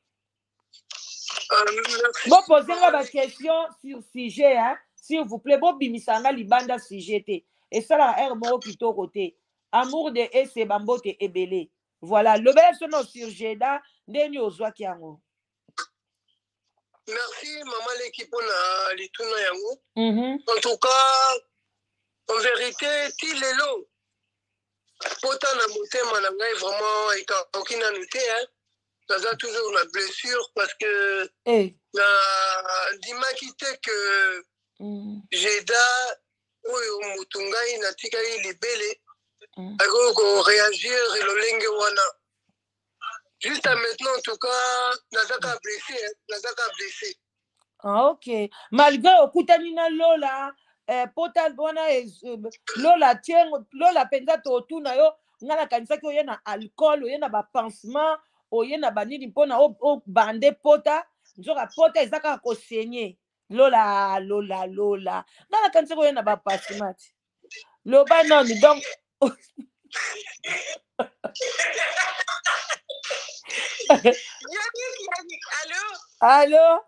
Bon, posez-moi ma question sur sujet, hein, s'il vous plaît. Bon, bimisanga libanda sujet. Et ça, la R mot plutôt côté. Amour de et c'est bambote et belé. Voilà. Le bel son sur Jeda, n'enyo ozwa kiango. Merci, maman, l'équipe, on a les tournois yango. Mm-hmm. En tout cas, en vérité, til est long. Pourtant, na motema na ngai vraiment, il a aucune noté, hein. Ça a toujours la blessure parce que hey. Na dima quitté que mm. Jeda ou Mutungai na tikali libele mm. Ako réagir le wana. Juste à maintenant en tout cas nazaka blessé, nazaka blessé. Ah ok. Malgré okutani na Lola eh portal bona eh, Lola tien Lola penza to tuna yo ngana kanisa ko yena alcool yena ba pansement oyena banini pona o, o bande pota nzoka pota ezaka ko senye Lola Lola Lola ngana kanisa ko yena ba pansement loba non donc Yannick, Yannick, allô? Allô?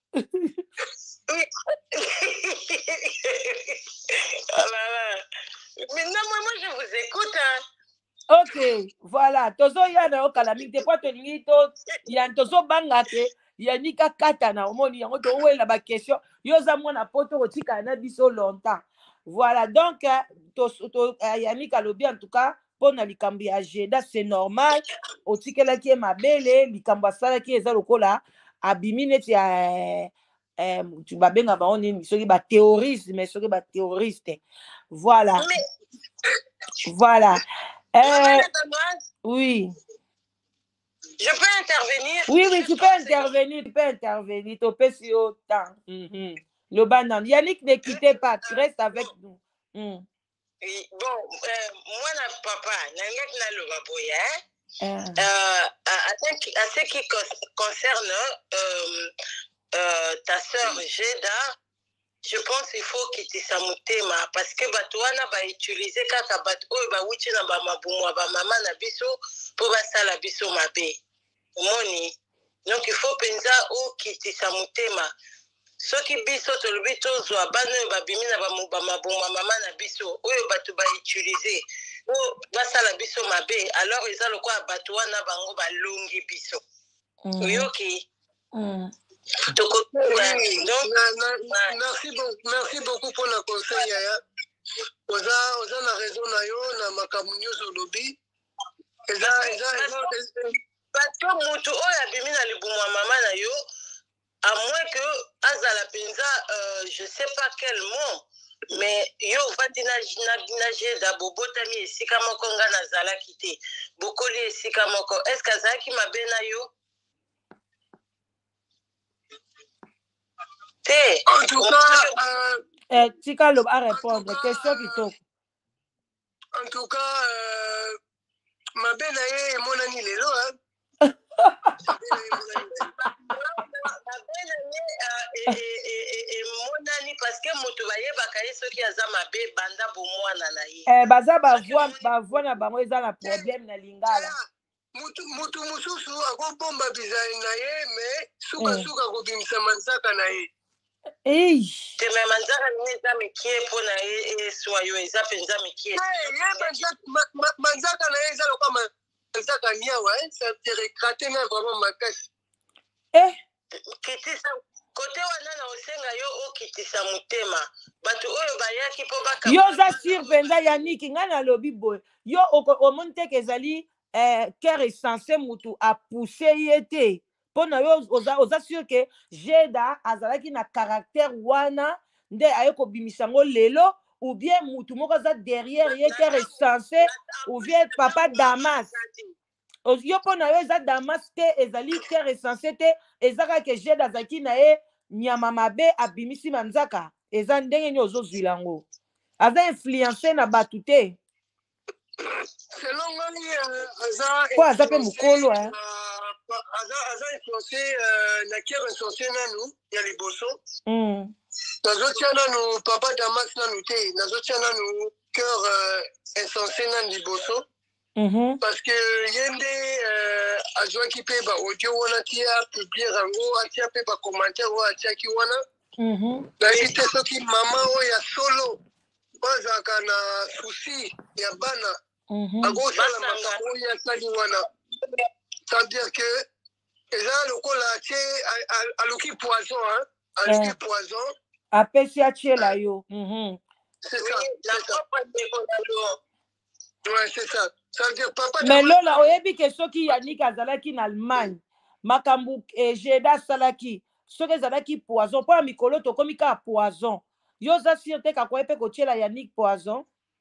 Oh là là. Maintenant, moi, moi, je vous écoute. Hein. Ok, voilà. Tozo yana o kalami te kwa tolingi to yan tozo banga te yanika kata na omoni yango to wela ba question yo za mwana poto ko tika na biso longtemps. Voilà donc to to yanika lobi en tout cas pona likambi ya Jeda c'est normal otikela ki mabele likambo sala ki eza lokola abimi neti ya eh, tu vas bien avoir une théoriste, mais ce qui est terroriste. Voilà. Voilà. Euh, oui. Je peux intervenir? Oui, oui, tu peux intervenir, tu peux intervenir. Tu peux sur autant. Mm-hmm. Le banan. Yannick, ne quittez pas, tu restes avec nous. Mm. Oui, bon, euh, moi, na papa, Nanyak na le baboya, hein. Euh, à, à, à ce qui concerne euh, euh, ta soeur Jeda, je pense qu'il faut qu'il te samutema parce que batuana ba utiliser kaka bat oyo ba wichi na ba mabumu ba mama na biso pour ba sala biso mabe. Moni. Donc il faut pensa ou qui te samutema. Ce qui biso to lubito zo abano ba bimi na ba mabumu mama na biso oyo batu ba utiliser. Oh, basala biso mabe alors ils ont quoi batuana bango ba longi biso. Mm. Oyoki. Mm. Donc, oui, donc, na, na, na, merci, beaucoup, merci beaucoup pour le conseil. Vous avez raison, na makamu news au lobby. Parce que mutu oyo abimi na libumwa mama na yo, à moins que azala penza, euh, je sais pas quel mot, mais yo vandi na na jeda bobotami esika moko nga na zala kite. Bokoli esika moko. Est-ce que azaki mabe na yo? En tout cas, euh, eh, Tika Lob a répondre. Question qui tombe. En tout cas, euh, ma belle est mon ami Lélo. Hein. Ma belle est mon ami parce que Moutoubaye Bakaye, ceux qui ont ma belle banda pour moi, Nanaï. Eh, baza ba voix, ba voix na bango eza na problème na lingala. Mutu mutu mususu ako bomba bizai na ye mais suka suka ko bimisa manzaka na ye. Eh. Te me manzaka ni za mikie pona e soyo eza penza mikie. Eh, ye manzaka na ye eza lokwa manzaka niawa, ça te recrater na vraiment makasi. Eh. Kitisa kote wana na osenga yo o kitisa mutema. Batu oyo bayaki po baka. Yo za sur penza Yannick ngana lobi boy. Yo o monte kezali eh cœur est censé mutu a pousser yete. Pona yo oza oza sûr que Jeda azalaki na caractère wana nde ayeko bimisango lelo ou bien mutu moko za derrière ye cœur est censé ou bien papa Damas. Yo pona yo eza Damas te ezali cœur est censé te ezaka que Jeda zaki na ye nyama mabe abimisi manzaka eza ndenge ni ozozwilango. Aza influencé na batu te. Selon moi, Aza quoi Aza pe mukolo hein. Aza influencé na cœur insensé nanu ya liboso. Mm. Nazotia nanu papa Damas nanu te, nazotia nanu cœur insensé nanu liboso. Mm-hmm. Parce que yende azwa ki pe ba audio wana tia publier rango atia pe ba commentaire wa atia ki wana. Mhm. Na ite soki mama o ya solo bazaka na souci ya bana. Mhm. Agosala makambo ya sali wana. C'est-à-dire que eza lokola atie aluki poison hein, aluki poison. Apesi achela yo. Mhm. C'est ça. Ouais, c'est ça. Ça veut dire papa. Mais lola oyebi ke soki Yannick azalaki na Allemagne makambu e Jeda salaki soki ezalaki poison po mikolo to komi ka poison yo za sûreté ka ko epe ko tiela Yannick poison.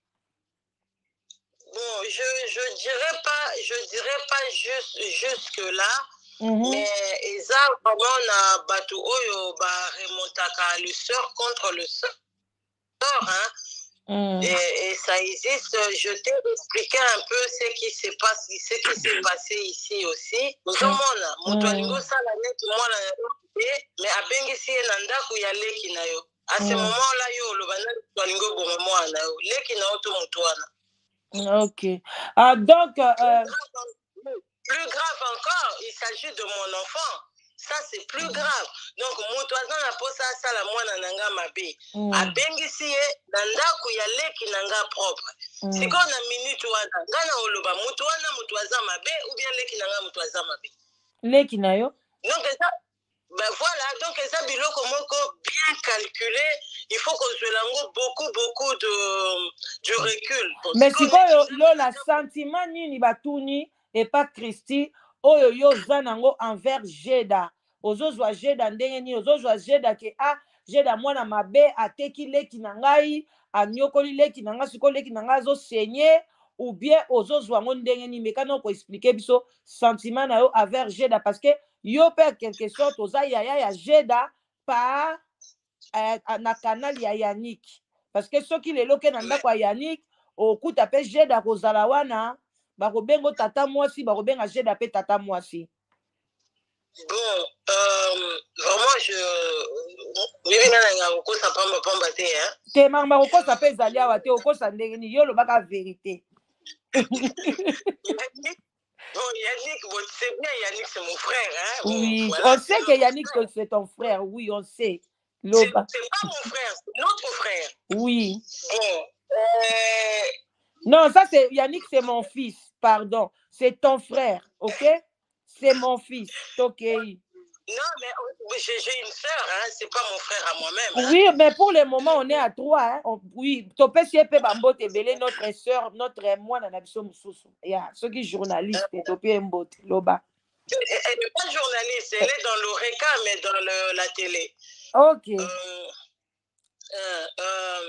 Bon, je je dirais pas je dirais pas juste jusque là. Mm-hmm. Mais eza vraiment na batu oyo ba remontaka le sort contre le sort hein. Mm. Et, et ça existe. Je t'ai expliqué un peu ce qui se passe, ce qui s'est passé ici aussi. Nous sommes là. Mutualingo sala net moi la mais abengisi na ndaku ya leki na yo. À ce moment-là yo lo bana mutualingo bon moi na yo. Leki na auto mutuana. OK. Ah donc euh... plus grave encore, il s'agit de mon enfant. Ça c'est plus grave. Donc mutuazana na posa sala mwana nanga mabe. Mm. Abengisi ye na ndaku ya leki nanga propre. Mm. Siko na minute wana ngana oloba mutuana mutuaza mabe ou bien leki nanga mutuaza mabe. Leki na yo. Donc ça ben voilà, donc ça biloko moko bien calculé, il faut qu'on se lango beaucoup beaucoup de de recul. Mais siko yo lo la sentiment nini batuni et pas Christy oyo yo zanango envers Jeda. ozozwa jeda ndenge nini ozozwa jeda ke a jeda mwana mabe ateki leki na ngai anyokoli leki na ngai sikoyo leki na ngai azosenye ou bien ozozwa ngo ndenge nini mekana koexplike biso sentiment na yo envers jeda parce que yo mpe quelque sorte oza yaya ya jeda pa euh, na canal ya Yannick parce que soki lelo ke na ndako ya Yannick okuta mpe jeda kozala wana bakobenga tata mwasi bakobenga jeda mpe tata mwasi. Bon, euh, vraiment, je... Bibi nana nga okosa pamba pamba te, hein? Te mamba okosa pe zali awa te okosa ndenge ni yo lobaka vérité. Yannick, bon, Yannick, bon, c'est bien, Yannick, c'est mon frère, hein? Bon, oui, voilà, on sait que Yannick, c'est ton frère, oui, on sait. C'est pas mon frère, c'est notre frère. Oui. Bon, euh... non, ça c'est Yannick, c'est mon fils, pardon. C'est ton frère, ok? C'est mon fils, ok. Non, mais j'ai une sœur, hein? C'est pas mon frère à moi-même. Hein? Oui, mais pour le moment, on est à trois. Hein? On, oui, Topé Siepé Bambote Belé, notre sœur, notre moi, Nanabiso Moussoussou. Il y a ceux qui sont journalistes, Topé Mbote, Loba. Elle n'est pas journaliste, elle est dans l'Oreca, mais dans le, la télé. Ok. Euh, euh, euh,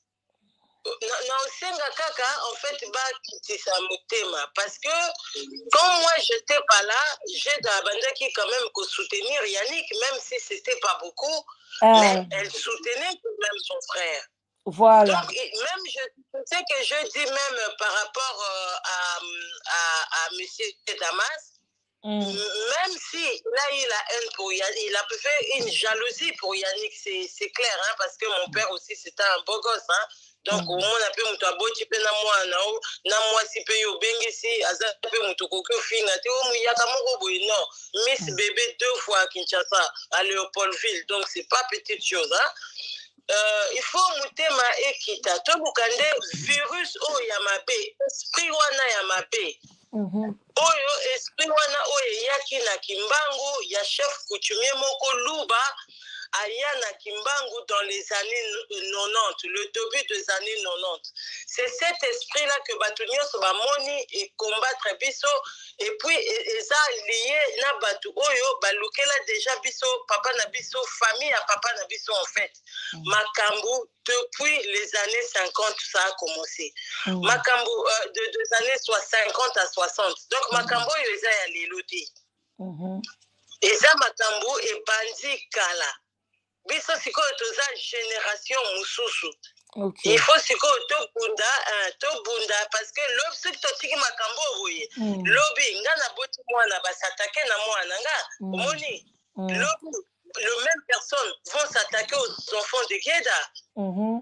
na osenga kaka en fait ba kitisa motema parce que quand moi j'étais pas là j'ai d'abandaki quand même que soutenir Yannick même si c'était pas beaucoup ah. mais elle soutenait quand même son frère. Voilà. Donc même je sais que je dis même par rapport à à, à monsieur Damas. Mm. Même si là il a haine pour Yannick, il a fait une jalousie pour Yannick, c'est clair, hein, parce que mon père aussi c'était un beau gosse, hein. Donc mm. on a pu muta boti pe na moi na na moi si pe yo bengisi aza pe mutu kokyo fina te o muyaka moko boy non Miss mm. bébé deux fois à Kinshasa à Léopoldville, donc c'est pas petite chose, hein. Euh, il faut mutema ekita to bukande virus o ya mabe esprit wana ya mabe. Mm-hmm. Oyo esprit wana oyo yaki na kimbangu ya chef coutumier moko Luba aya na kimbangu dans les années quatre-vingt-dix, le début des années quatre-vingt-dix. C'est cet esprit-là que Batunio Sobamoni et combattre biso et puis eza lié na batu oyo balukela déjà biso papa na biso famille à papa na biso en fait. Mm. Makambu depuis les années cinquante ça a commencé. Mm. Makambu euh, de des années cinquante à soixante. Donc mm. Makambu oyo eza ya leloti. Mhm. Eza makambu e bandi kala. Biso sikoyo toza génération mususu. Okay. Il faut sikoyo to bunda uh, to bunda parce que lobi soki totiki makambo oboye mm. lobi nga na boti mwana basatake na mwana nga mm. omoni mm. lobi le même personne vont s'attaquer aux enfants de Geda. Mm-hmm.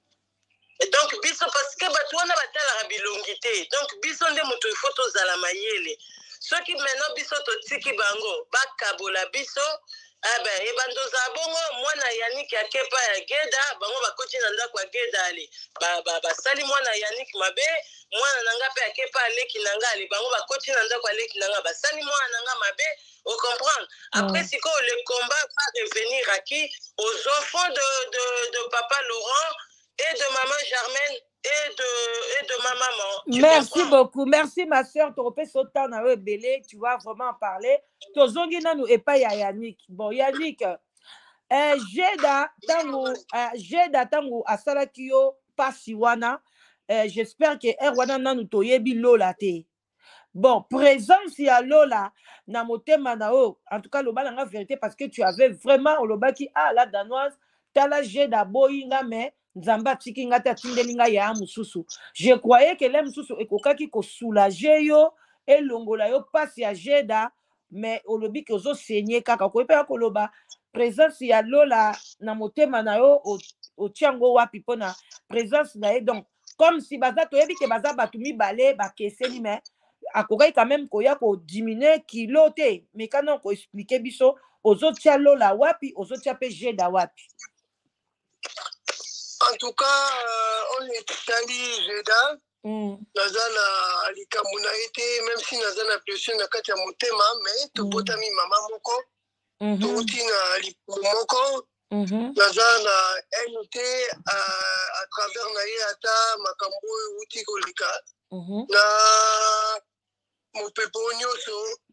Et donc biso parce que batu wana batalaka bilongi te donc biso nde moto il faut tozala mayele soki maintenant biso totiki bango bakabola biso. Ah ben, et bandoza bongo, moi na Yannick ya kepa ya Geda, bango bakoti na ndako ya Geda ali. Ba ba ba sali moi na Yannick mabe, moi na nanga pe ya kepa leki nanga ali, bango bakoti na ndako ya leki nanga ba sali moi nanga mabe, on comprend. Après mm. si quoi le combat va revenir à qui aux enfants de de de papa Laurent et de maman Germaine et de et de ma maman. Merci comprends? Beaucoup. Merci ma sœur, tu repères sautant na we belé, tu vas vraiment parler. Tozongi nanu et pas ya Yannick. Bon Yannick, euh Jeda tango euh, Jeda tango asala kiyo pasi wana. Euh, j'espère que Erwana nanu toyebi lola te. Bon, présence ya lola na motema na o. En tout cas loba na vérité parce que tu avais vraiment loba qui ah la danoise tala Jeda boyinga mais Nzamba tiki ngata tindelinga ya mususu. Je croyais que les mususu ekokaki ko soulager yo et longola yo passe ya Jeda mais olobi ke zo saigner kaka ko pe koloba présence ya lola na motema na yo o tiango wapi pona présence na ye donc comme si baza to yebi ke baza batumi balé ba keseni mais akokai quand même ko ya ko diminuer kilo te mais kana ko expliquer biso ozo tia lola wapi ozo tia pe Jeda wapi. En tout cas, euh, on est allé Jeda. Mm. Nazana likamuna été même si nazana blessure na kati ya motema mais to botami mm. mama moko. Mm-hmm. To utina lipo moko. Mm-hmm. Nazana unité à, à travers na yata makambo uti kolika. Mm-hmm. Na mopepo nyoso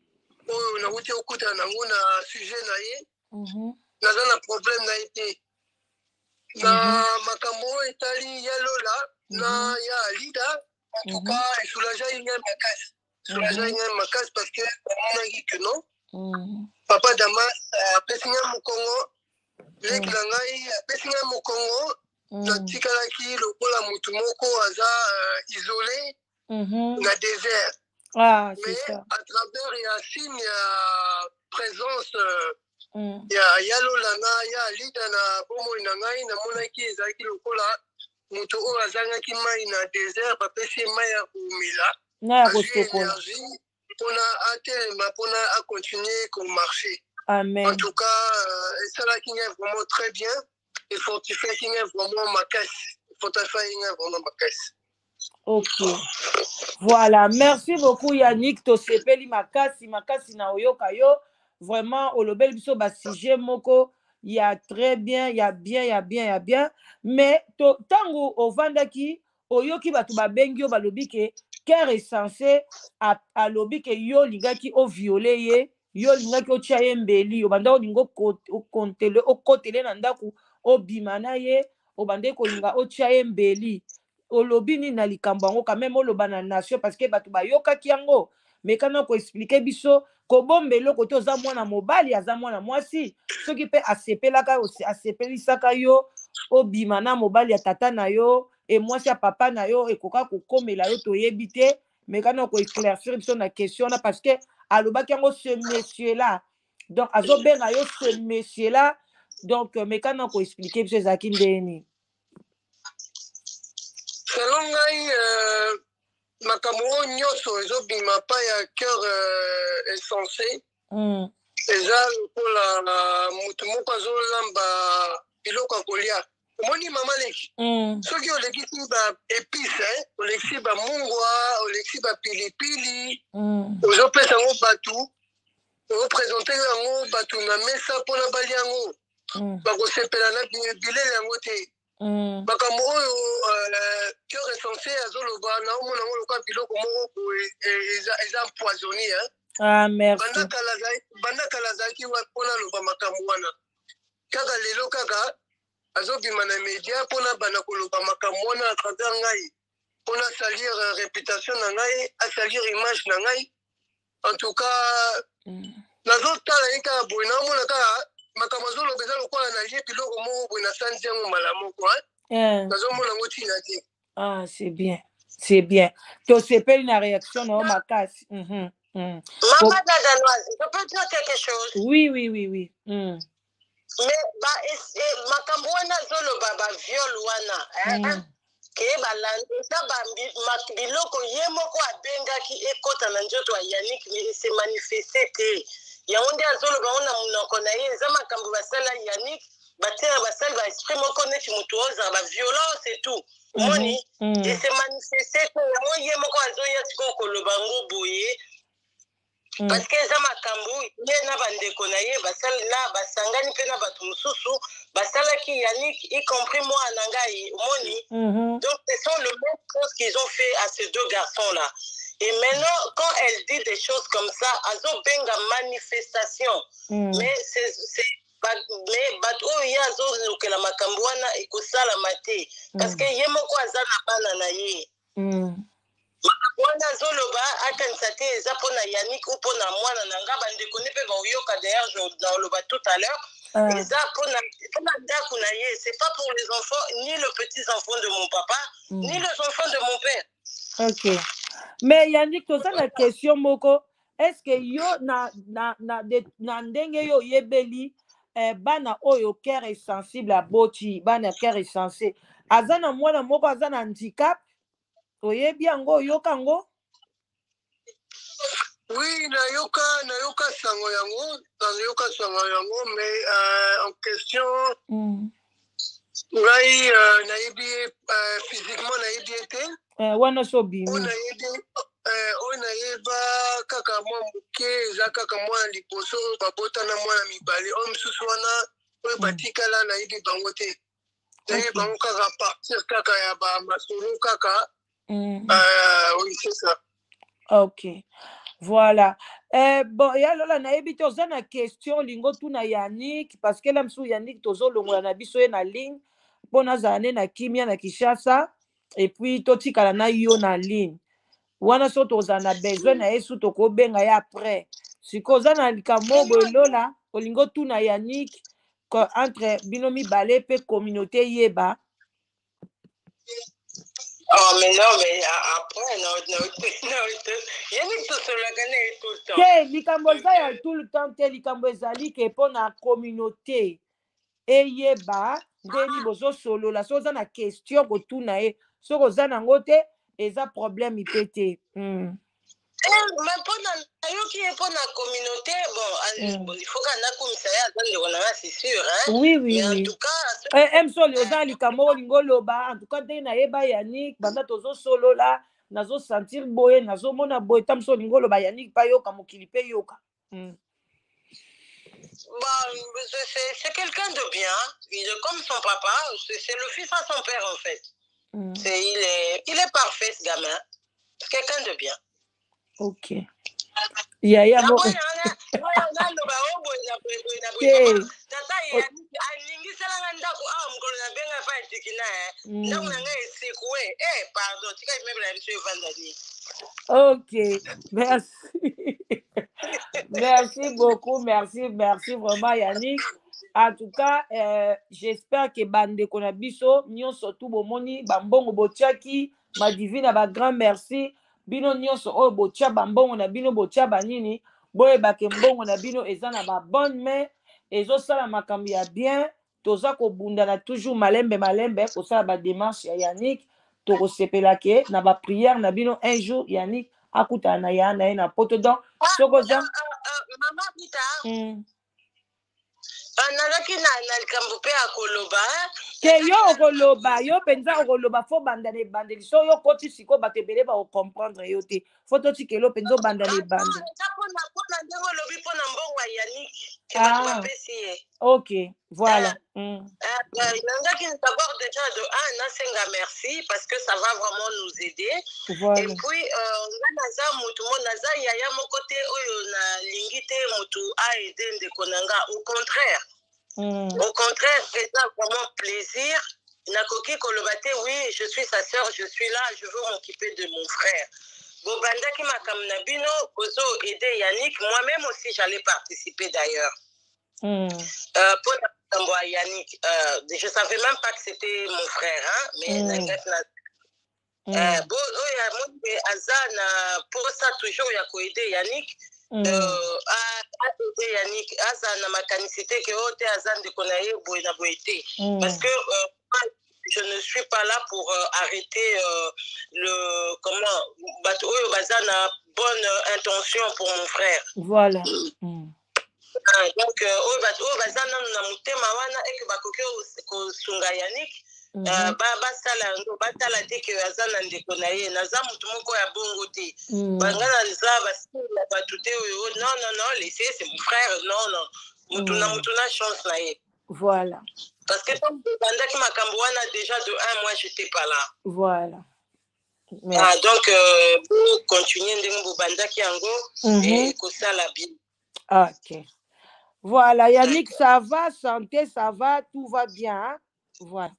oyo nauti okuta nango na sujet na ye Mhm. naza na problème na ye te na makambo oyo etali ya Lola na ya Alida en tout cas esoulagea ye ngai makasi esoulagea ye ngai makasi parce que namonaki que non papa Damas apesi ngai mokongo leki na ngai apesi ngai mokongo natikalaki lokola motu moko aza isolé na désert. Ah, mais ça. à travers ya signe ya présence mm. ya ya Lola na ya Alida na bomoi na ngai namonaki ezalaki lokola moto oyo azangaki mai na désert bapesi mai ya komela azwi énergie mpona atelema mpona acontinue komarche. Amen. En tout cas esalaki ngai vraiment très bien efortifiaki ngai vraiment makasi efortifiaki ngai vraiment makasi. Ok. Voilà. Merci beaucoup Yannick. Tosepeli makasi makasi na oyoka yo. Vraiment, olobeli biso ba sujet moko. Il y a très bien, il y a bien, il y a bien, il y a bien. Mais to, tango ovandaki oyoki batu babengi yo balobi ke cœur est censé a, a lobi ke yo lingaki o violer ye, yo lingaki o tia ye mbeli, obanda o lingo o kontele o kotele na ndaku o bimana ye, obanda ko linga o tia ye mbeli. Olobi ni na likambo yango quand même oloba na nation parce que batu bayokaki yango mais kana ko expliquer biso ko bombelo kote oza mwana mobali aza mwana mwasi soki pe asepelaka asepelisaka yo obima na mobali ya tata na yo et mwasi ya papa na yo ekoka kokomela yo toyebi te mais kana ko éclaircir biso na question na parce que alobaki yango ce monsieur là donc azobenga yo ce monsieur là donc mais kana ko expliquer biso ezalaki ndeni. Selon ngai makambo oyo nyonso ezobima pa ya cœur insensé eza lokola motu moko azolamba biloko ya kolia omoni mama leki soki olekisi baépice olekisi bamungwa olekisi bapilipili ozopesa yango bato ozoprésente yango bato na mesa mpona balia yango bakosepela na bilele yango te. makambo oyo cœur insensé azoloba naomona yango lokola biloko moko eza empoisonné. banda kala azalaki mpona aloba makambo wana kaka lelo kaka azobima na média mpona banda koloba makambo wana à travers ngai mpona salir réputation na ngai asalir image na ngai en tout cas nazotala ye kaka boye naomona kaka makambo azoloba eza lokola na lie biloko moko boye nasanzi yango mbala moko nazomona yango ntina te. Ah, c'est bien, c'est bien. Tosepeli na réaction na makasi. Maman Danoise, je peux dire quelque chose? Oui, oui, oui, oui. Mm. Mais makambo wana zoloba ba viol wana hein ke balanda ba biloko ye moko abengaki ekota na njoto ya Yannick mais se manifester te yango nde azoloba ona munoko na ye eza makambo basala Yannick batera basala ba esprit moko neti mutu oza ba violence et tout moni et se manifester te yango ye moko azoya siko koloba ngo boye parce que eza makambo ye na bandeko na ye basala na basangani mpe na bato mosusu basalaki Yannick y compris moi na ngai moni donc ce sont le même chose qu'ils ont fait à ces deux garçons là et maintenant quand elle dit des choses comme ça azo benga manifestation mais c'est c'est mais bato oyo ye azolukela makambo wana ekosalama te parce que ye moko aza na bana na ye wana azoloba akanisa te eza mpona Yannick ou mpona mwana na nga bandeko ne mpe baoyoka d'ailleurs naoloba tout à l'heure eza mpona ndako na ye c'est pas pour les enfants ni le petits enfants de mon papa ni les enfants de mon père. Ok mais Yannick toza na question moko est-ce que yo na na na na ndenge yo yebeli eh, bana oyo cœur est sensible à boti bana cœur est sensible azana mwana moko azana handicap oyebi yango oyoka yango? Oui, nayoka nayoka sango yango nayoka sango yango mais euh, en question ngai nayebi physiquement nayebi ete wana so bimi oyo nayeba kaka mwa moke eza kaka mwana liboso oyo babotana mwana mibale oyo mosusu wana oyo batikala nayebi bango te nayebi bango kaka partir kaka ya bamasolo kaka oui c'est ça. Ok, voilà. Eh, bon, ya lola na yebi te oza na question lingo tuna Yannick parce que lamsu Yannick tozolongola na biso ye na ligne mpo nazala ne na kimia na Kinshasa et puis totikala na yo na ligne wana so tozala na besoin na ye su tokobenga ye après sikoyo oza na likambo boye lola olingo tuna Yannick entre bino mibale mpe communauté yeba. Oh, mais non, mais après, non, non, non, Yannick tosolakane tout le temps. Te likambo eza ya tout le temps te likambo ezali ke mpo na communauté eyeba ndeni bozosolola so oza na question kotuna ye soki oza nango te eza problème ipe te. Mais pendant nayoki ye mpo na communauté bon il faut kana komisa ye aza ndeko nanga c'est sûr hein. Oui oui mais oui. en tout cas eh msoli oza likambo olingo loba en tout cas ndenge nayeba Yannick banda tozosolola nazosentir boye nazomona boye ta mso olingo loba Yannick pa yoka mokili pe yoka. Bah, c'est quelqu'un de bien. Il est comme son papa. C'est le fils à son père, en fait. Mm. C'est, il, est, il est parfait, ce gamin. C'est quelqu'un de bien. Ok. Ya ya mo. Ok, merci. Merci beaucoup, merci, merci vraiment Yannick. En tout cas, euh, j'espère que bande konabiso, nyon surtout bomoni, bambongo botiaki, ma divine, ba grand merci. Bino nyonso oyo botia bambongo na bino botia banini, boye bakembongo na bino ezana ba bonne main, ezosala makambo ya bien, toza kobunda na toujours malembe malembe, kosala ba démarche ya Yannick, tokosepelake na ba prière na bino un jour Yannick akuta na ya na ye na poto donc sokoza mama Rita nazaki na likambo mpe akoloba ke yo okoloba yo mpenza okoloba fo bandana ebandeli so yo koti siko bato ebele bakokomprendre yo te fo totikelo mpenza obandana ebandeli mpona ndenge olobi mpona mbongo ya Yannick ke Ah. bato bapesi ye ok voilà nangaki d'abord déjà de un nasenga merci parce que ça va vraiment nous aider voilà. Et puis nga naza mutu mo naza yaya moko te oyo nalingi te mutu aide ndeko nanga au contraire mm. Au contraire c'est vraiment plaisir nakoki koloba te oui je suis sa sœur je suis là je veux m'occuper de mon frère bobandaki makambo na bino kozo aider Yannick moi-même aussi j'allais participer d'ailleurs mm. euh, pour la Yannick euh, je savais même pas que c'était mon frère hein, mais mm. Mm. Euh, bon, oh, Azana, pour ça toujours, il y a quoi aider Yannick. Mm. Euh, à aider Yannick, Azana, ma canicité, que oh, t'es Azan de Konaye, Boina Boité. Parce que euh, je ne suis pas là pour euh, arrêter euh, le. Comment. Bato, oh, Azana, bonne intention pour mon frère. Voilà. Mm. Ah, donc, oh, Bato, oh, Azana, Namute, Mawana, et que Bakoke, Sunga Yannick. basala yango batala te ke aza na ndeko na ye naza mutu moko ya bongo te banga naza basala bato te oyo non non non laissez c'est mon frère non non mutu na mutu na chance na ye voilà parce que bandaki makambo wana déjà de un mois j'étais pas là voilà. Ah, donc euh, pour continuer ndenge bobandaki yango et kosala bien. Ok, voilà Yannick, ça va, santé ça va, tout va bien hein? Voilà.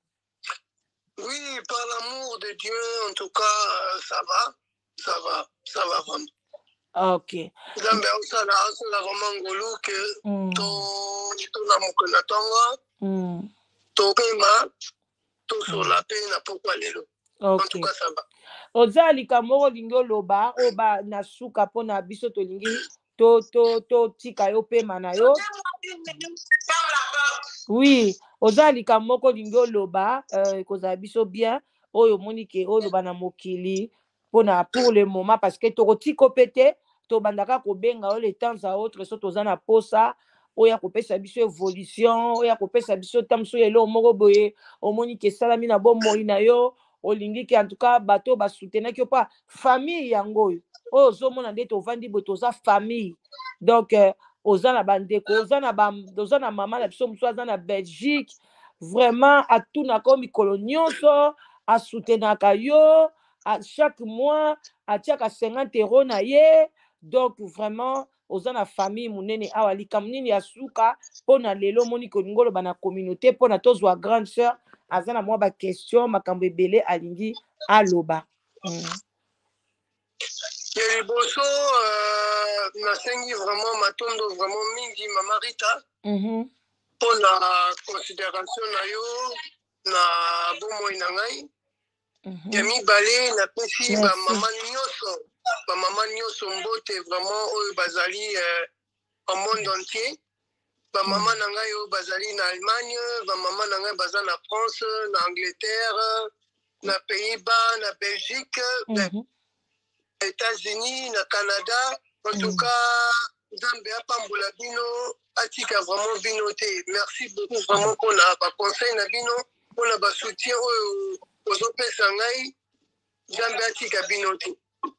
Oui, par l'amour de Dieu, en tout cas, ça va, ça va, ça va vraiment. Ok. Zambe osala osala vraiment ngolo que to to na mokona tonga. To pema to sola pe na pourquoi lelo. En tout cas, ça va. Oza likamoko lingo loba oba na suka pona biso to lingi to to to tika yo pema na yo. Oui, oza likamoko lingo loba euh koza biso bien oyo monike oyo loba na mokili pona pour le moment parce que to tiko pété to bandaka ko benga o le temps à autre so toza na posa oya kopesa biso évolution oya kopesa biso tamso yelo moko boye o monike salami na bo moi na yo olingi ki en tout cas bato ba soutenir ki pa famille yango oyo zo mona nde to vandi bo toza famille donc euh, oza na bandeko oza na ba oza na mama na biso muso aza na Belgique vraiment atuna ko mikolo nyonso a soutenaka yo à chaque mois atiaka cinquante euros na ye donc vraiment oza na famille munene awa likambo nini ya suka mpona lelo moni kolingolo bana communauté mpona tozwa grande sœur aza na mwa baquestion makambo ebele alingi aloba. mm. ya liboso uh, nasengi vraiment matondo vraiment mingi mama Rita mm-hmm. mpona considération na yo na bomoi na ngai. mm-hmm. ya mibale napesi bamama nyonso bamama nyonso mbote vraiment oyo bazali uh, en monde entier. Bamama mm. na ngai oyo bazali na Allemagne, bamama na ngai baza na France, na Angleterre, na Pays-Bas, na Belgique, mm-hmm. États-Unis, na Canada. En mm. tout cas, Nzambe apambola bino, atika vraiment bino te. Merci beaucoup vraiment pour na ba conseil na bino, pour na ba soutien oyo ozopesa ngai. Nzambe atika bino te.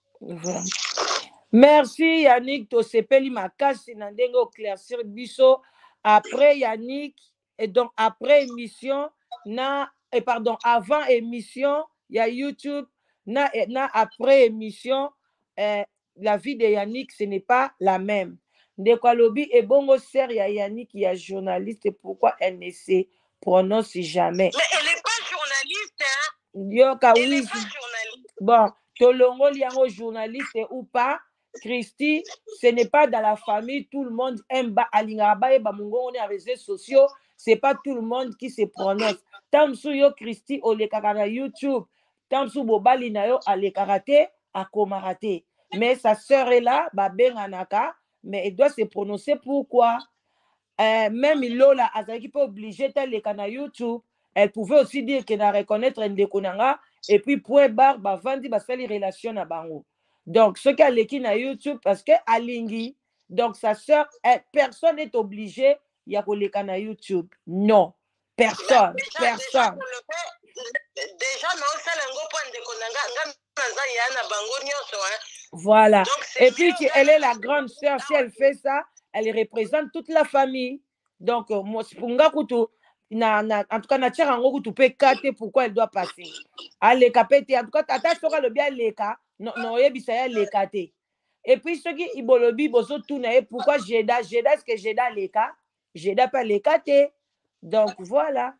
Merci Yannick tosepeli makasi na ndenge oclaircir biso. Après Yannick, et donc après émission, na, et pardon, avant émission, il y a YouTube, na, na après émission, eh, la vie de Yannick, ce n'est pas la même. De quoi lobby et bongo sert, il y a Yannick, il y a journaliste, et pourquoi elle ne se prononce jamais. Mais elle n'est pas journaliste, hein? Yo, ka, elle n'est oui. pas journaliste. Bon, tolongo liango journaliste ou pas. Christy, ce n'est pas dans la famille, tout le monde aime Alingaba et Bamungo, on est à réseaux sociaux, c'est pas tout le monde qui se prononce. Tamsu yo Christy, o le kakana YouTube, Tamsu Bobali na yo a le karaté, a komarate. Mais sa sœur est là, Babé Ranaka, mais elle doit se prononcer pourquoi. Euh, même Lola, Azaki peut obliger tel le canal YouTube, elle pouvait aussi dire qu'elle a reconnaître Ndekonanga, et puis point barre, bah, vandi, bah, faire les relations à Bango. Donc, ce qu'elle écrit sur YouTube, parce que Alingi, donc sa sœur, personne n'est obligé, il y a les canaux YouTube. Non, personne, déjà, personne. Déjà, voilà. Donc, et puis, mieux, elle est la grande sœur, si elle fait ça, elle représente toute la famille. Donc, moi, na, na, en tout cas, na tire en gros, tu peux capter pourquoi elle doit passer. Allez, capter, en tout cas, tata sera le bien les cas. Non, non, bisaya lekate. Et puis ceux qui ibolobi boso tourner pourquoi Jeda Jeda est-ce que Jeda leka Jeda pas lekate. Donc voilà.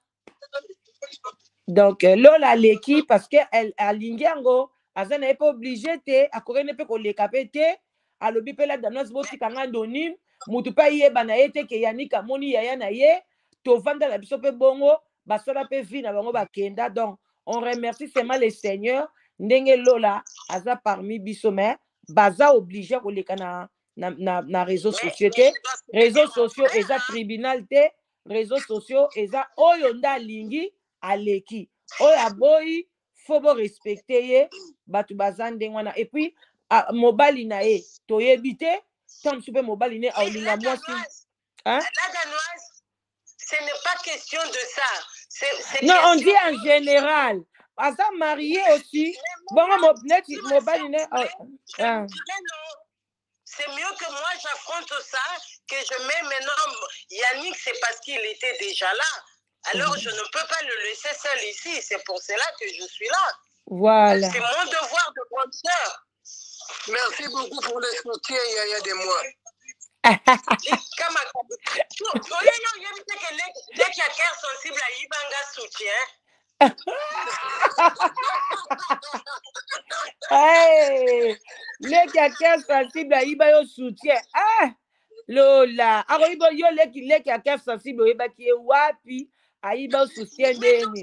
Donc Lola leki parce que elle alingiango azana n'est pas obligé te akore ne peut ko lekapete alobi pela danos boti kanga anonyme mutu pa yeba na yete ke Yannick amoni yaya na ye to vanda la biso pe bongo basola pe vi na bango bakenda. Donc on remercie seulement le Seigneur. Ndenge Lola aza parmi bisomé baza obligé ko leka na na na, na réseaux sociaux te réseaux sociaux eza tribunal te réseaux sociaux eza oyo nda lingi aleki oyo aboyi faut bo respecter ye batu baza ndenge wana. Et puis a, mobali na ye toyebi te tant super mobali ne alinga mwasi hein. Ce n'est pas question de ça. C'est, c'est non, on dit en général. À ça, marié aussi. Bon, mobile, c'est mieux que moi, j'affronte ça, que je mets maintenant Yannick, c'est parce qu'il était déjà là. Alors, je ne peux pas le laisser seul ici. C'est pour cela que je suis là. Voilà. C'est mon devoir de grande sœur. Merci beaucoup pour le soutien, Yaya de moi. Sensible à Ibanga soutien. Hey, les caca sensible à Iba soutien. Ah, Lola. Alors, il y a les caca sensible à Iba qui est wapi. À Iba soutien de ni.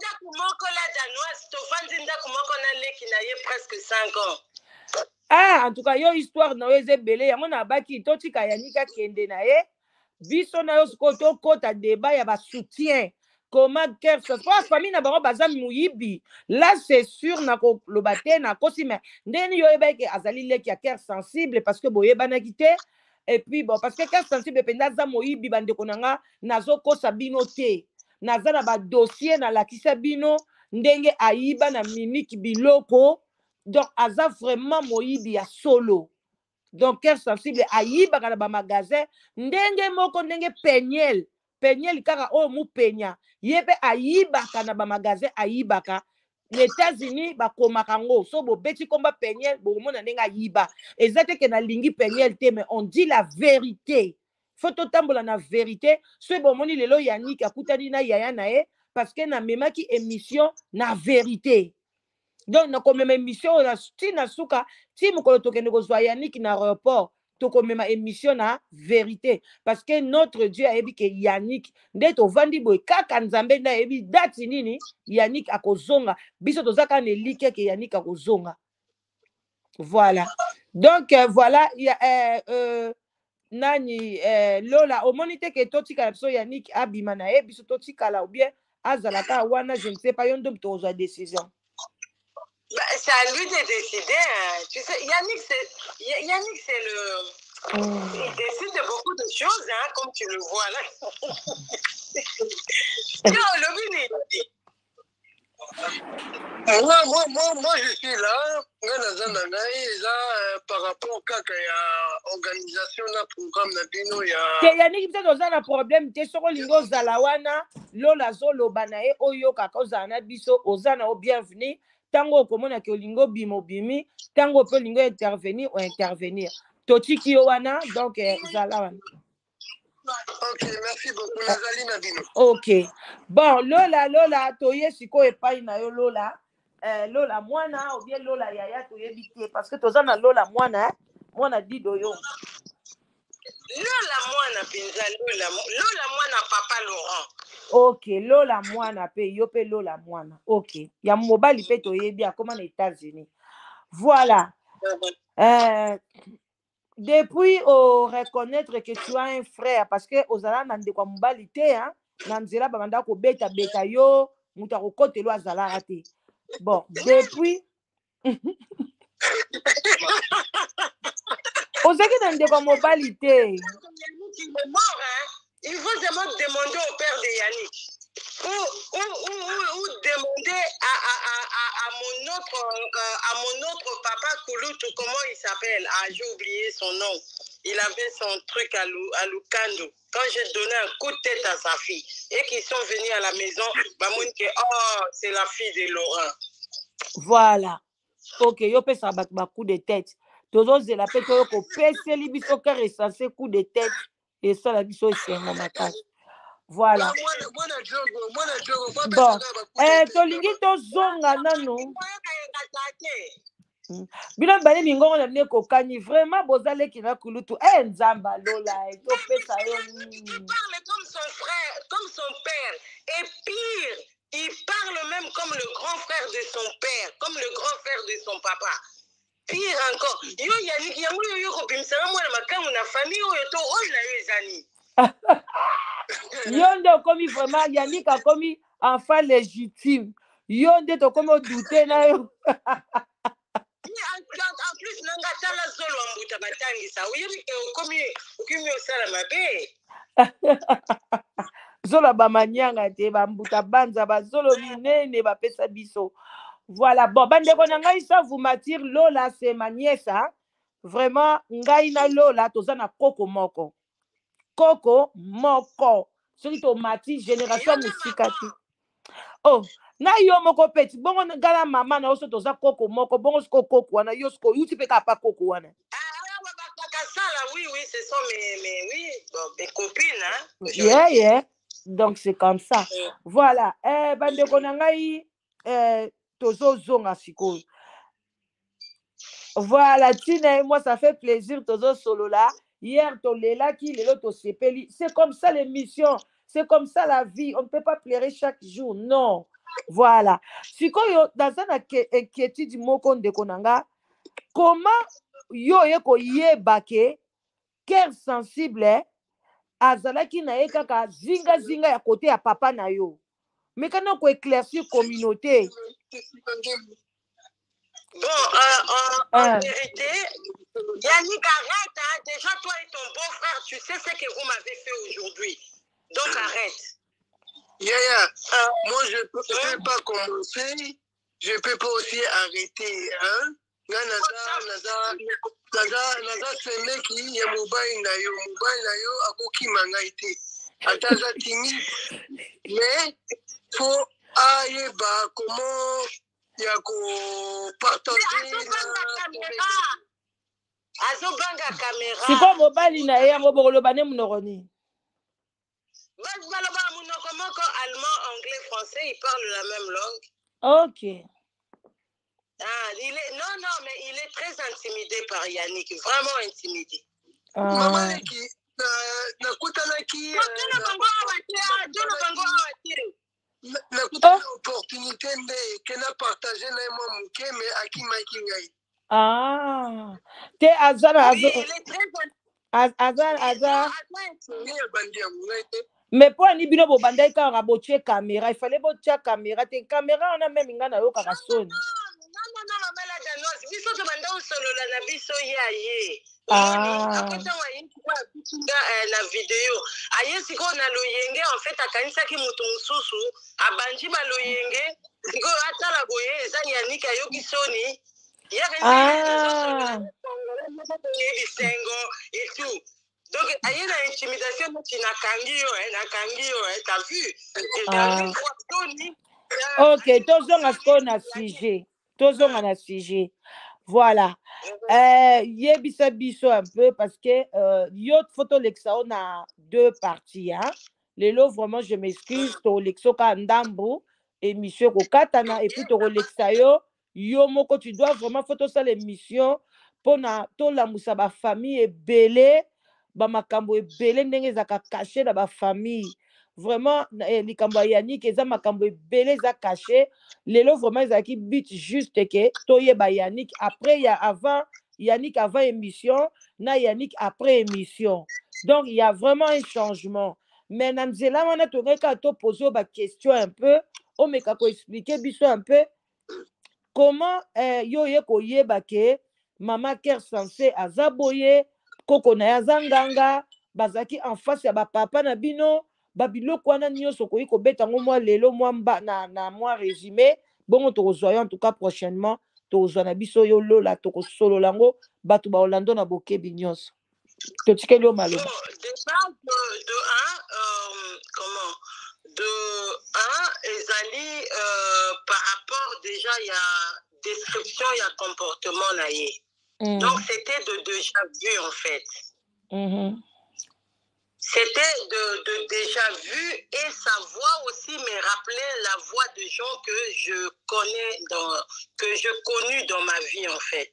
Presque cinq ans. Ah, en tout cas, yo histoire na weze belé yango na baki toti ka Yannick kende na ye. Biso na yo skoto kota débat ya ba soutien. Comment faire ça? Pour la famille na bango baza muyibi. Là c'est sûr na ko lobate na kosi mais ndeni yo eba ke azali leki ya cœur sensible parce que boye bana kité et puis bon parce que cœur sensible penda za moyibi bande konanga nazo kosa bino te. Naza na ba dossier na la kisa bino ndenge aiba na mimiki biloko. Donc, aza vraiment moyibi ya solo. Donc, cœur sensible, ayiba kana ba magasin, ndenge moko ndenge penyel, penyel kaka o mu penya. Yebe ayiba kana ba magasin ayiba ka les États-Unis bakomaka ngo so bobeti komba Peniel bomona nenga yiba ezate ke na lingi Peniel te, mais on dit la vérité. Faut totambola na vérité. Ce bomoni lelo Yannick akutani na yaya na e parce que na memaki émission na vérité. Donc na komema émission na ti na suka ti mokolo tokende kozwa Yannick na aéroport tokomema émission na vérité parce que notre Dieu a dit que Yannick nde tovandi boy kaka nzambe na yebi date nini Yannick akozonga biso tozaka ne like que Yannick akozonga. Voilà. Donc euh, voilà il y a euh, euh, nani euh, Lola au monite que totika biso Yannick abima na ye biso totika la ou bien azalaka wana je ne sais pas yondo tozo décision. Bah, c'est à lui de décider. Hein. Tu sais, Yannick, c'est Yannick, c'est le. Mm. Il décide de beaucoup de choses, hein, comme tu le vois là. moi, moi, moi, moi, je suis là. Par rapport à l'organisation d'un programme, il y a. Yannick, peut-être un problème. Tu es sur le lingo Zalawana, Lola Zolo Banae, Oyo Kakozana, Biso, Ozana, au bienvenue. Tango komona ke lingo bimo bimi tango pe lingo intervenir ou intervenir totiki yowana donc zalawana. OK, merci beaucoup Nazali Nabino. OK. Bon Lola Lola toye siko epai na yo Lola euh Lola mwana ou bien Lola yaya toye bité parce que tozana Lola mwana mwana dido yo. Lola mwana penza Lola Lola mwana papa Laurent. OK, Lola mwana pe yo pe Lola mwana. OK. Ya mobali pe toyebi akoma na États-Unis. Voilà. Euh, depuis au reconnaître que tu as un frère parce que ozala na ndeko mobali te hein, na nzela ba banda ko beta beta yo muta ko kotelo azala raté. Bon, depuis ozaki na ndeko mobali te. Il faut demander au père de Yannick ou, ou, ou, ou, ou demander à, à, à, à, mon autre, à mon autre papa Kouloutou, comment il s'appelle? Ah, j'ai oublié son nom. Il avait son truc à, Lou, à Lukando. Quand j'ai donné un coup de tête à sa fille et qu'ils sont venus à la maison, bah, moi, oh, c'est la fille de Laurent. Voilà. Ok, yo pe sa bat ba coup de tête. Tozo zela pe to ko pese li biso ka recensé coup de tête. Et ça, la biso c'est mon matin. Voilà. Bon. Eh, tolingi to zonga nano. Bila bale mingongo na mne kokani vraiment bozale ki na kulutu. Eh nzamba Lola, et to pesa yo. Il parle comme son frère, comme son père. Et pire, il parle même comme le grand frère de son père, comme le grand frère de son papa. Pire encore, yo Yannick yango yo yo ko bimsana mwana makangu na famille oyo to oyo na yo ezani. Yo nde komi vraiment Yannick a komi enfant légitime. Yo nde to komi douter na yo. En plus nanga tala zolo ambuta batangisa. Oyebi ke komi okimi osala mabe. Zolo ba manyanga te ba mbuta banza ba zolo minene ba pesa biso. Voilà, bon, bande konanga ça vous m'attire Lola c'est ma nièce hein. Vraiment ngai na Lola tozana koko moko. Koko moko. Celui to mati génération musikati. Oh, na yo moko petit bongo ngala mama na oso toza koko moko bongo sko koko wana yo sko yuti pe ka pa koko wana. Ah ba sala oui oui ce sont mes mes oui bon, mes copines hein. Yeah yeah. Donc c'est comme ça. Voilà, eh bande konanga eh Tozo zonga siko. Voilà, Tina et moi, ça fait plaisir, Tozo solo là. Hier, Tolela qui, les autres, sepeli. C'est comme ça l'émission. C'est comme ça la vie. On ne peut pas pleurer chaque jour. Non. Voilà. Siko yo, dans un inquiétude du mot qu'on déconanga, comment yo yeko yebake, cœur sensible, azalaki na ekaka zinga zinga ya côté à papa na yo. Mais quand on éclaircir communauté. Bon, euh, en, en vérité, Yannick, arrête, hein. Déjà, toi et ton beau-frère, tu sais ce que vous m'avez fait aujourd'hui. Donc, arrête. Yeah, yeah. Euh, Moi, je ne peux, peux pas commencer. Je ne peux pas aussi arrêter. Hein? Naza, naza, naza, naza, c'est mec qui y a mobile na yo, mobile na yo, à quoi qui m'a été. Ataza timide. Mais, faut aller bah comment ya kopartage azobanga caméra siko mobali na ye yango bokoloba ne munoko nini baloba munoko moko allemand anglais français il parle la même langue. Ok. Ah, il est non non mais il est très intimidé par Yannick, vraiment intimidé. Ah. Maman Leki nakutanaki nakuta opportunité nde kena partager na moi muke mais akimaki ngai. Ah, te azana azo. Oui, il est très azana azana. Mais pour ni bino bo bandai ka rabotie caméra, il fallait botia caméra, te caméra on a même ngana yo ka son. Non non non maman la danos, biso to banda solo la na biso ya ye. Ah. Na vidéo aye siko na loyenge en fait akanisaki mutu mususu abanji ba loyenge siko atala boye eza Yannick ayoki soni Ah. et tout. Donc aye na intimidation mutu na kangi yo na kangi yo t'as vu. Ok, tozonga siko na sujet tozonga na sujet. Voilà. Euh, yebisa biso un peu parce que euh, yot photo lexa on a deux parties hein. Lelo vraiment je m'excuse to lexo ka ndambo émission ko katana et puis to lexa yo yo moko tu dois vraiment photo ça l'émission pour na to la musa ba famille et belé ba makambo e belé ndenge za ka caché na ba famille. Vraiment eh, likambo Yannick eza makambo ebele za caché lelo vraiment ezaki but juste que toyeba Yannick après il y a avant Yannick avant émission na Yannick après émission, donc il y a vraiment un changement. Mais na nzela wana tongeka to poser ba question un peu o meka ko expliquer biso un peu comment eh, yo ye ko yeba ke mama Ker Sensé azaboye koko na yazanganga bazaki en face ya ba papa na bino babiloko wana nyonso koyi kobeta ngo mwa lelo mwa mba na na mwa résumé bongo tokozwa en tout cas prochainement tokozwa na biso yo lola tokosolola ngo bato ba Orlando na bokebi nyonso totikeli yo maloba. Déjà de, de un euh, comment de un ezali euh, par rapport déjà il y a description il y a comportement na ye. Mm. Donc c'était de déjà vu en fait. Mm-hmm. C'était de, de déjà vu et sa voix aussi me rappelait la voix de gens que je connais dans que je connus dans ma vie en fait.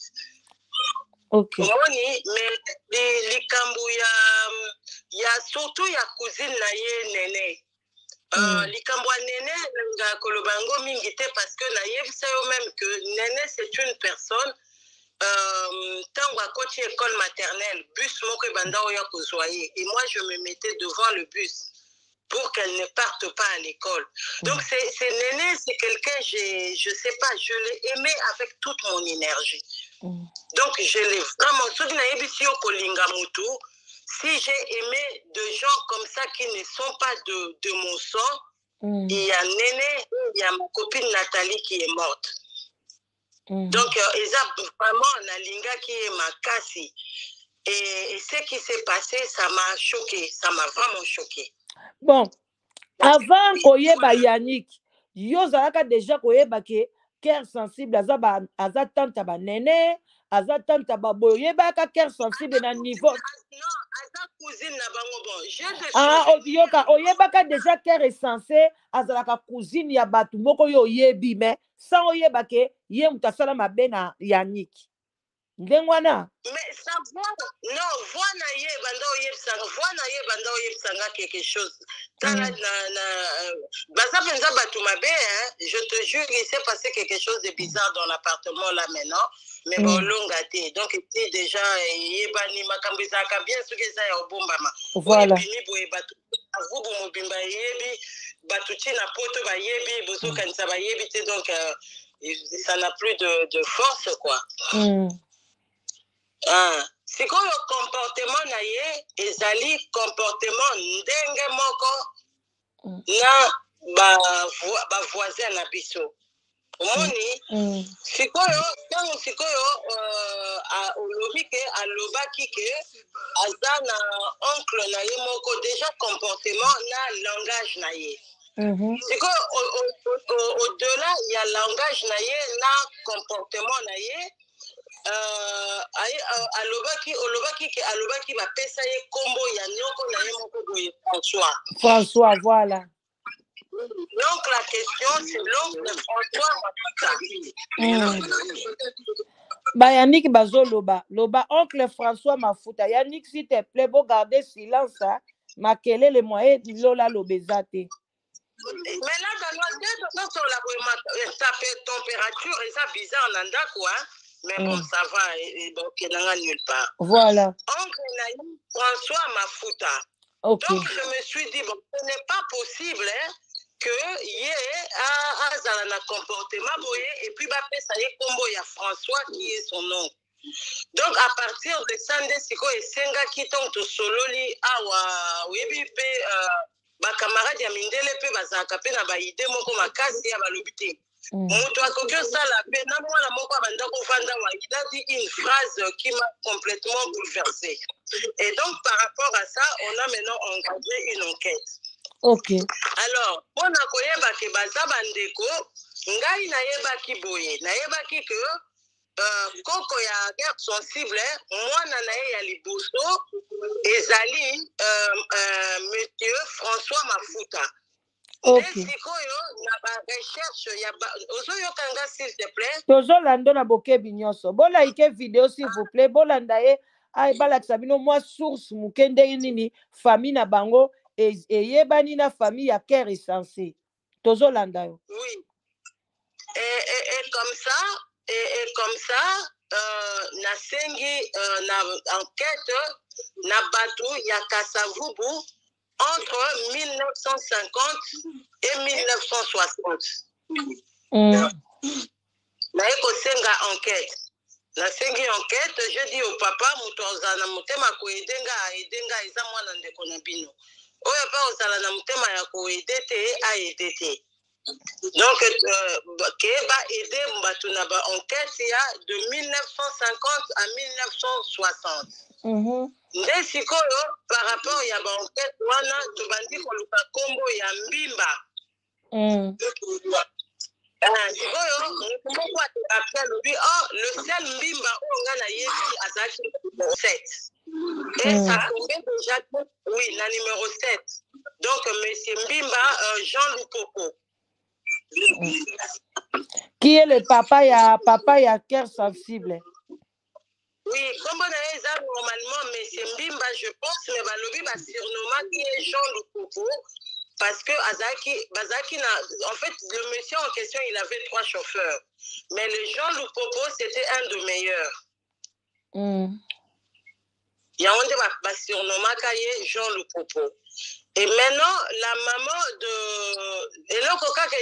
Ok. Mais les les kambu il y a surtout il y a cousine na ye Néné. Euh, les kambu Néné nga kolobango mingite parce que na ye ça même que Néné c'est une personne Euh, tant à côté école maternelle, bus moko banda oya kozwaye et moi je me mettais devant le bus pour qu'elle ne parte pas à l'école. Donc c'est c'est Néné, c'est quelqu'un j'ai je sais pas, je l'ai aimé avec toute mon énergie. Mm. Donc je l'ai vraiment soki na yebisi yo kolinga mutu, si j'ai aimé de gens comme ça qui ne sont pas de de mon sang, mm. Il y a Néné, il y a ma copine Nathalie qui est morte. Mm-hmm. Donc, ils euh, ont vraiment la linga qui est ma cassie. Et, et ce qui s'est passé, ça m'a choqué. Ça m'a vraiment choqué. Bon, avant koyeba Yannick, yo zalaka déjà koyeba ke Ker Sensible azaba azatanta ba Néné, azatanta ba boyeba ka Ker Sensible na niveau. Non, aza cousine na bango bon. Je de ah, oyoka oyeba ka déjà Ker Sensé azalaka cousine ya batu moko yo yebi mais sans oyeba ke ye mutasala mabe na Yannick. Ndengwana. Mais ça voit non, voix na ye banda oyebsanga, voix na ye banda oyebsanga quelque chose. Tala mm. na na baza penza batu mabe hein, je te jure il s'est passé quelque chose de bizarre dans l'appartement là maintenant. Mais mm. bon longa té. Donc était déjà yeba ni makambiza ka bien ce que ça ya obombama. Voilà. Bini boye batu avubu mobimba yebi batu tina poto ba yebi bozo kanisa ba yebi té donc euh, ça n'a plus de de force quoi. Mm. Ah, c'est quoi le comportement na ye ezali comportement ndenge moko mm. na ba ba voisin na biso omoni mm. sikoyo tango sikoyo euh, a olobi ke alobaki ke aza na oncle na ye moko déjà comportement na langage na ye Mhm. C'est qu'au-delà, il y a langage naïe, na comportement naïe. Alobaki, Olobaki, Alobaki va pesa ye combo ya nyoko na ye moko boye François. François, voilà. Donc la question, c'est l'oncle François Mafuta. Bah Yannick Bazo Loba, Loba, oncle François Mafuta. Yannick, s'il te plaît, beau garder silence, hein. Ma quel est le moyen de Lola Lobezate? Mais là, dans le deux, sur la température, et ça bizarre, on a quoi. Mais bon, mm. ça va, et bon, qu'il n'y a nulle part. Voilà. Oncle François Mafuta. Okay. Donc, je me suis dit, bon, ce n'est pas possible, hein, que y ait un comportement, et puis, bah, ça y est, combo, il y a François qui est son nom. Donc, à partir de Sande Siko et Senga qui tombe au Sololi, Awa, Webi, ba camarade ya mindele pe bazaka pe na ba idée moko makasi ya balobité. Moto akoki osala pe na mwana moko abanda kovanda wa il a dit une phrase qui m'a complètement bouleversée. Et donc par rapport à ça, on a maintenant engagé une enquête. OK. Alors, on a koyeba ke baza bandeko, ngai nayebaki boye, nayebaki que Euh, koko ya guerre sensible, moi nanaye ya liboso ezali euh, euh, monsieur François Mafuta. Ok. Sikoyo na ba recherche ya ba ozoyo kanga s'il te plaît. Tozo lando na boke binyoso. Bola ike vidéo s'il vous plaît. Bola ndaye ay bala sabino moi source mukende nini famille na bango e yebani na famille ya guerre essentielle. Tozo landa yo. Oui. Et, et, et comme ça Et, et comme ça, euh, na sengi, euh, na enquête, na batou, ya Kasavubu, entre mille neuf cent cinquante et mille neuf cent soixante. Mm. Na eko senga enquête. Na sengi enquête, je dis au papa, moutoza na mutema ko edenga, edenga, eza mwana ndeko na bino. Oyo pa ozala na mutema ya ko edete, a edete. Donc, euh, Kéba aidé Mbatunaba enquête de mille neuf cent cinquante à mille neuf cent soixante. Ndé sikoyo par rapport à l'enquête, wana tubandi koluka kombo ya Mbimba. Sikoyo, pourquoi tu appelles lui, oh, le seul Mbimba où on a la yébi à Zaki sept. Et ça tombait déjà, oui, la numéro sept. Donc, monsieur Mbimba, euh, Jean Lupoko. Qui est le papa ya papa ya cœur sensible? Oui, comme on a normalement, mais c'est Mbimba, je pense, mais Balobi va surnommer qui est Jean Lupoko, parce que Azaki, Bazaki, en fait, le monsieur en question, il avait trois chauffeurs, mais le Jean Lupoko, c'était un des meilleurs. Mm. Il y a un qui va surnommer qui est Jean Lupoko. Et maintenant, la maman de... Et là,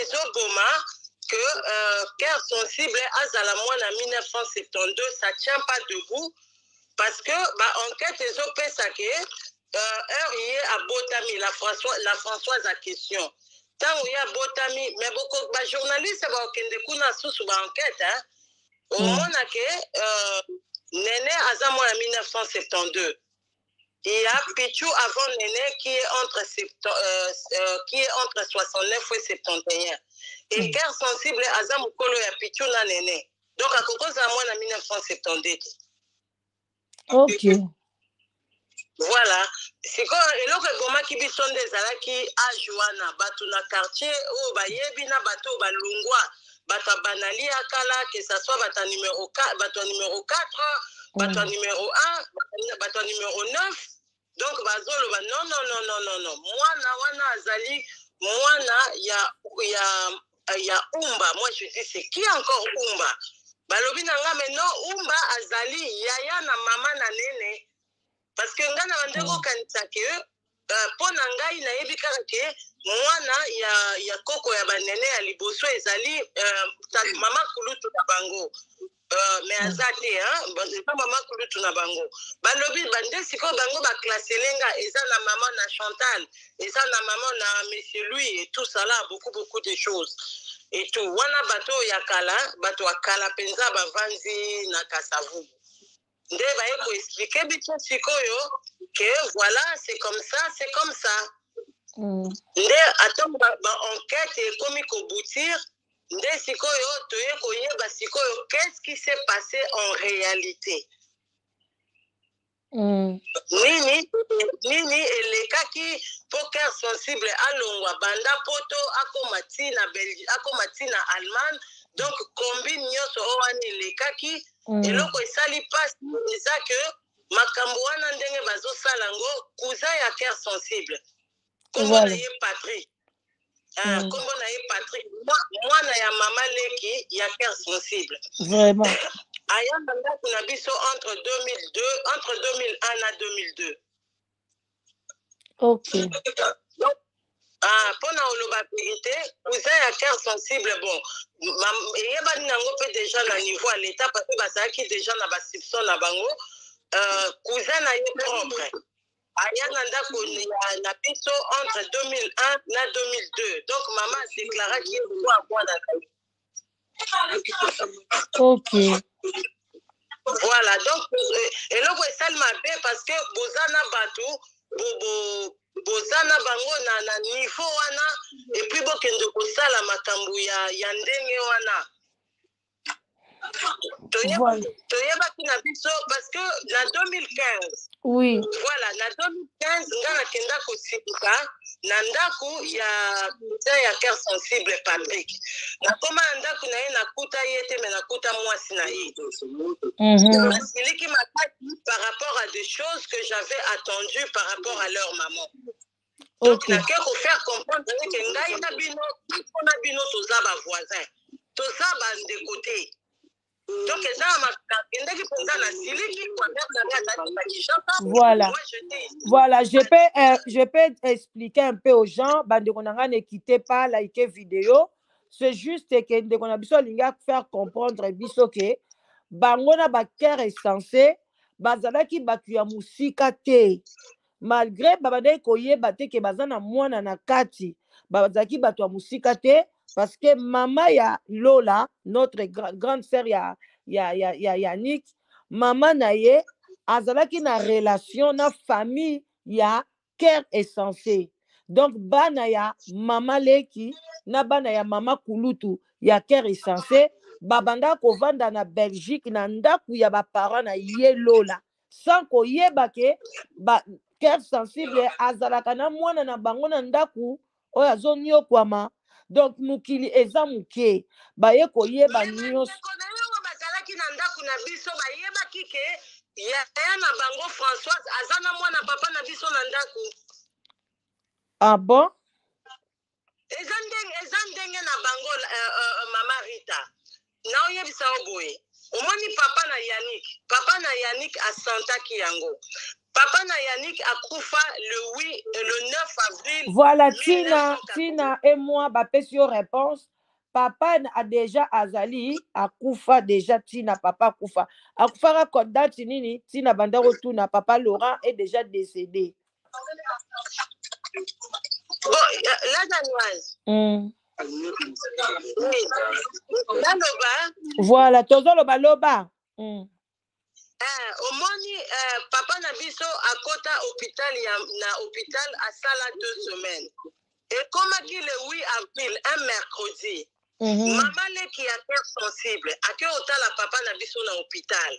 que euh, cœur sensible à Zalamouane en mille neuf cent soixante-douze, ça ne tient pas debout parce que bah, enquête des O P S A K, heure il y a Botami, la, François, la Françoise à question. Tant il y a Botami, mais beaucoup de bah, journalistes qui ont sous enquête, hein, au moins que Néné Azamouane en mille neuf cent soixante-douze. Il y a Pichou avant Néné qui est entre, euh, euh, qui est entre soixante-neuf et soixante et un. Et cœur sensible à Zamukolo et Pichou na Néné. Donc à cause de moi en mille neuf cent soixante-douze. Ok. Voilà. C'est quand et là que Goma qui bison des alaki à Joana, batu na quartier, oh ba yebina bato ba lungwa, bata banali akala, que ça soit bata numéro quatre, bata numéro quatre, bata numéro un, bata numéro neuf. Donc bazolo ba non non non non non non. Moi na wana azali, moi na ya ya ya Umba. Moi je dis c'est qui encore Umba? Balobi na nga maintenant Umba azali yaya na mama na nene. Parce que nga na bandeko kanisa ke po na ngai na yebi kaka ke mwana ya ya koko ya banene ya liboso ezali mama kulutu na bango. Euh, mais azate hein pas maman kulutu na bango balobi bande siko bango ba classé lenga eza na maman na Chantal eza na maman na monsieur Louis et tout ça là beaucoup beaucoup de choses et tout wana bato ya kala bato akala penza bavanzi na Kasavubu nde ba eko expliquer bitu siko yo que voilà c'est comme ça c'est comme ça nde atongo ba enquête ekomi koboutir nde sikoyo toye koyeba sikoyo qu'est-ce qui s'est passé en réalité. Mm. nini nini elekaki poker sensible alongwa banda poto akoma tina Belgique akoma tina Allemagne donc combine nyonso o wana elekaki mm. eloko esali pasi eza que makambo wana ndenge bazosala ngo cousin ya cœur sensible kombo voilà. na ye Patrick ah, mm. kombo na ye Patrick mwana ya mama leki ya cœur sensible vraiment aya ndako na biso entre deux mille deux entre deux mille un na deux mille deux. OK. Ah, pona oloba vérité, cousin ya cœur sensible bon. Eyeba nango pe déjà na niveau à l'état parce que bazaki déjà na ba soupçon na bango. Euh, cousin na ye propre. Aya ndako na biso entre deux mille un na deux mille deux. Donc maman a déclaré qu'il doit avoir la OK. Voilà, donc, et là, c'est ça ma paix parce que Bozana Batou, Bobo, Bozana Bango, na, na niveau wana, et puis Bokendo Kosala Makambu ya Yandenge wana. Voilà. Parce que en deux mille quinze, oui. Voilà, en deux mille quinze, Ngana Kenda Kosika, Nandaku, il y a un cœur sensible, Patrick. Na koma Nandaku na ye nakuta yete, mais nakuta moi sinaï. Par rapport à des choses que j'avais attendues par rapport à leur maman. Donc, il okay. faut faire comprendre que Ngai Nabino, Nabino, Tozaba voisin, Tozaba de côté. Donc, voilà. Moi, je voilà, je peux, euh, je peux expliquer un peu aux gens, ne quittez pas, likez vidéo. C'est juste que nous avons besoin de faire comprendre que Bangona Baker est censé, Bazalaki Bakuya Musika te. Malgré Babade Koye Bate ke Bazana Mwana na Kati, Bazaki Batua Musika te. Parce que maman ya Lola, notre gra grande sœur ya ya ya ya Yannick, maman na ye azalaki na relation na famille ya cœur essentiel. Donc bana ya mama leki na bana ya mama kulutu ya cœur essentiel, babanda ko vanda na Belgique na ndaku ya ba parents na ye Lola. Sans ko yeba ke ba cœur sensible azalaka na mwana na bango na ndaku oya zonyo kwama. Donc mukili eza muke baye koyeba nyonso bazalaki na ndaku na biso bayeba kike ya na bango Françoise azana mwana papa na biso na ndaku. Ah bon? Eza ndenge eza ndenge na bango uh, uh, mama Rita na oyebisa oboye omoni papa na Yannick papa na Yannick asantaki yango. Papa na Yannick a Koufa le, huit, le neuf avril. Voilà, Tina, Tina et moi, bah, sur réponse. Papa a déjà Azali, a Koufa déjà Tina, papa Koufa. A Koufa raconta Tinini, Tina Bandaro Tuna, papa Laurent est déjà décédé. Bon, la danoise. Mm. Oui. La loba. Voilà, tozo loba loba. Mm. Eh, omoni eh, papa na biso akota hôpital ya na hôpital à sala deux semaines. Et comme qui le huit avril un mercredi. Mm -hmm. Maman le qui a cœur sensible, a que autant la papa na biso na hôpital.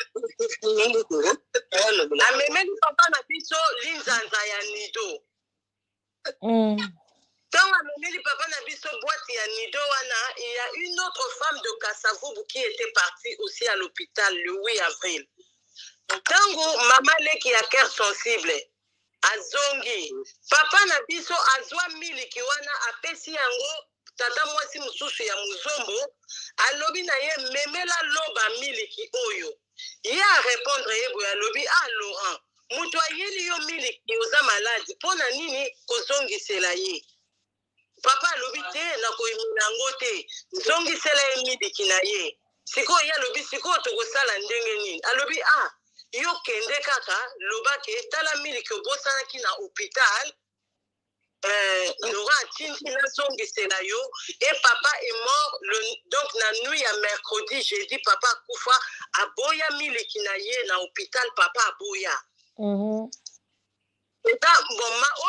A même papa na biso linzanza ya nido. Mm. Quand on a mis papa na biso boîte ya nido wana, il y a une autre femme de Kassavoubou qui était partie aussi à l'hôpital le huit avril. Tango maman le qui a cœur sensible azongi papa na biso azwa miliki wana apesi yango tata mwasi mususu ya muzombo alobi na ye memela loba miliki oyo ye a répondre ye boya alobi ah Laurent mutu ayeli yo miliki oza malade pona nini kozongisela ye papa alobi te na koyimina yango te zongisela ye miliki na ye sikoyo ye alobi sikoyo tokosala ndenge nini alobi ah yo kende kaka lobake tala miliki obosanaki na hôpital euh, Laurent Tinti na zongisela yo et papa est mort le, donc na nuit ya mercredi jeudi papa akufa aboya miliki na ye na hôpital papa aboya. Mhm. Eta bon ma oyo papa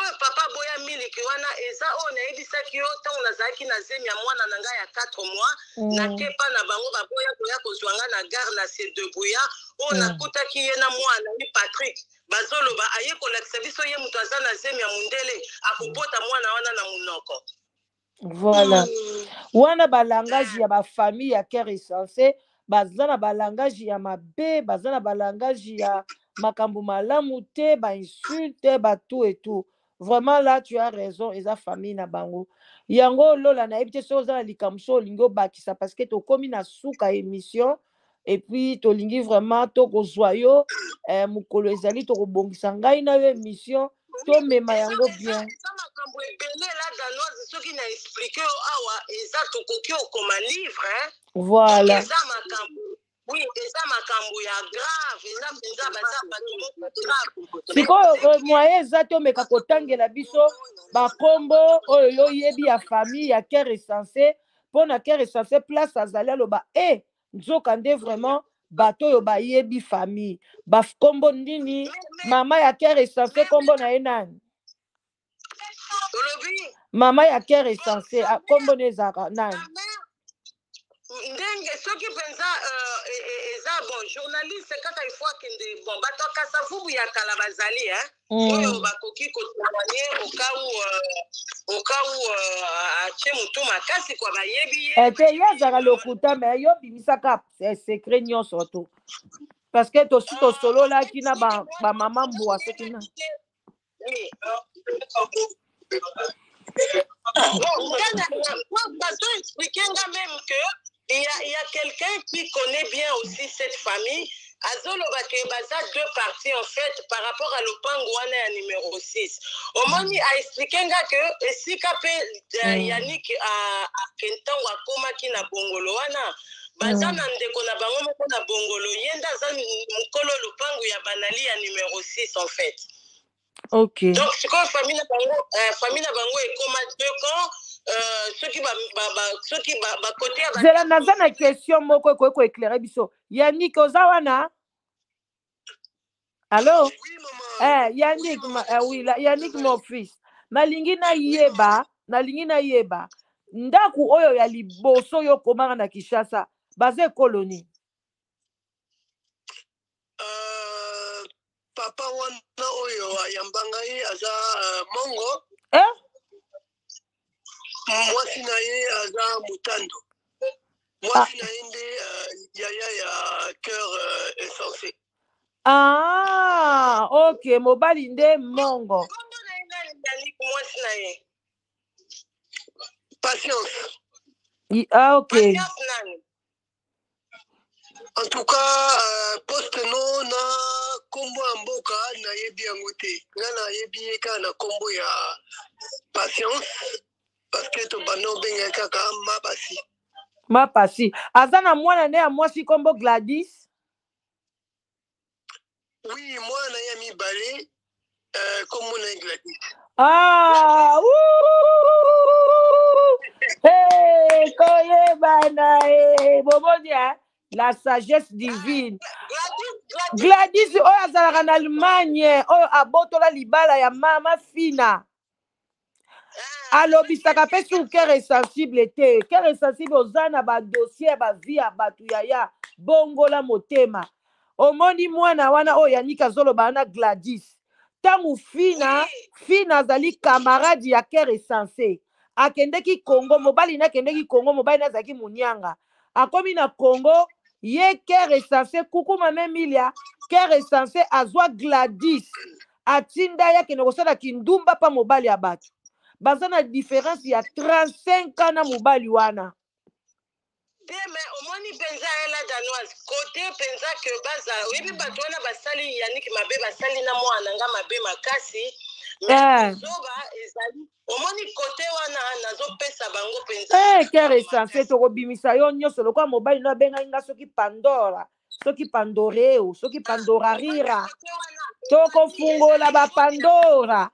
baboya miliki wana eza oyo nayebisaki yo ntango nazalaki na zemi ya mwana na ngai ya quatre mois nakepa na bango baboya koya kozwa nga na gare na se debuya oyo nakutaki ye na mwana ye Patrick bazoloba aye kolakisa biso ye moto aza na zemi ya mundele akopota mwana wana na munoko. Voilà. Wana balangage ya ba famille ya Cœur Essentiel baza na balangage ya mabe baza na balangage ya makambo malamu te ba insulte ba tout et tout. Vraiment là tu as raison eza famille na bango. Yango lola na ebite so za likamso lingo bakisa parce que to komi na suka émission et puis to lingi vraiment to ko joyeux eh mukolo ezali to ko bongisa ngai na yo émission to mema yango bien. Eza makambo ebele la danoise soki na expliquer awa eza to koki okoma livre hein. Voilà. Eza makambo oui, eza makambo ya grave, eza penza baza bato grave. Siko moyen eza to meka kotangela biso ba kombo oyo yo yebi ya famille ya Cœur Essentiel pona Cœur Essentiel place azali aloba eh nzoka nde vraiment bato yo ba yebi famille ba kombo ndini mama ya Cœur Essentiel kombo na ye nani mama ya Cœur Essentiel kombo nezaka nani ndenge soki penza eza bon journaliste kaka il faut akende bon bato akasa vubu ya kala bazali hein oyo bakoki kotamanye au cas où atie mutu makasi kwa bayebi ye ete yazaka lokuta me yo bimisaka secret nyonso to parce que to si to sololaki na ba mama mbwa soki na bato expliquer nga même que il y a, il y a quelqu'un qui connaît bien aussi cette famille. Azoloba ke baza deux parties en fait par rapport à l'opango wana ya numéro six. Omoni a expliqué nga que si kape Yannick a kentan wa koma ki na bongolo wana baza na ndeko na bango moko na bongolo yenda za mukolo lopango ya banali ya numéro six en fait. OK. Donc c'est quoi famille na bango famille na bango e koma deux camps. Ceux qui va ceux qui va côté je la naza na question moko ko ko éclairer biso Yannick ozawana allô oui maman eh Yannick oui, eh, oui la Yannick mon fils nalingi na yeba nalingi na yeba ndaku oyo ya liboso yo komanga na Kinshasa baze colonie euh papa wana oyo yambanga ye aza uh, mongo eh mwasi na ye aza mutando mwasi na ye nde yaya ya Cœur Essentiel. Ah ok mobali nde mongo Patience. Ah ok en tout cas uh, poste no na kombo ya mboka na yebi yango te nga na yebi ye kaka na kombo ya Patience parce que to bando benga kaka mapasi mapasi aza na mwana ne ya mwasi kombo Gladys. Oui mwana ya mibale euh, kombo na Gladys. Ah hey koye bana eh bobodi hein la sagesse divine Gladys oyo azalaka na Allemagne oyo abotola libala ya mama fina alobisaka pe sur Cœur Essentiel te Cœur Essentiel oza na ba dossier ba vie ya batu yaya bongola motema omoni mwana wana oyo Yannick azoloba na Gladys tangu fina fina azali camarade ya Cœur Essentiel akendeki Congo mobali na akendeki Congo mobali na azaki munyanga akomi na Congo ye Cœur Essentiel kukuma memilia Cœur Essentiel azwa Gladys atinda ya kende kosala kindumba pa mobali ya batu baza na différence ya trente-cinq ans na mobali wana mais omoni penza ela danoise côté penza que baza oyebi bato wana basali Yannick mabe basali na mwana nga mabe makasi mais zoba ezali omoni côté wana nazopesa bango penza eh Cœur Essentiel tokobimisa yo nyonso lokwa mobali na benga nga soki Pandora soki Pandoreo soki Pandora rira tokofungola ba Pandora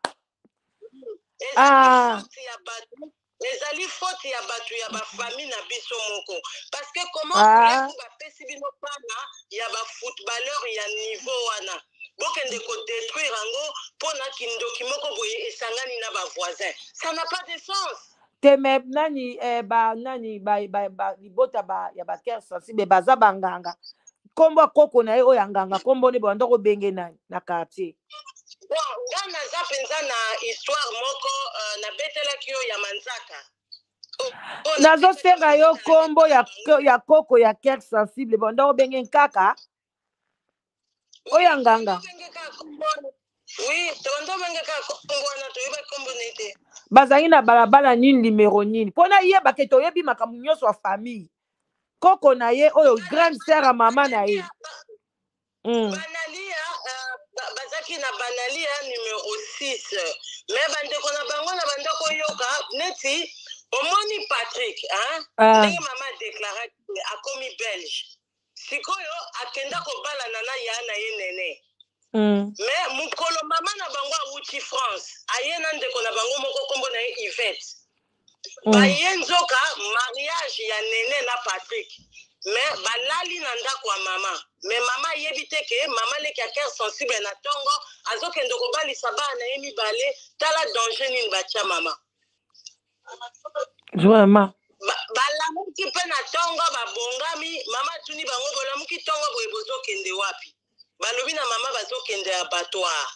ah ezali faute ya bato ya bafamille na biso moko parce que comment bapesi bino pana ya bafootballeur ya niveau wana bokende ko détruire yango pona kindoki moko boye esangani na ba voisin. Ça n'a pas de sens. Teme nani eh, ba nani ba ba ba libota ba ya ba Cœur Sensible baza banganga. Kombo koko na ye oya nganga kombo ne banda ko benge nani na quartier. Bon, ngana za penza na histoire moko uh, na betela kio ya Manzaka. Oh, oh, nazo senga yo kombo ya ya koko ya Cœur Sensible banda ko benge nkaka. Oya nganga. Oui, tondo benge ka kombo na to yeba kombo nete. Bazangi na balabala nini numéro nini. Pona ye baketo yebi makambo nyonso wa famille. Koko na ye oyo grande sœur a mama na ye. Mm. Banalia uh, bazaki na banalia numéro six. Mais bande ko na bango na bande ko yoka neti omoni Patrick, hein? Ah. Ndenge mama déclaré akomi belge. Sikoyo akenda ko bala nana ya na ye nene. Mm. Mais mukolo mama na bango awuti France. Ayena ndeko na bango moko kombo na ye Yvette. Mm. Bayenzoka mariage ya nene na Patrick. Mais balali na ndako wa mama. Mais mama yebite ke mama leki ya Cœur Sensible na tongo azokende ko balisa ba na ye mibale tala danger nini batia mama. Vraiment. Balamuki pe na tongo babongami mama tuni bango bolamuki tongo boye bozokende wapi. Balobi na mama bazokende abattoir.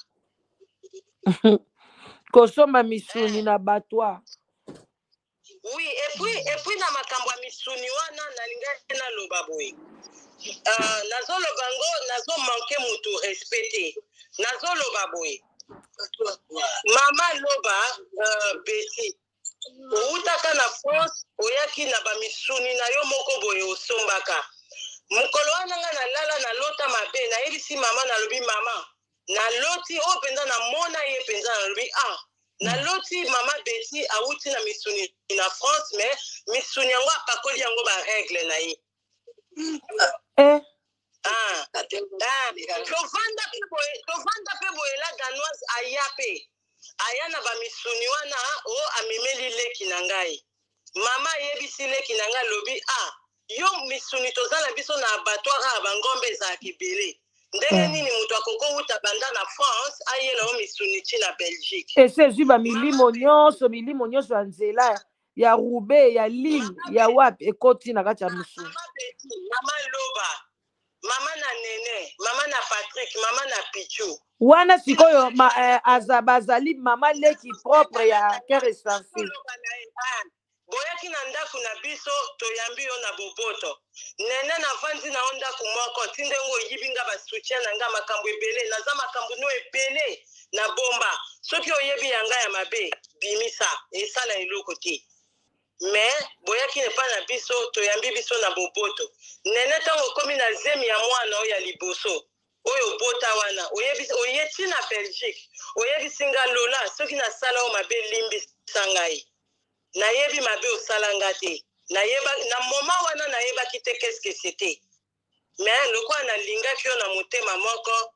Kosomba misuni na abattoir. Oui, et puis et puis na makambo misuni wana na linga na loba boye. Euh nazo lobango nazo manquer mutu respecter. Nazo loba boye. Mama loba euh Betty. Utaka na France oyaki na ba misuni na yo moko boye osombaka. Mukolo wana nga na lala na lota mabe na yebisi mama na lobi mama. Na loti o penda na mona ye penda na lobi ah. Na loti mama Betty awuti na misuni na France mais misuni yango apakoli yango ba règle na ye. Eh. Ah. Ah. Tovanda pe boye, tovanda pe boye la danoise ayape. Aya na ba misuni wana o amemeli leki na ngai. Mama yebisi leki na ngai lobi ah. Yo misuni tozala biso na abattoir a bangombe za kibele. Ndenge nini mutu akoko uta banda na France ayela o misuni chi na Belgique. Ese zuba milimo nyonso milimo nyonso ya nzela ya Roubaix ya Lille ya wapi ekoti na kati ya misuni. Mama loba. Mama na nene, mama na Patrick, mama na Pichu. Wana sikoyo ma eh, azabazali mama leki propre ya Cœur Sensible. Boyaki na ndaku na biso toyambi yo na boboto. Nene na vandi na onda kumoko tinde ngo yibinga ba soutien na nga makambo ebele naza makambo no ebele na bomba. Soki oyebi yanga ya mabe bimisa esala eloko te. Mais boyaki ne pa na biso toyambi biso na boboto. Nene tango komi na zemi ya mwana oya liboso. Oyo bota wana oyebi oyeti na Belgique. Oyebi singa lola soki na sala o mabe limbi sangai. Na yebi mabe osalanga te. Na yeba na moma wana na yeba kite qu'est-ce que c'était. Mais le quoi na linga kyo na motema moko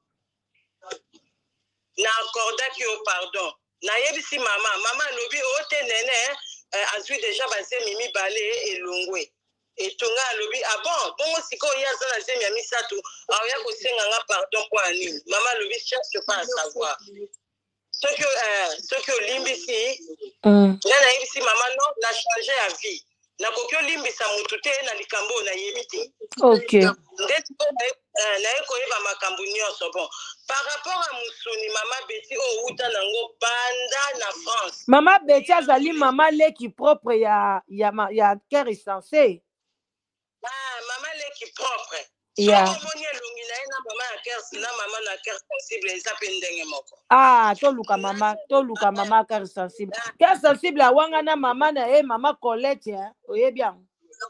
na accorda kyo pardon. Na yebi si mama, mama lobi ote nene euh, azui déjà basé mimi balé et longwe. Et tonga lobi ah bon, bongo siko ya za na zemi ya misatu, a ya ko senga nga pardon pour ani. Mama lobi cherche pas à savoir. Ce que euh, ce que limbisi Mm. Là, na yebisi mama non, na changé à vie. Na kokyo limbisa mutu te na likambo na yebiti. Ok. Ndeti ko na na ko yeba makambo nyonso bon. Par rapport à musuni mama Betty o uta nango banda na France. Mama Betty azali mama leki propre ya ya ma, ya Cœur Sensible. Ah, mama leki propre. Yeah. So moni elongi na ena mama ya Cœur na mama na Cœur Sensible eza pendenge moko. Ah, toluka mama, toluka mama Cœur Sensible. Cœur Sensible awanga na mama na e mama Colette hein. Oyebi yango.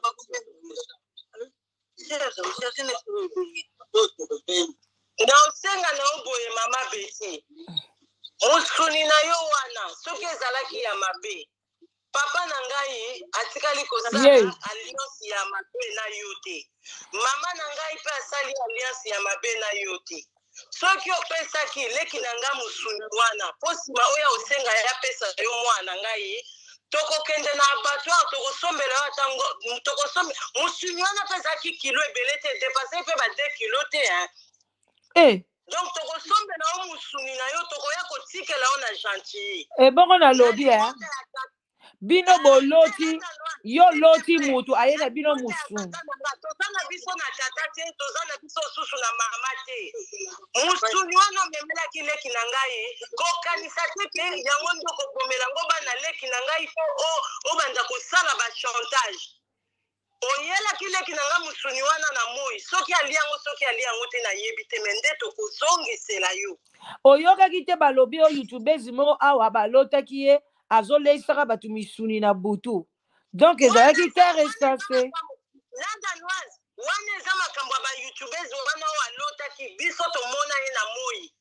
Na usenga na oboye mama Betty. Musuni na yo wana soki ezalaki ya mabe. Papa na ngai atikali kosala Yeah. alliance ya mabe na yo te. Mama na ngai pe asali alliance ya mabe na yo te. Soki opesaki leki na nga musuni wana posima oya osenga ya pesa yo mwana ngai tokokende na abattoir tokosombela atango tokosombe musuni wana pesaki kilo ebele te dépasser pe ba deux kilos te hein. Eh, Donc tokosombe na o musuni na yo tokoya kotikela o na gentil. E bongo na lobi eh. Bino boloti yo loti mutu ayena bino musuni. Tozana biso na tata te, tozana biso susu na mama te. Musuni wana memela kileki na ngai. Kokanisa te pe yango ndoko komela ngo bana leki na ngai fo o o banda kosala ba chantage. Oyela kileki na nga musuni wana na moi. Soki ali yango soki ali yango te na yebi te mende tokozongisela yo. Oyoka kite balobi o YouTubers moko awa balotaki ye azoleisaka batu misuni na butu. Donc ezalaki intéressant. Landanoise wana eza makambo ba YouTubers wana o alotaki biso tomona ye na moi.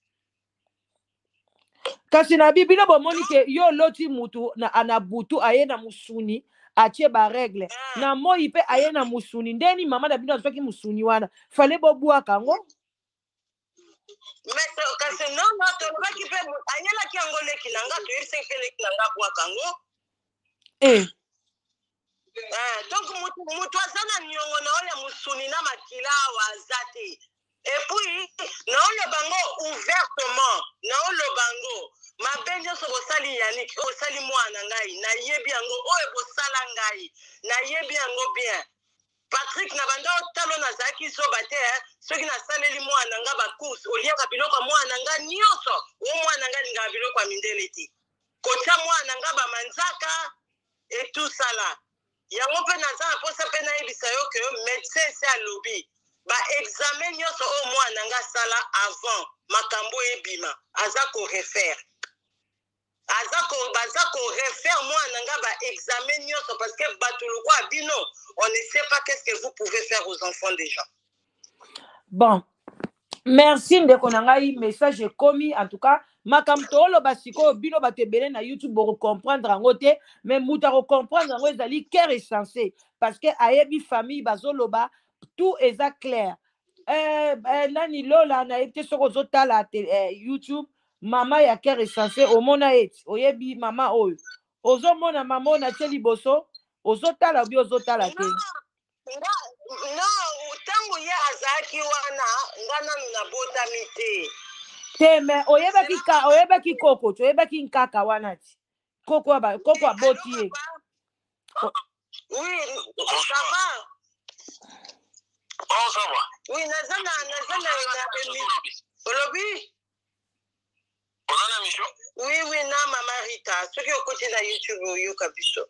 Kasi na bibino bomoni ke yo loti mutu na ana butu aye na musuni atie ba règle. Na moi pe aye na musuni ndeni mama da bino azoki musuni wana. Fale bobua kango. Mais kasi non non to ba ki pe anyela ki angole ki nanga to irse kele ki nanga bua kango. Eh. Eh donc mutu mutu azana nyongo na ole musuni na makila wazate. Et puis na ole bango ouvertement na ole bango mabenjo so bosali Yannick osali mwana ngai na yebi yango oye bosala ngai na yebi yango bien. Patrick na banda otalo na zaki so bate soki na saleli mwana nga ba course oliaka biloko mwana nga nyoso o mwana nga linga biloko mindeleti kocha mwana nga ba manzaka et tout ça là yango pe na za posa pe na ebisa yo ke médecin c'est alobi ba examen nyoso o mwana nga sala avant makambo ebima aza ko refaire azako bazako refaire mwana nga ba examen nyoso parce que batuluko abino on ne sait pas qu'est-ce que vous pouvez faire aux enfants des gens. Bon, merci ndeko na ngai message commis en tout cas makamto lo basiko bino batebele na YouTube pour comprendre ngote mais muta ko comprendre ngo ezali cœur essentiel parce que ayebi famille bazoloba tout est clair. Euh, euh nani lola na ete soko zotala eh, YouTube mama ya cœur essentiel au mona eti oyebi mama oyo ozo mona mama na teli boso ozotala bi ozotala te. No, tangu ya azaki wana ngana na bota mite. Teme oyeba ki ka oyeba ki koko oyeba ki nkaka wana ti. Koko ba koko aboti ye. Oui, ça va. Oh, ça va. Oui, nazana nazana na emi. Olobi? On a la mission? Oui, oui, na mama Rita. Ce qui okoti na YouTube yo kabiso.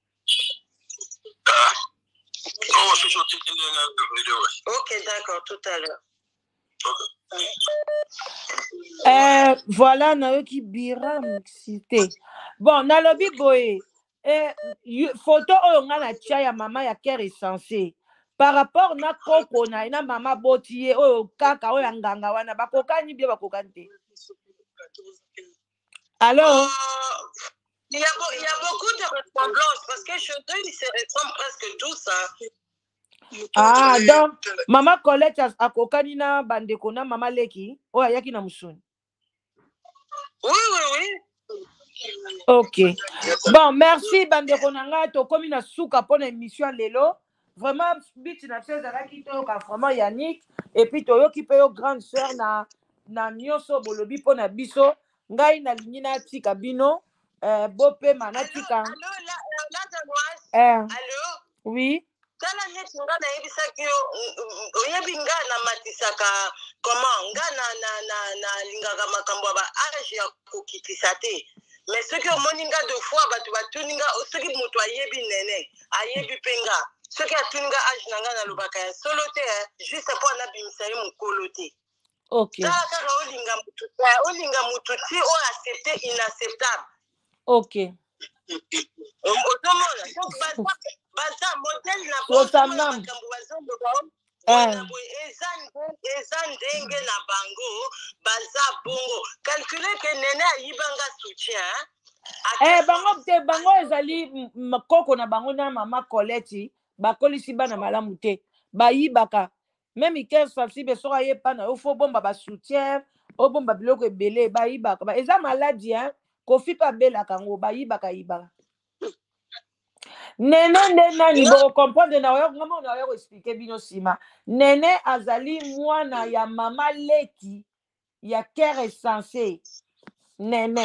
Ah. Oh, c'est sorti de vidéo. Ok, d'accord, tout à l'heure. Okay. Euh, voilà, na qui bira mixité. Bon, na lobi boye. Eh, photo oyo nga na tia ya mama ya cœur essentiel. Par rapport na koko na ina mama botiye oyo kaka oyo nganga wana bakokani bie bakokani te. Allô? Il y, a, il y a beaucoup de ressemblances parce que chez eux, ils se ressemblent presque tous. Hein. Ah, donc, Maman Colette a kokani na bandeko na Mama Leki. Oh, ayaki na musuni. Oui, oui, oui. Ok. Bon, merci bandeko nanga to komi na suka pour l'émission lelo. Vraiment, biti na fait zalaki to ka vraiment Yannick et puis to yo ki pe yo grande sœur na na nyoso bolobi po na biso ngai na linina tika bino. Euh, Bopé Manatika. Allô, là, là, Danoise. Eh. Allô? Oui. Tala net nga na yebisa ki oyebi nga na matisaka comment nga na na na na lingaka makambo ba age ya kokitisa te. Mais ce que moninga deux fois batu batuninga ce qui mutu ayebi nene ayebi penga ce qui atuninga age nanga na lubaka ya solo te juste pour na bimisa ye mukolo te. OK. Tala kaka olinga mutu olinga mutu ti o accepter inacceptable. OK. Otomona donc baza baza modèle na Otamnam. eza ndenge na bango baza bongo calculer que nene ayibanga soutien eh bango te bango ezali makoko na bango na mama Colette bakolisi bana malamu te bayibaka même ike sensible so aye pana o fo bomba ba soutien o bomba biloko ebele bayibaka ba eza maladie hein kofi pa bela kango bayibaka yibaka nene nene nani bo comprendre na yo ngamo na yo expliquer bino sima nene azali mwana ya mama Leki il y a cœur essentiel. Néné.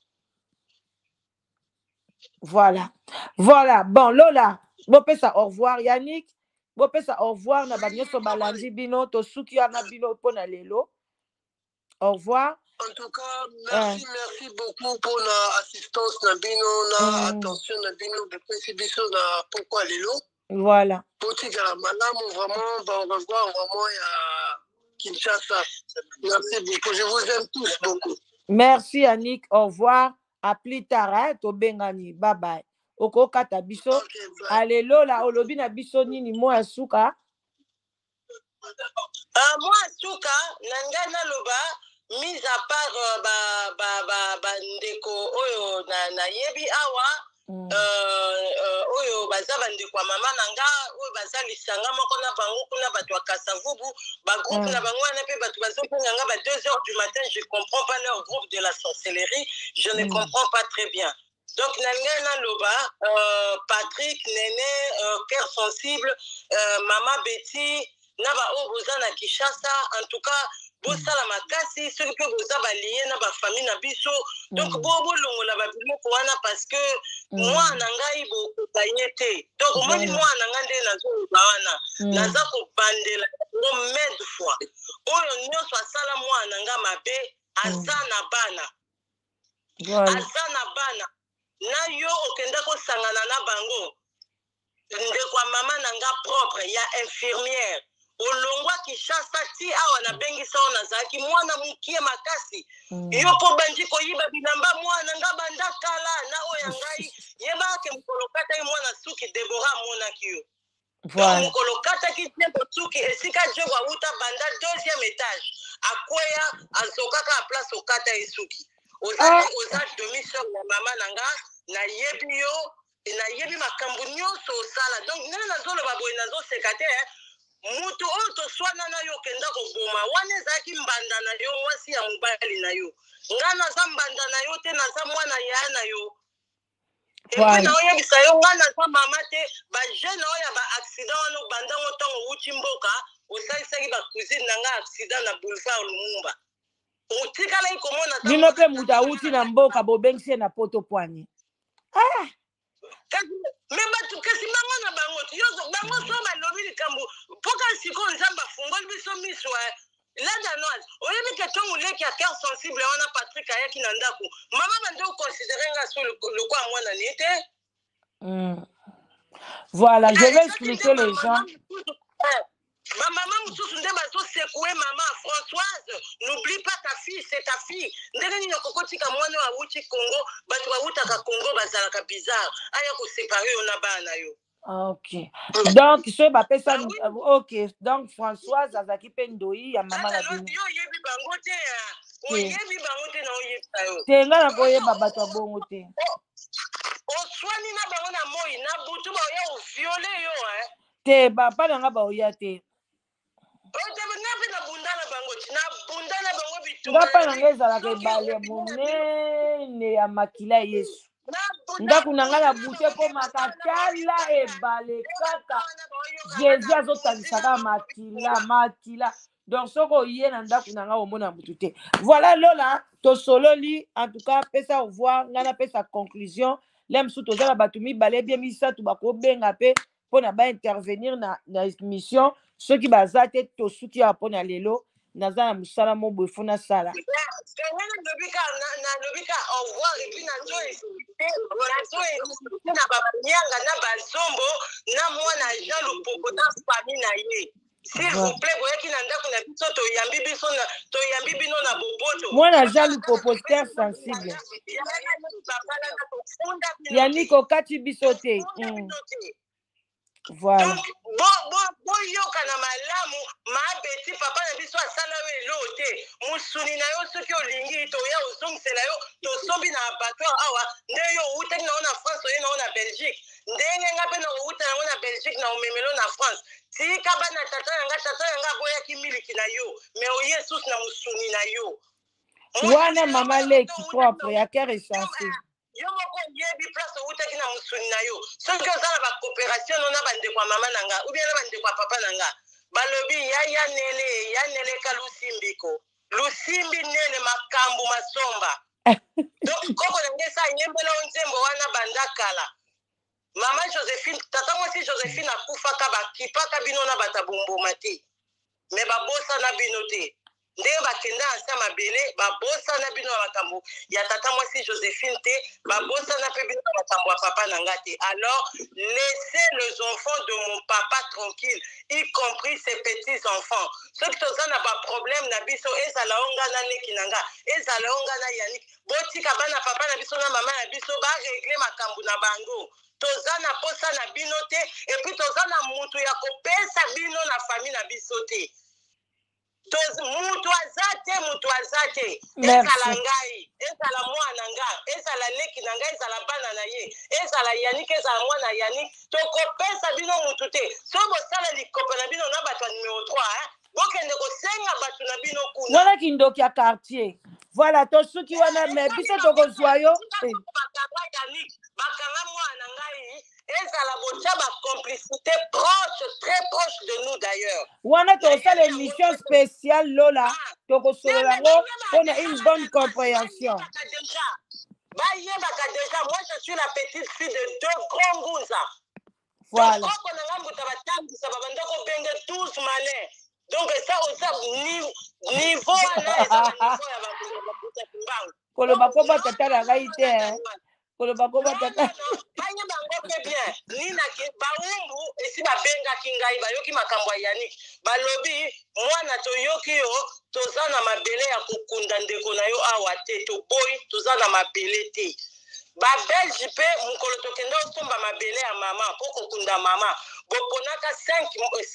Voilà. Voilà. Bon, Lola, bon, ça au revoir, Yannick. Bon, ça au revoir, na banyoso balandi bino, to suki ana bino pona lelo. Au revoir. En tout cas, merci, euh. merci beaucoup pour l'assistance na bino, na mm. attention na bino, de biso na pourquoi lelo. Voilà. Pour tigala malamu, vraiment, bah, on revoir vraiment il y a Kinshasa. Merci beaucoup. Je vous aime tous beaucoup. Merci Annick. Au revoir. À plus tard. Hein, to bengani. Bye bye. Oko kata biso. Okay, allez Lola, olobi na biso nini mo asuka. Ah, moi asuka, nanga na loba, mis à part uh, ba ba ba ba ndeko oyo na na yebi awa. Mm. Euh, euh, oyo baza bande kwa mama nanga oyo baza lisanga moko na bango kuna bato akasavubu ba groupe mm. na bango na pe bato bazo nga ba deux heures du matin, je comprends pas leur groupe de la sorcellerie, je mm. ne comprends pas très bien. Donc nanga na loba euh, Patrick Néné euh, cœur sensible euh, Mama Betty na ba o boza na Kinshasa, en tout cas bosala makasi ceux que boza ba lié na ba famille na biso. Donc bobo longola ba biloko wana parce que moi nangai bo kayete. Donc moi ni moi nanga nde nazo wana naza ko bandela combien de fois oyo nyonso asala moi nanga mabe azana bana azana bana na yo okenda ko sangana na bango ndekwa mama nanga propre ya infirmière olongwa Kinshasa ti awa na bengisa ona zaki mwana mukie makasi mm. yo po banji ko yiba bilamba mwana nga banda kala na oya ngai yeba ke mkolokata mwana suki Deborah mona kiyo voilà. Donc mkolokata ki tempo suki esika je wa uta banda deuxième étage akoya azokaka a place okata esuki oza ah. oza demi sœur ya mama nanga na yebi yo na yebi makambu nyonso osala. Donc nana nazolo baboy nazo sekate mutu oyo toswana na yo kenda koboma wana ezalaki mbanda na yo mwasi ya mobali na yo nga naza mbanda na yo te naza mwana ya na yo epi na oyebisa yo nga naza mama te bajeune oyo ya baaccident wana obandango ntango owuti mboka osalisaki bacousine na nga accident na boulevard Lumumba otikalaki komona bino mpe mutu awuti na mboka bobengisi ye na poto poani ah. Mais batu kasi bango na bango yozo bango so balobi likambo poka siko nzamba fungoli biso miso la danoise oyebi ke tongo leki a cœur sensible wana Patrick ayaki na ndako mama bande considérer nga so le quoi mwana nete mm. Voilà, je vais expliquer les gens. Ma maman mususu nde bazo secouer maman Françoise, n'oublie pas ta fille, c'est ta fille. Ndenge ni kokotika mwana wa wuti Congo, batu wa wuta ka Congo bazala ka bizarre. Aya ko séparer ona bana yo. OK. Donc ce bapé ça OK. Donc Françoise azaki pendoi ya maman la bino. Yo yebi bango te ya. O yebi bango te na o yebi tayo. Te nga na ko yeba batu wa bongo te. O swani na bango na moi na butu ba yo violer yo hein. Te papa na nga ba oya te. Ngapa na nga ezalaka ebale monene ya makila Yesu. Ndako na nga na bute po makatala ebale kaka. Jésus azotanisaka makila makila. Donc soko yé na ndako na nga omona mutu te. Voilà Lola, to sololi en tout cas pesa au revoir, ngana pesa conclusion. Lem sou tozala batumi balé bien misa tu bako benga pe pona ba intervenir na na mission. Ceux qui bazate to suki apona lelo naza na musala mo bofuna sala. S'il vous plaît, voyez qu'il n'a pas de biso to yambi biso na to yambi bino na boboto. Moi na jalu popoter sensible. Yannick okati bisote. Voilà. Donc, bon, bon, bon, yo kana malamu, ma beti papa na biso asala we lote. Musuni na yo soki olingi to ya ozong sela yo to sombi na abattoir awa. Nde yo ute na na France yo na na Belgique. Ndenge ngape na ute na na Belgique na omemelo na France. Si kaba na tata nga tata nga boya kimiliki na yo. Mais o Jesus na musuni na yo. Wana mama leki propre ya cœur essentiel. Yo moko yebi place utaki na musuni na yo soki ozala ba coopération na bande kwa mama nanga ou bien na bande kwa papa nanga balobi ya ya nele ya nele kalusi mbiko lusimbi nene makambu masomba donc koko nangesa nyembela onzembo wana bandakala mama Joséphine tata mwasi Joséphine akufaka bakipaka bino na batabumbuma te me babosa na bino te ndenge bakenda ansa mabele babosa na bino na makambo ya tata mwasi Joséphine te babosa na pe bino na makambo ya papa na nga te. Alors laissez les enfants de mon papa tranquille, y compris ses petits enfants. Ceux qui toza na ba problème na biso ezala onga na neki nanga ezala onga na Yannick botika bana papa na biso na mama na biso ba régler makambo na bango. Toza na posa na bino te et puis toza na mutu ya kopesa bino na famille na biso te. Mutu azate mutu azate ezala ngai ezala mwana nga ezala leki na ngai ezala bana na ye ezala Yannick ezala mwana Yannick tokopesa bino mutu te so bosala likopo na bino na bato numéro trois bokende kosenga bato na bino kuna wana kindoki ya quartier voilà tosuki wana me biso tokozwa yo bakanga Yannick bakanga mwana ngai ezala botia ba complicité proche très proche de nous d'ailleurs wana tosala émission spéciale Lola tokosolola ngo pona une bonne compréhension bayebaka déjà moi je suis la petite fille de deux grands Ngunza voilà koko na ngambuta batangisa babandako benge douze malins donc ça oza niveau wana ezala niveau ya babuta kimbangu koloba ko batata na ngai te koloba ko batata banye bango pe bien nina ke baumbu esi babengaki ngai bayoki makambo ya Yannick balobi mwana toyoki yo toza na mabele ya kokunda ndeko na yo awa te toboyi toza na mabele te babelge mpe mokolo tokende osomba mabele ya mama mpo kokunda mama boponaka cinq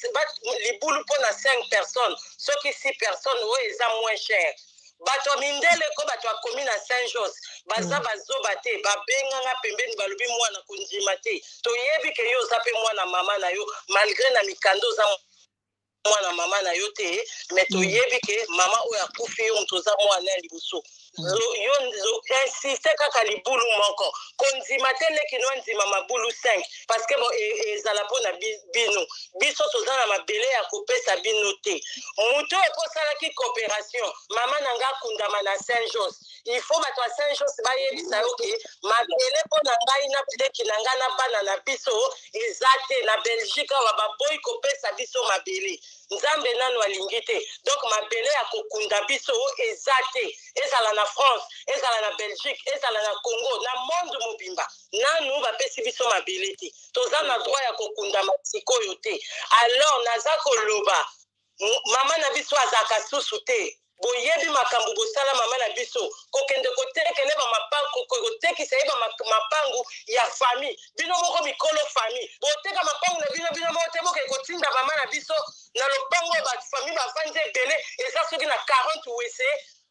libulu mpona cinq personnes soki six personnes oyo eza moins cher bato mindele ko bato akomi na Saint-Jos baza bazoba te babenganga pembeni balobi mwana kondima te toyebi ke yo oza pe mwana mama na yo malgré na mikando oza mwana mama na yo te mais toyebi ke mama oyo akufi yo moto oza mwana ya liboso yo insiste kaka libulu moko kondima te leki no ndima mabulu cinq parce que bon ezala mpona bino biso toza na mabele ya kopesa bino te moto ekosalaki coopération mama na nga akundama na Saint-Jos il faut bato ya Saint-Jos bayebisa yo ke mabele mpona ngai na leki na nga na bana na biso eza te na Belgique awa baboyi kopesa biso mabele nzambe nanu alingi te donc mabele ya kokunda biso eza te ezala na France ezala na Belgique ezala na Congo na monde mobimba nanu bapesi biso mabele te toza na droit ya kokunda masikoyo te. Alors naza koloba mama na biso azaka susu te boyebi makambo bosala mama na biso kokende kotekele bamapangu kotekisa ye bamapangu ya famille bino moko mikolo famille boteka mapangu na bino bino moko te boke kotinda mama na biso na lopango ya bafamille bavandi ebele eza soki na quarante wese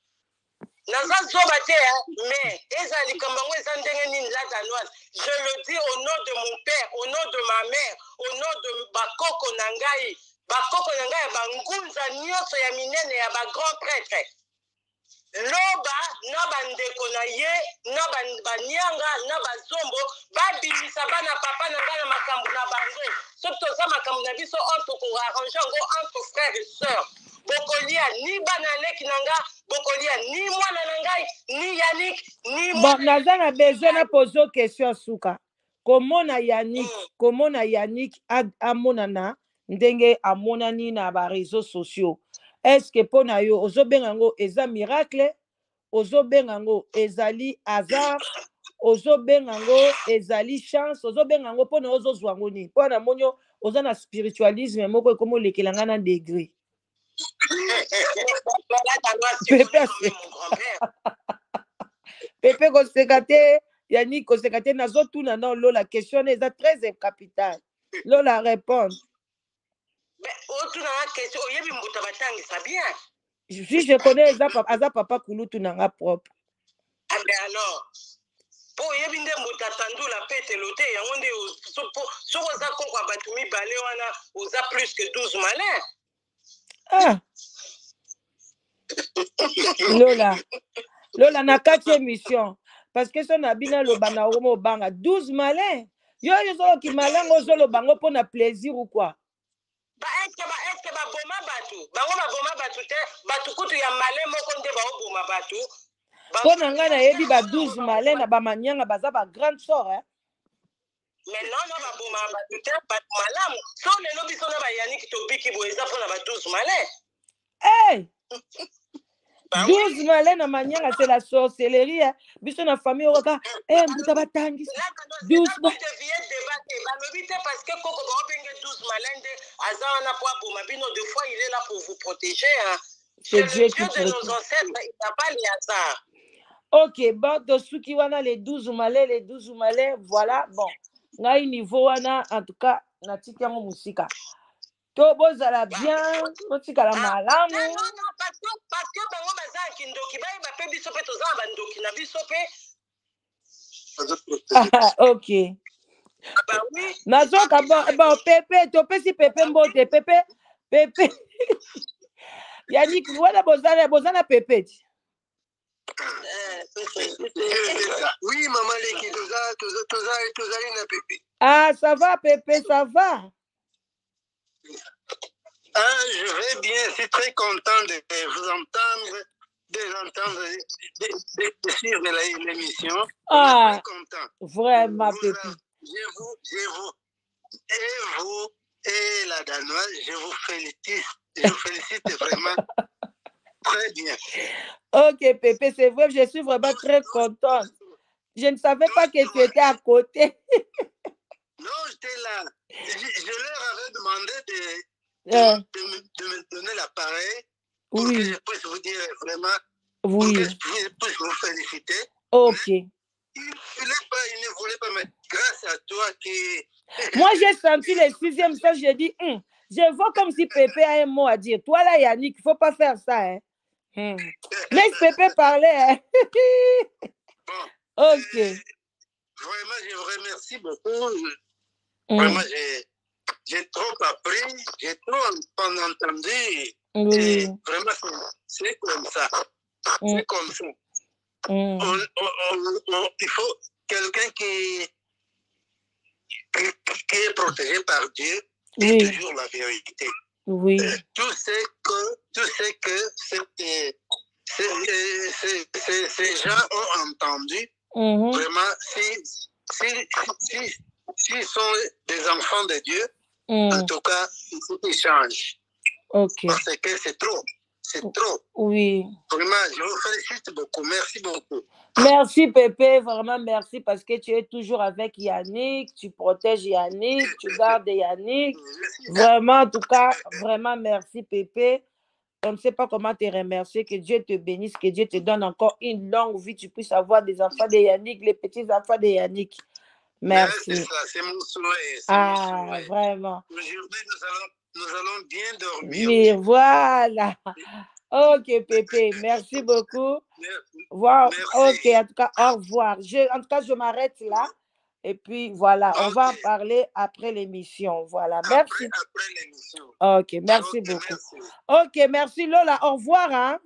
naza zoba te mais eza likambo yango eza ndenge nini la danoise je le dis au nom de mon père au nom de ma mère au nom de bakoko na ngai bakoko na ngai ya bangunza nyonso ya minene ya bagrand prêtre loba na bandeko na ye na banyanga na bazombo babimisa bana papa na ngai na makambo na bango soki toza makambo na biso entre koarrange yango entre frères et sœurs bokolia ni bana leki na nga bokolia ni mwana na ngai ni Yannick ni bon naza na besoin na poser question suka komona Yannick komona Yannick amonana ndenge amonani na ba réseaux sociaux est-ce que pona yo ozobenga ngo eza miracle ozobenga ngo ezali hasard ozobenga ngo ezali chance ozobenga ngo pona ozozwa ngo ni pona monyo oza na spiritualisme moko komo lekelanga na degré Pepe kosekate Yannick kosekate nazotuna na Lola question eza très capitale Lola répondre. Mais autre na question oyebi mbuta batangisa bien. Si je connais Aza papa Aza papa kulutu nanga propre. Ah ben alors po oyebi nde mbuta tandula pete lote yango nde so oza kokwa bato mibale wana oza plus que douze malins. Ah Lola Lola na kati émission parce que son abina lo bana romo banga douze malins yo yo zo ki malango zo lo bango pour na plaisir ou quoi. Ba est-ce que ba est-ce que ba boma bato bango baboma bato te bato kutu ya male moko nde baoboma bato mpo na ngai nayebi ba douze male na bamanyanga baza ba grande sœur hein? Mais non non baboma bato te bato malamu so lelo biso na bayaniki tobiki boye eza mpo na ba douze male hey! douze malais na manyanga c'est la sorcellerie hein? Biso na famille oka eh mbuta batangisa douze balobi te parce que koko baobenge douze malais nde aza wana po aboma bino deux fois il est là pour vous protéger hein? C'est le Dieu, Dieu de nos ancêtres, il n'a pas les hasards. Ok, bon, de ceux qui ont les douze malais, les douze malais, voilà, bon. Ngai niveau wana, en tout cas, na tika mo musika. To bozala bien, to tika la malamu. Non, non, parce que, parce que, bango baza kindoki, ba ba pe biso pe toza ba ndoki na biso pe. Ah, ok. Bah oui. Nazoka bon, bon, Pepe, to pe si Pepe mbote, Pepe, Pepe. Yannick, voilà bozala, bozala Pepe. Oui, maman Leki, toza, toza, toza, toza na Pepe. Ah, ça va Pepe, ça va. Ah, je vais bien, je suis très content de vous entendre, de l'entendre, de, de, de suivre l'émission. Ah, je suis très content. Vraiment vous, Pepe. Je vous, je vous, et vous, et la Danoise, je vous félicite, je vous félicite vraiment. Très bien. Ok, Pepe, c'est vrai, je suis vraiment très contente. Je ne savais pas que tu étais à côté. Non, j'étais là. Je, je leur avais demandé de, de, euh. de, me, de me donner l'appareil pour Oui. que je puisse vous dire vraiment, oui. pour que je puisse vous féliciter. Ok. Mais il, il, pas, il ne voulait pas, mais grâce à toi qui... Moi, j'ai senti le sixième sens, j'ai dit, hum, je vois comme si Pepe a un mot à dire. Toi là, Yannick, il ne faut pas faire ça. Hein. Hum. Laisse Pepe parler. Hein. Bon, ok. Euh, vraiment, je vous remercie beaucoup. Hum. Vraiment, j'ai trop appris, j'ai trop entendu. Oui. Vraiment, c'est comme ça. Hum. C'est comme ça. Hum. On, on, on, on, il faut quelqu'un qui, qui, qui est protégé par Dieu, dit oui. toujours la vérité. Oui. Euh, tout ce que, tout ce que cette, ces, ces, ces, ces gens ont entendu, Mm-hmm. vraiment, si, si, si, si sont des enfants de Dieu, mm. en tout cas, il faut qu'ils changent. Ok. Parce que c'est trop. C'est trop. Oui. Vraiment, je vous félicite beaucoup. Merci beaucoup. Merci Pépé, vraiment merci parce que tu es toujours avec Yannick, tu protèges Yannick, tu gardes Yannick. Vraiment, en tout cas, vraiment merci Pépé. On ne sait pas comment te remercier, que Dieu te bénisse, que Dieu te donne encore une longue vie, tu puisses avoir des enfants de Yannick, les petits-enfants de Yannick. Merci. C'est ça, c'est mon souhait. Ah, mon souhait. Vraiment. Aujourd'hui, nous allons, nous allons bien dormir. Mais voilà. Ok, Pépé, merci beaucoup. Merci. Wow. Merci. Ok, en tout cas, au revoir. Je, en tout cas, je m'arrête là. Et puis, voilà, okay. On va en parler après l'émission. Voilà, après, merci. Après l'émission. Ok, merci okay, beaucoup. Merci. Ok, merci Lola. Au revoir. Hein?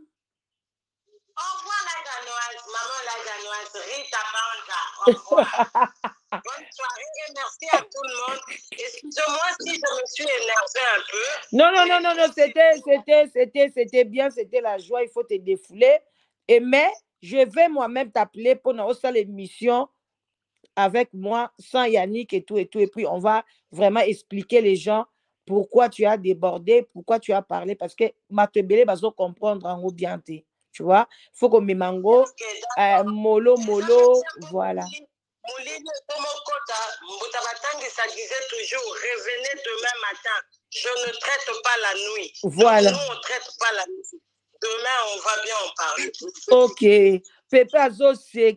Au revoir la Danoise, maman la Danoise, Rita Banda. Au revoir. Bonne soirée et merci à tout le monde. Excusez-moi si je me suis énervée un peu. Non, non, non, non, non, c'était, c'était, c'était, c'était bien, c'était la joie, il faut te défouler. Et mais, je vais moi-même t'appeler pour nous faire l'émission avec moi, sans Yannick et tout, et tout. Et puis, on va vraiment expliquer les gens pourquoi tu as débordé, pourquoi tu as parlé, parce que Matebele va comprendre en haut bien, tu vois. Il faut qu'on me mango, euh, mollo, mollo, voilà. Mouline Tomokota, Mbutabatang, ça disait toujours, revenez demain matin. Je ne traite pas la nuit. Voilà. Donc, nous, on ne traite pas la nuit. Demain, on va bien en parler. Ok. Pepe Azo, c'est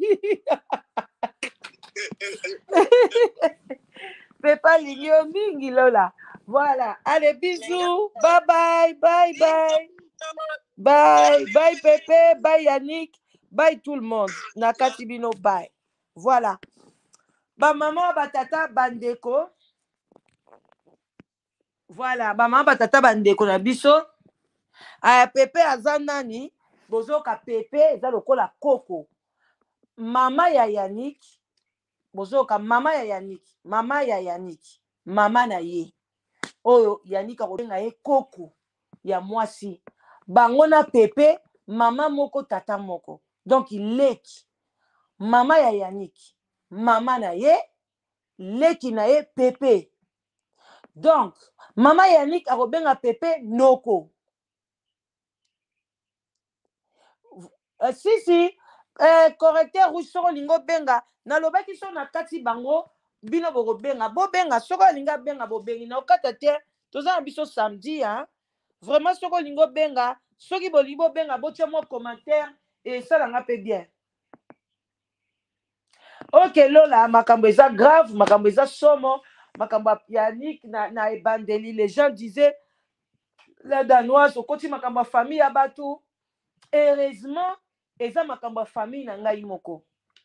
Pepe Ligno Mingi Lola. Voilà. Allez, bisous. Bye bye. Bye bye. Bye. Bye Pepe. Bye Yannick. Bye tout le monde. Nakatibino, bye. Voilà. Ba maman batata bandeko. Voilà. Ba maman batata bandeko na biso. Aya Pepe azanani. Bozoka Pepe eza lokola koko. Mama ya Yannick. Bozoka mama ya Yannick. Mama ya Yannick. Mama na ye. Oyo Yannick akobenga ye koko. ya mwasi bango na Pepe mama moko tata moko donc leki mama ya Yannick mama na ye leki na ye Pepe donc mama Yannick akobenga Pepe noko uh, si si uh, correcteur rouge soko lingo benga nalobaki so na kati bango bino boko benga bo benga soko linga benga bo bengi na okata te toza na biso samedi hein vraiment soko lingo benga soki boli bo benga bo tia mo commentaire et ça langa pe bien. Ok Lola makambo eza grave makambo eza somo makambo Yannick na na ebandeli les gens disaient la danoise okoti makambo famille ya batu heureusement eza makambo famille na ngai moko.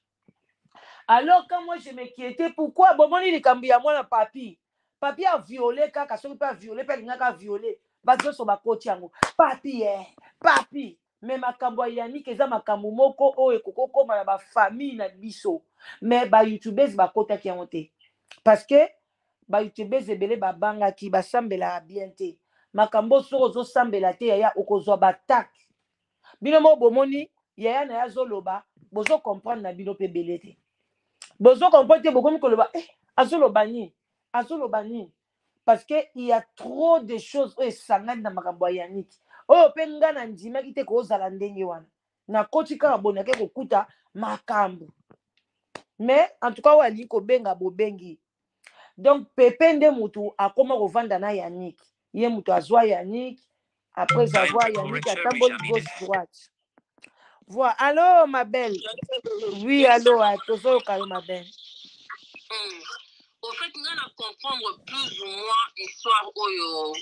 Alors quand moi je m'inquiétais pourquoi bomoni likambo ya mwana papi papi a violé kaka soki pa violé pe ngaka violé bazo so bakoti yango papi eh papi mais makambo ya Yannick eza makambo moko o ekoko koma na ba famille na biso mais ba youtubeurs bakota ki yango te parce que ba youtubeurs ebele babanga ki basambela bien te makambo soko zo sambela te ya okozwa batak bino mo bomoni yaya na yazo loba bozo comprendre na bino pe belé te bozo comprendre te bokomi koloba eh azoloba ni azoloba ni parce que il y a trop de choses o esangani na makambo ya Yannick oyo pe nga na ndimaki te kozala ndenge wana na koti kaka bonake kokuta makambo mais en tout cas oyo alingi kobenga bobengi donc Pepe nde mutu akoma kovanda na Yannick ye mutu azwa Yannick après avoir Yannick atamboli gauche droite. Voilà. Allô, ma belle. Oui, allô, toujours au ma belle. Mm. Au fait, nous allons comprendre plus ou moins l'histoire où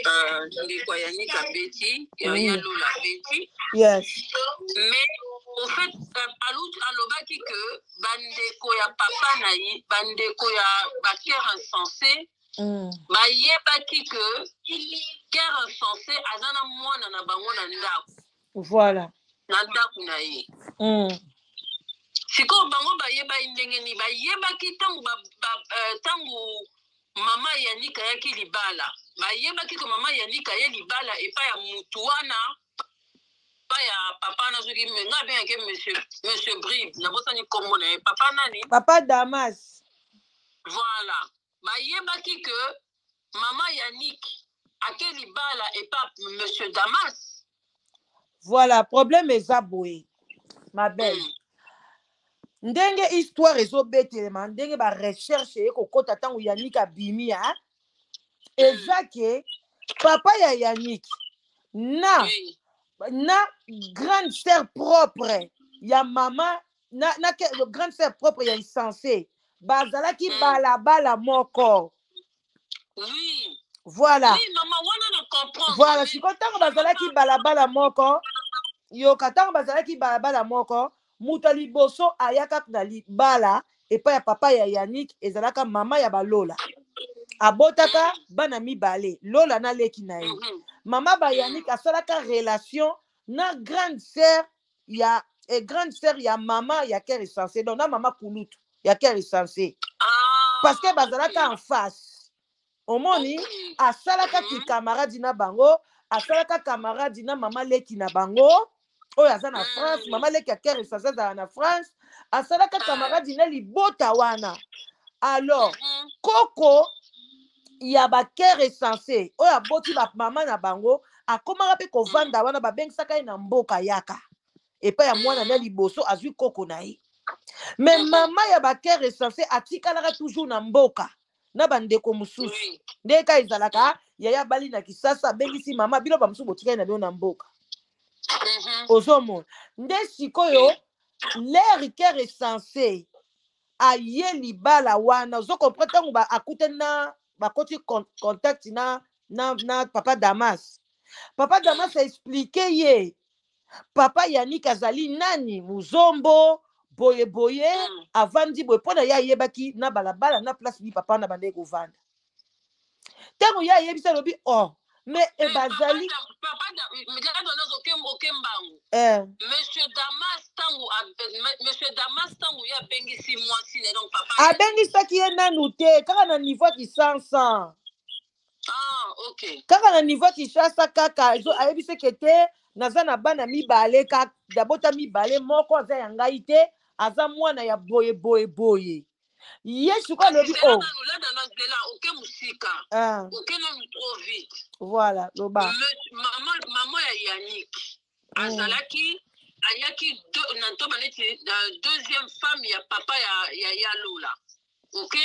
de Yannick a Betty, il y a Lola Betty. Yes. Mais au fait, à l'obaki que bandeko ya papa naï, bandeko ya baker insensé, ba yebaki que ker insensé azana mwana na bango na ndako. Voilà. Na ndako na ye. Mm. Siko bango bayeba indenge ni bayebaki tangu ba, ba, uh, tangu mama Yannick ayaki libala bayebaki ko mama Yannick aye libala epa ya mutu wana pa ya papa na soki nga bien ke monsieur monsieur Brib na bosa ni kombo na papa nani papa Damas. Voilà bayebaki que mama Yannick ake libala epa monsieur Damas. Voilà problème eza boye ma belle. Mm. Ndenge histoire ezo betelema ndenge ba recherche eko kota tangu Yannick abimi ya ezake papa ya Yannick na oui. Na grande sœur propre ya mama na na ke grande sœur propre ya insensé bazalaki mm. bala bala moko. Oui. Voilà. Oui maman wana na comprendre. Voilà siko tango bazalaki bala bala moko yo katango bazalaki bala bala moko muta liboso ayaka na libala epa ya papa ya Yannick ezalaka mama ya balola abotaka bana mibale Lola na leki na ye mama ba Yannick asalaka relation na grande sœur ya et grande sœur ya mama ya ker essentiel donc na mama kulutu ya ker essentiel parce que bazalaka en face omoni asalaka ki camarade na bango asalaka camarade na mama leki na bango oyo aza na France mama leki ya ker essentiel azala na France asalaka camarade na libota wana alors koko ya ba ker essentiel oyo aboti ba mama na bango akomaka pe kovanda wana babengisaka ye na mboka yaka epa ya mwana na liboso azwi koko na ye mais mama ya ba ker essentiel atikalaka toujours na mboka na bandeko mosusu nde ka ezalaka yaya bali na Kisasa abengisi mama bino bamosusu botikali na bino na mboka ozomona nde sikoyo l'air ker essentiel aye libala wana ozo comprendre tango ba akute na bakoti contact na na na papa Damas papa Damas a expliqué ye papa Yannick azali nani muzombo boye boye avandi boye pona ya yebaki na balabala na place bi papa na bande kovanda tango ya yebisa lobi oh mais e bazali papa eh monsieur Damas tango monsieur Damas tango ya bengisi mwasi ne donc papa abengisaki ye nanu te kaka na niveau ki sansa. Ah ok. Kaka na niveau Kinshasa kaka zo ayebi se kete naza na bana mibale ka dabota mibale moko aza ya ngai te aza mwana ya boye boye boye. Yesu kwa lobi oh. Là dans l'anglais OK musika. Ah. OK non trop vite. Voilà, loba. Maman maman ya Yannick. Azalaki ayaki deux nanto baneti la deuxième femme ya papa ya ya ya Lola. OK?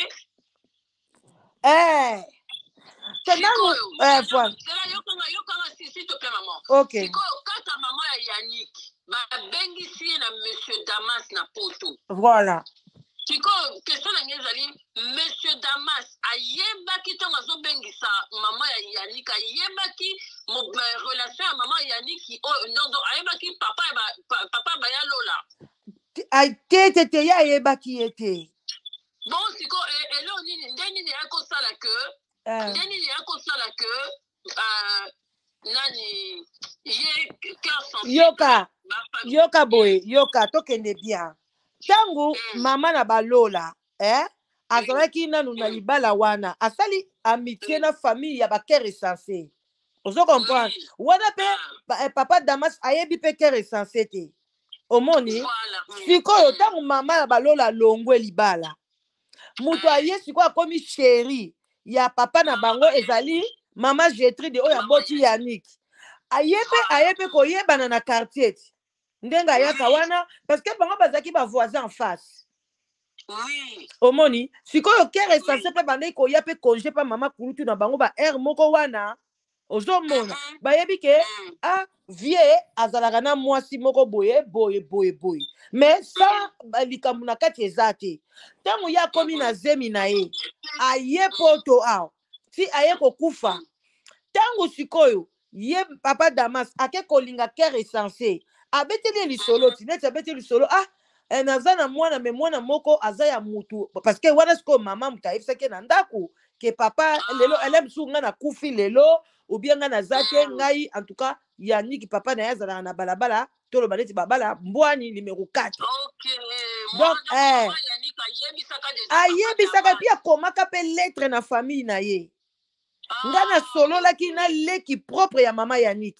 Eh. C'est non eh voilà. C'est là yo kanga yo kanga si s'il te plaît maman. OK. Siko kata maman ya Yannick ba bengi si na monsieur Damas na poto. Voilà. Siko question na ngezali monsieur Damas ayebaki tonga zo bengisa maman ya Yannick ayebaki mo relation ya maman Yannick oh non non ayebaki papa ba papa ba ya Lola. Ay tete te ya ayebaki ete. Bon siko et là nini ndeni ni yako sala que ndeni ni yako sala que euh nani ye cœur sensible. Yoka yoka boy yoka tokende bien. Tangu mm. mama na balola eh azalaki nanu na libala wana asali amitié na famille ya ba kere sensé. Ozo comprendre wana pe eh, papa Damas ayebi pe kere sensé te. Omoni sikoyo tangu mama na balola longwe libala muto aye sikoyo akomi chéri ya papa na bango ezali mama Gertrude oya boti Yannick ayepe ayepe koyebana na quartier ndenga yaka wana parce que bango bazaki ba voisin en face. Oui. Omoni sikoyo kere sensé pe bande ko ya pe congé pa mama kulutu na bango ba air moko wana ozomona bayebi ke ah vie azalaka na mwasi moko boye boye boye boye mais ça likambo na kati eza te ntango ya komi na zemi na ye aye poto awa si aye kokufa ntango sikoyo ye papa Damas ake kolinga kere sensé abeteli lisolo ti neti abeteli lisolo ah eh, naza na mwana me mwana moko aza ya mutu parce que wana sikoyo mama mutu ayebisaki na ndako ke papa lelo ele msuku nga na kufi lelo ou bien nga na zate ngai en tout cas Yannick papa na yazala na balabala tolo baneti babala mbwani numéro quatre. OK. Donc eh Yannick ayebisaka des ayebisaka pia komaka pe lettre na famille na ye. Nga na solo laki na leki propre ya mama Yannick.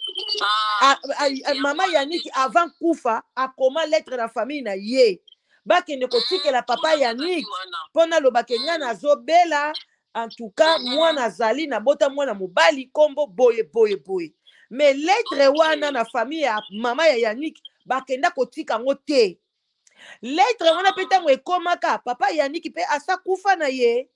Ah, mama Yannick avant kufa akoma lettre na famille na ye. Bakende kotikela papa Yannick pona lobake nga na zobela en tout cas mwana azali na bota mwana mobali kombo boye boye boye mais lettre wana na famille ya mama ya Yannick bakenda kotika ngo te lettre wana pe tango ekomaka papa Yannick pe asa kufa na ye.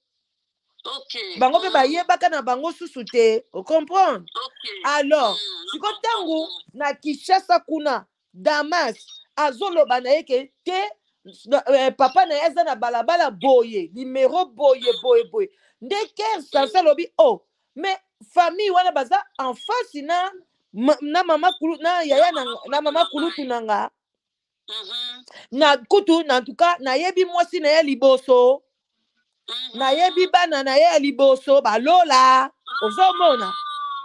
OK. Bango pe bayebaka na bango susu te o comprendre. OK. Alors siko tango na Kinshasa kuna Damas azoloba na yeke te euh, papa na eza na balabala boye numéro boye boye boye nde ker sensé lobi oh mais famille wana baza en face na na mama kulu na yaya na, na mama kulutu nanga Mhm. na kutu na en tout cas na yebi mwasi na ya liboso na yebi bana na ya liboso balola ozomona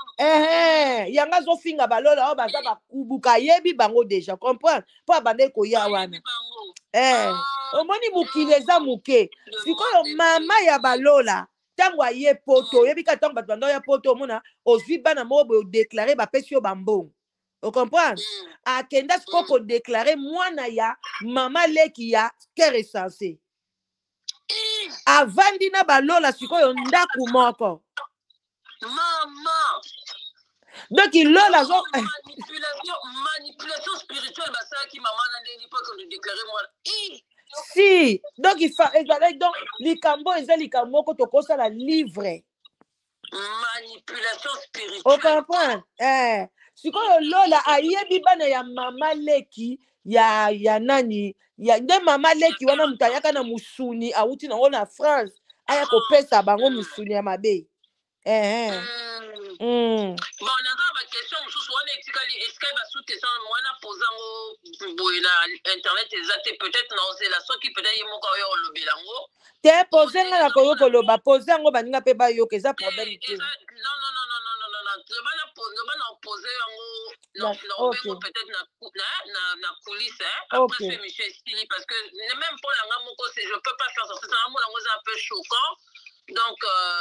eh yanga zo finga balola o baza bakubuka yebi bango déjà comprendre po abande ko ya wana eh omoni mukile eza muke sikoyo mama ya balola tango aye poto yebika tango bato bando ya poto omona ozwi bana moko boye odéclare bapesi yo bambongo o comprendre akenda sikoyo kodéclare mwana ya mama leki ya kere sensé avandi na balola sikoyo ndaku moko Maman. donc lola zo Manipulation, manipulation spirituelle, bah ça qui maman n'a dit pas que de déclarer moi. si donc il fa ezalaki donc likambo eza likambo ko tokosala livre Manipulation spirituelle. o comprendre eh sikoyo lola ayebi bana ya mama leki ya ya nani ya nde mama leki wana mutu ayaka na musuni awuti nango na France aya kopesa bango musuni ya mabe eh eh Mm. Bon, on a ma question, je on est est-ce qu'elle va sous-tester moi na posant au na internet exact peut-être non c'est la soit qui peut-être mon corps le bilango. Te poser nga na koyo koloba poser ngo baninga pe ba yo ke za problème te. Non non non non non non non non, le bana le bana poser ngo non peut-être na na na coulisse hein après c'est Michel Stili parce que même pour la ngamo c'est je peux pas faire ça c'est un mot là un peu choquant. Donc, euh,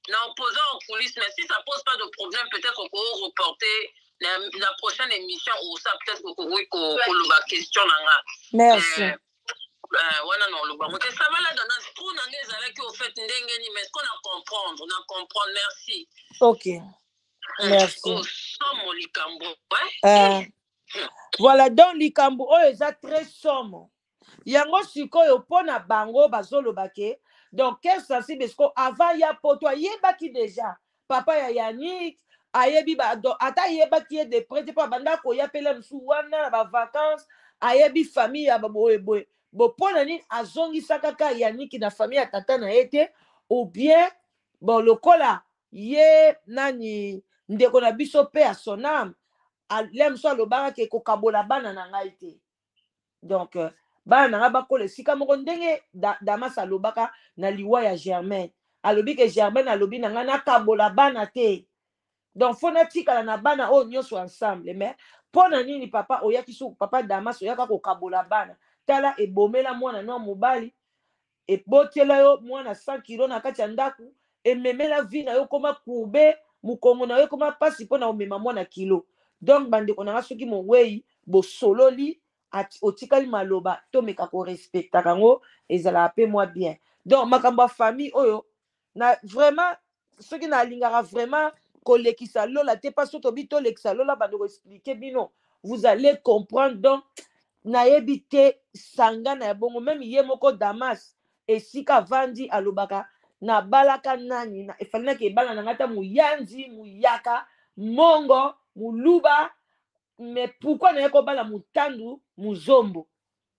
en opposant en coulisses, mais si ça ne pose pas de problème, peut-être qu'on peut reporter la, la prochaine émission ou ça peut-être qu'on peut la question. Merci. Euh, euh, non, le bon. Ça va là dans un trou dans les années qui ont fait une mais qu'on a comprendre, on a comprendre. Merci. Ok. Merci. Oh, somme likambo. Euh, voilà, donc likambo, oh, ils ont très somme. Yango sikoyo pona bango bazolo bake. Donc, qu'est-ce que c'est parce qu'avant, il y a pour toi, il y a qui déjà. Papa ya Yannick, ayebi ba do ata yeba qui est de près pas banda ko ya pele msuwana ba vacances, ayebi famille ya ba boye boye. Bo pona ni azongi sakaka Yannick na famille ya tata na ete ou bien bon lokola ye nani ndeko na biso pe a son âme. Alem so lo banga ke ko kabola bana na ngai te. Donc euh, bana nga bakole sika moko ndenge da, Damas alobaka na liwa ya Germaine alobi ke Germaine alobi na nga na kabola bana te. Donc fona tika na bana o nyoso ensemble mais pona nini papa oyaki su papa Damas oyaka ko kabola bana tala ebomela mwana no mobali e botela yo mwana cent kilos na kati ya ndaku ememela vie na yo koma courbe mukongo na yo koma pasi pona omema mwana kilo. Donc bande konanga soki mongwei bo sololi ati otikali maloba to meka ko respecta kango ezala pe moi bien. Donc makambo famille oyo na vraiment ceux qui na lingara vraiment kolekisa lola te pas soto bito lekisa lola bande ko expliquer bino vous allez comprendre. Donc na yebite sanga na bongo même ye moko Damas esika vandi alobaka na balaka nani na efalina ke bala na ngata muyanzi muyaka mongo muluba. Mais pourquoi n'a pas la mutandu muzombo?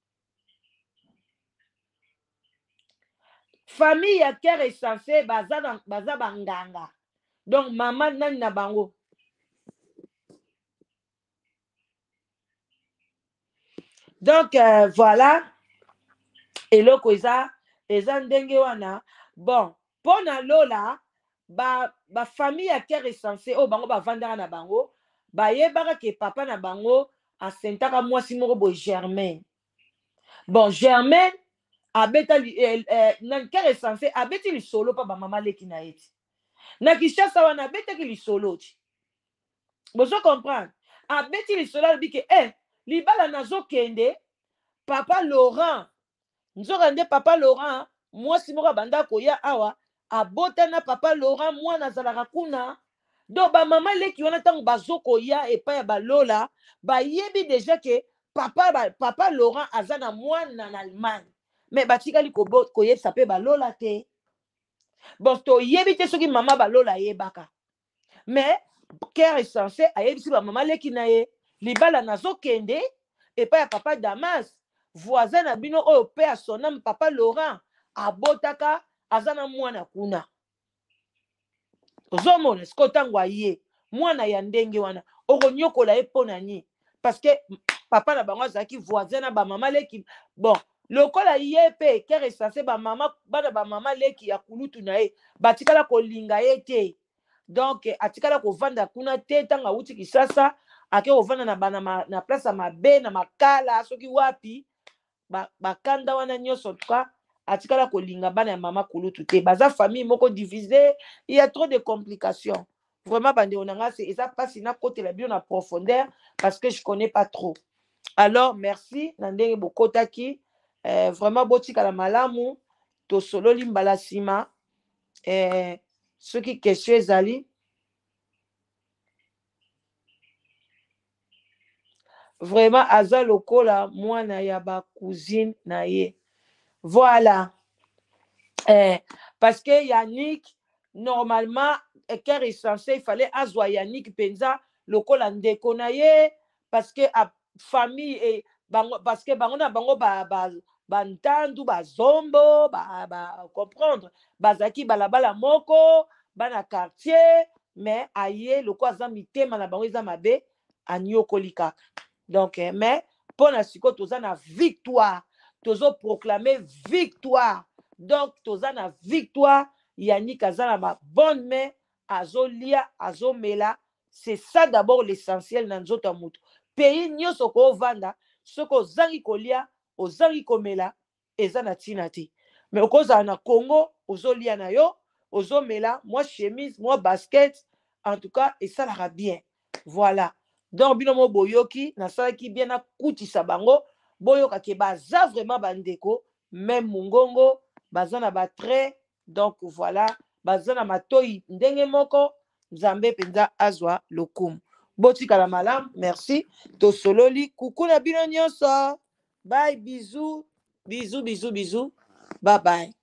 Famille à cœur est censé baza baza banganga. Donc maman nani na bango. Donc euh, voilà. Et le koza eza ndenge wana. Bon, pona lola ba ba famille à cœur est censé oh bango ba vandara na bango. Ba yebaka ke papa na bango asentaka mwasi moko bo Germaine. Bon Germaine abeta li eh, eh, na kere censé abeti li solo pa ba mama leki na eti. Na Kinshasa wana abetaki li solo ti. Bozo comprendre. Abeti li solo bi ke eh li bala nazo kende papa Laurent. Nzo rende papa Laurent mwasi moko banda koya awa abota na papa Laurent mwana zalaka kuna. Donc ba mama leki wana tango bazoko ya epa ya balola ba yebi déjà que papa ba, papa Laurent azana mwana na Allemagne mais batikali ko ko yebisa pe balola te. Bon to yebi te soki mama balola yebaka mais cœur est censé ayebisi ba mama leki na ye libala nazo kende epa ya papa Damas voisin na bino oyo pe a son âme papa Laurent abotaka azana mwana kuna. Ozomona skotango aye mwana ya ndenge wana okonyokola ye pona ni parce que papa na bango azaki voisin na ba mama leki. Bon lokola ye pe kere sase ba mama bana ba mama leki ya kulutu na ye batikala kolinga ye te. Donc atikala kovanda kuna te tanga uti Kisasa ake kovanda na bana na place mabe na makala soki wapi ba bakanda wana nyoso twa atikala kolinga bana ya mama kulutu te baza famille moko divisée. Il y a trop de complications vraiment bande onanga c'est ça pas sina côté la bien en profondeur parce que je connais pas trop. Alors merci nandenge bokotaki euh, vraiment botika la malamu to solo limbala sima euh, ceux qui question ezali vraiment aza lokola mwana ya ba cousine na ye. Voilà. Eh, parce que Yannick, normalement, cœur est censé, il fallait azwa Yannick Penza, le Colande Konaye, parce que la famille, et, parce que bango na bango ba ba bantandu ba zombo, ba ba comprendre, bazaki balabala moko, bana quartier, mais aye le quoi za mitema na bango za mabe anyokolika. Donc, eh, mais pour la siko toza na victoire, tozo proclamer victoire. Donc, toza na victoire, Yannick azana ma bonne main, azolia, azomela. C'est ça d'abord l'essentiel dans notre monde. Pays nyoso ko vanda, soko zangi kolia, ozangi komela, ezana tinati. Mais okoza na Congo, ozolia na yo, ozomela moi chemise moi basket en tout cas et ça la bien voilà donc bino mo boyoki nasalaki bien nakutisa bango boyoka ke baza vraiment bandeko même mungongo baza na batrait donc voilà baza na matoi ndenge moko nzambe penza azwa lokumu botikala malamu merci tosololi kuku na bino nyonso bye bisous bisous bisous bisous bye bye